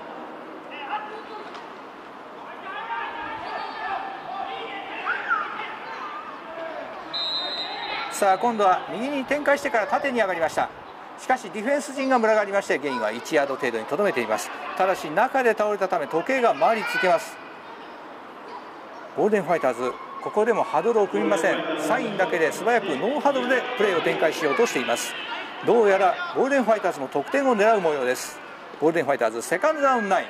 さあ今度は右に展開してから縦に上がりました。しかしディフェンス陣が群がりまして、ゲインはいちヤード程度にとどめています。ただし中で倒れたため時計が回り続けます。ゴールデンファイターズ、ここでもハドルを組みません。サインだけで素早くノーハドルでプレーを展開しようとしています。どうやらゴールデンファイターズも得点を狙う模様です。ゴールデンファイターズ、セカンドダウンナイン。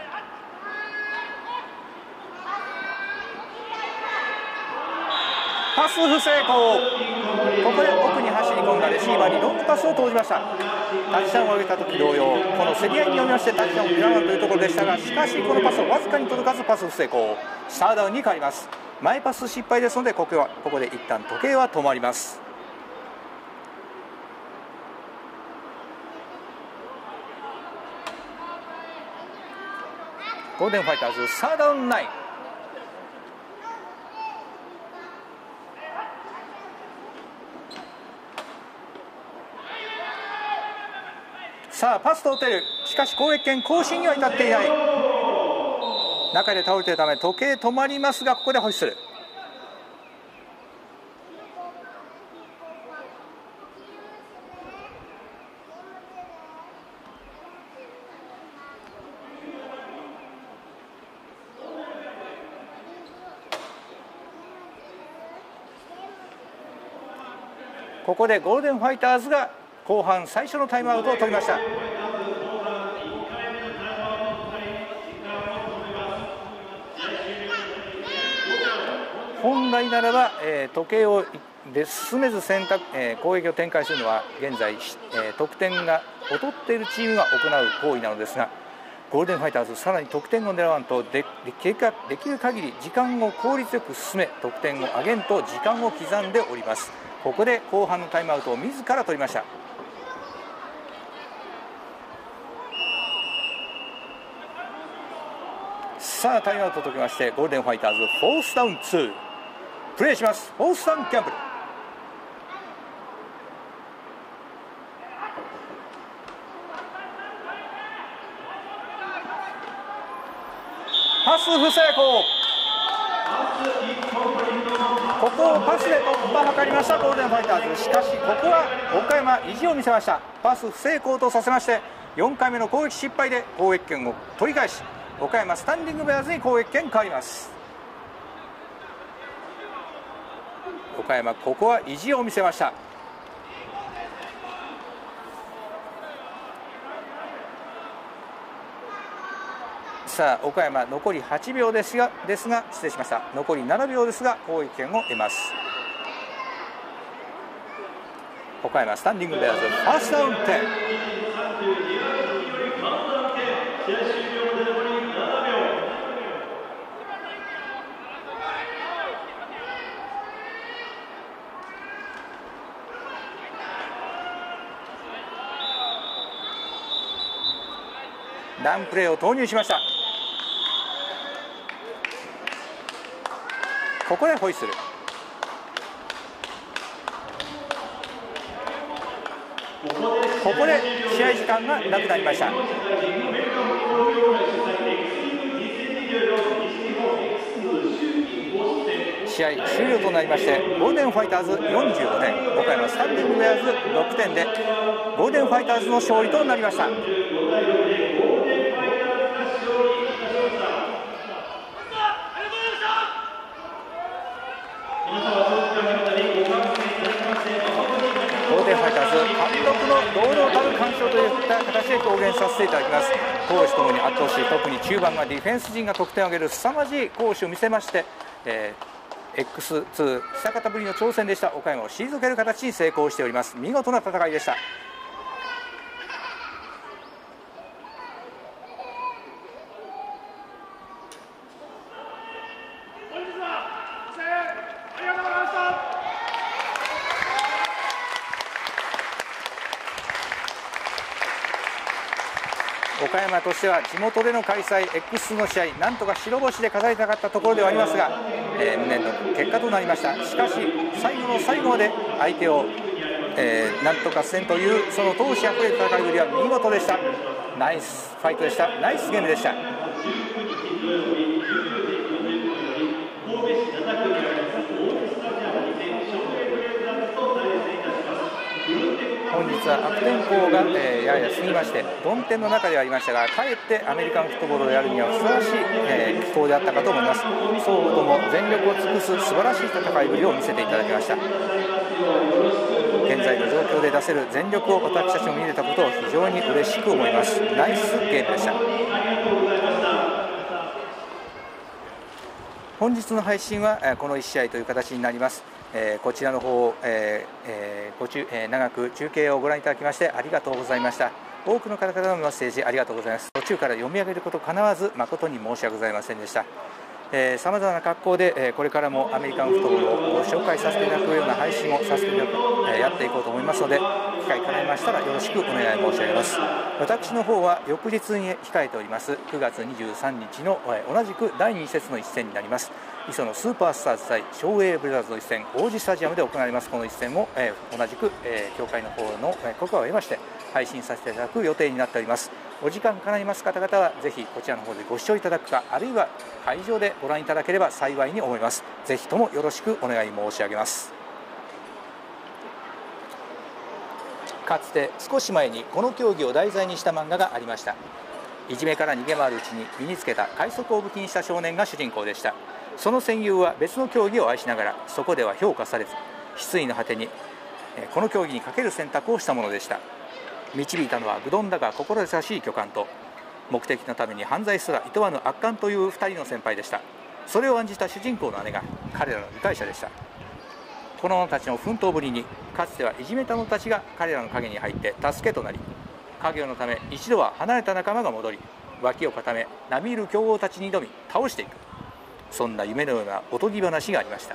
パス不成功。ここで奥に走り込んだレシーバーにロングパスを投じました。タッチダウンを上げた時同様、この競り合いに読みましてタッチダウンを狙わんというところでしたが、しかしこのパスをわずかに届かずパス不成功。スターダウンに変わります。前パス失敗ですので、ここはここで一旦時計は止まります。ゴールデンファイターズ、サーダウンナイン。さあパスと打てる、しかし攻撃権更新には至っていない。中で倒れているため時計止まりますが、ここでホイッスル。ここでゴールデンファイターズが後半最初のタイムアウトを取りました。本来ならば、えー、時計をで進めず選択、えー、攻撃を展開するのは現在、えー、得点が劣っているチームが行う行為なのですが、ゴールデンファイターズさらに得点を狙わんと で, で, できる限り時間を効率よく進め、得点を上げんと時間を刻んでおります。ここで後半のタイムアウトを自ら取りました。さあタイムアウトを解きまして、ゴールデンファイターズフォースダウンツープレーします。フォースダウンキャンプル。パス不成功。ここをパスで突破を図りましたゴールデンファイターズ。しかしここは岡山意地を見せました。パス不成功とさせまして、よんかいめの攻撃失敗で攻撃権を取り返し、岡山スタンディングベアーズに攻撃権変わります。岡山ここは意地を見せました。さあ岡山残りはちびょうですがですが失礼しました。残りななびょうですが攻撃権を得ます。岡山スタンディングベアーズファーストダウン点。ランプレーを投入しました。ここでホイッスル。ここで試合時間がなくなりました。試試合終了となりまして、ゴールデンファイターズよんじゅうごてん、岡山スタンディングウェアーズろくてんでゴールデンファイターズの勝利となりました。ゴールデンファイターズ単独の堂々たる完勝といった形で表現させていただきます。攻守ともに圧倒し、特に中盤はディフェンス陣が得点を挙げる凄まじい攻守を見せまして、えー、エックスツー 久方ぶりの挑戦でした岡山を退ける形に成功しております。見事な戦いでした。岡山としては地元での開催 エックス の試合、なんとか白星で飾りたかったところではありますが、えー、無念の結果となりました。しかし最後の最後まで相手を、えー、なんとかせんというその闘志あふれる戦いぶりは見事でした。ナイスファイトでした。ナイスゲームでした。本日は悪天候が、えー、やや過ぎまして曇天の中ではありましたが、かえってアメリカンフットボールをやるにはふさわしい、えー、気候であったかと思います。双方とも全力を尽くす素晴らしい戦いぶりを見せていただきました。現在の状況で出せる全力を私たちも見れたことを非常に嬉しく思います。ナイスゲームでした。本日の配信はこのいち試合という形になります。えー、こちらの方を、えーえー、ご中えー、長く中継をご覧いただきましてありがとうございました。多くの方からのメッセージありがとうございます。途中から読み上げることかなわず誠に申し訳ございませんでした。さまざまな格好で、えー、これからもアメリカンフットボールをご紹介させていただくような配信をさせていただく、えー、やっていこうと思いますので、機会かないましたらよろしくお願い申し上げます。私の方は翌日に控えておりますくがつにじゅうさんにちの、えー、同じくだいに節の一戦になります。磯のスーパースターズ対昭栄ブレザーズの一戦、王子スタジアムで行われます。この一戦も、えー、同じく、えー、協会の方の許可を得まして配信させていただく予定になっております。お時間かないます方々はぜひこちらの方でご視聴いただくか、あるいは会場でご覧いただければ幸いに思います。ぜひともよろしくお願い申し上げます。かつて少し前にこの競技を題材にした漫画がありました。いじめから逃げ回るうちに身につけた快速を武器にした少年が主人公でした。その戦友は別の競技を愛しながらそこでは評価されず、失意の果てにこの競技にかける選択をしたものでした。導いたのは愚鈍だが心優しい巨漢と、目的のために犯罪すら厭わぬ悪漢というふたりの先輩でした。それを案じた主人公の姉が彼らの理解者でした。この者たちの奮闘ぶりに、かつてはいじめた者たちが彼らの陰に入って助けとなり、家業のため一度は離れた仲間が戻り、脇を固め並みいる強豪たちに挑み倒していく、そんな夢のようなおとぎ話がありました。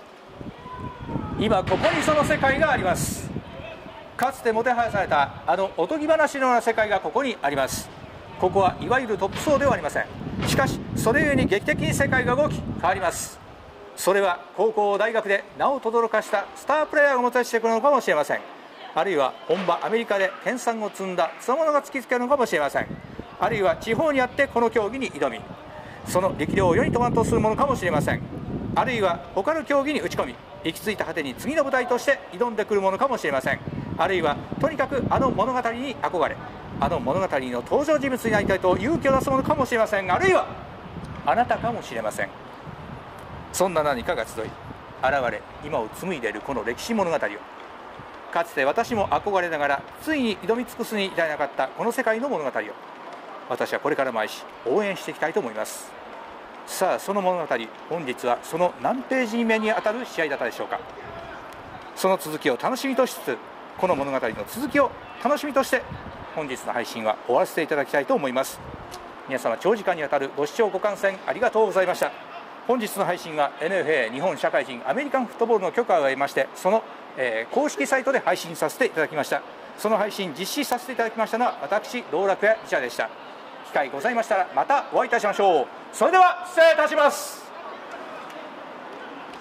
今ここにその世界があります。かつてもてはやされたあのおとぎ話のような世界がここにあります。ここはいわゆるトップ層ではありません。しかしそれゆえに劇的に世界が動き変わります。それは高校大学で名を轟かしたスタープレイヤーがもたらしてくるのかもしれません。あるいは本場アメリカで研鑽を積んだつわものが突きつけるのかもしれません。あるいは地方にあってこの競技に挑み、その力量を世に問わんとするものかもしれません。あるいは他の競技に打ち込み、行き着いた果てに次の舞台として挑んでくるものかもしれません。あるいはとにかくあの物語に憧れ、あの物語の登場人物になりたいと勇気を出すものかもしれません。あるいはあなたかもしれません。そんな何かが集い現れ、今を紡いでいるこの歴史物語を、かつて私も憧れながらついに挑み尽くすに至れなかったこの世界の物語を、私はこれからも愛し応援していきたいと思います。さあその物語、本日はその何ページ目にあたる試合だったでしょうか。その続きを楽しみとしつつ、この物語の続きを楽しみとして本日の配信は終わらせていただきたいと思います。皆様長時間にわたるご視聴ご観戦ありがとうございました。本日の配信は エヌエフエー 日本社会人アメリカンフットボールの許可を得まして、その、えー、公式サイトで配信させていただきました。その配信実施させていただきましたのは私道楽屋記者でした。機会ございましたらまたお会いいたしましょう。それでは失礼いたします。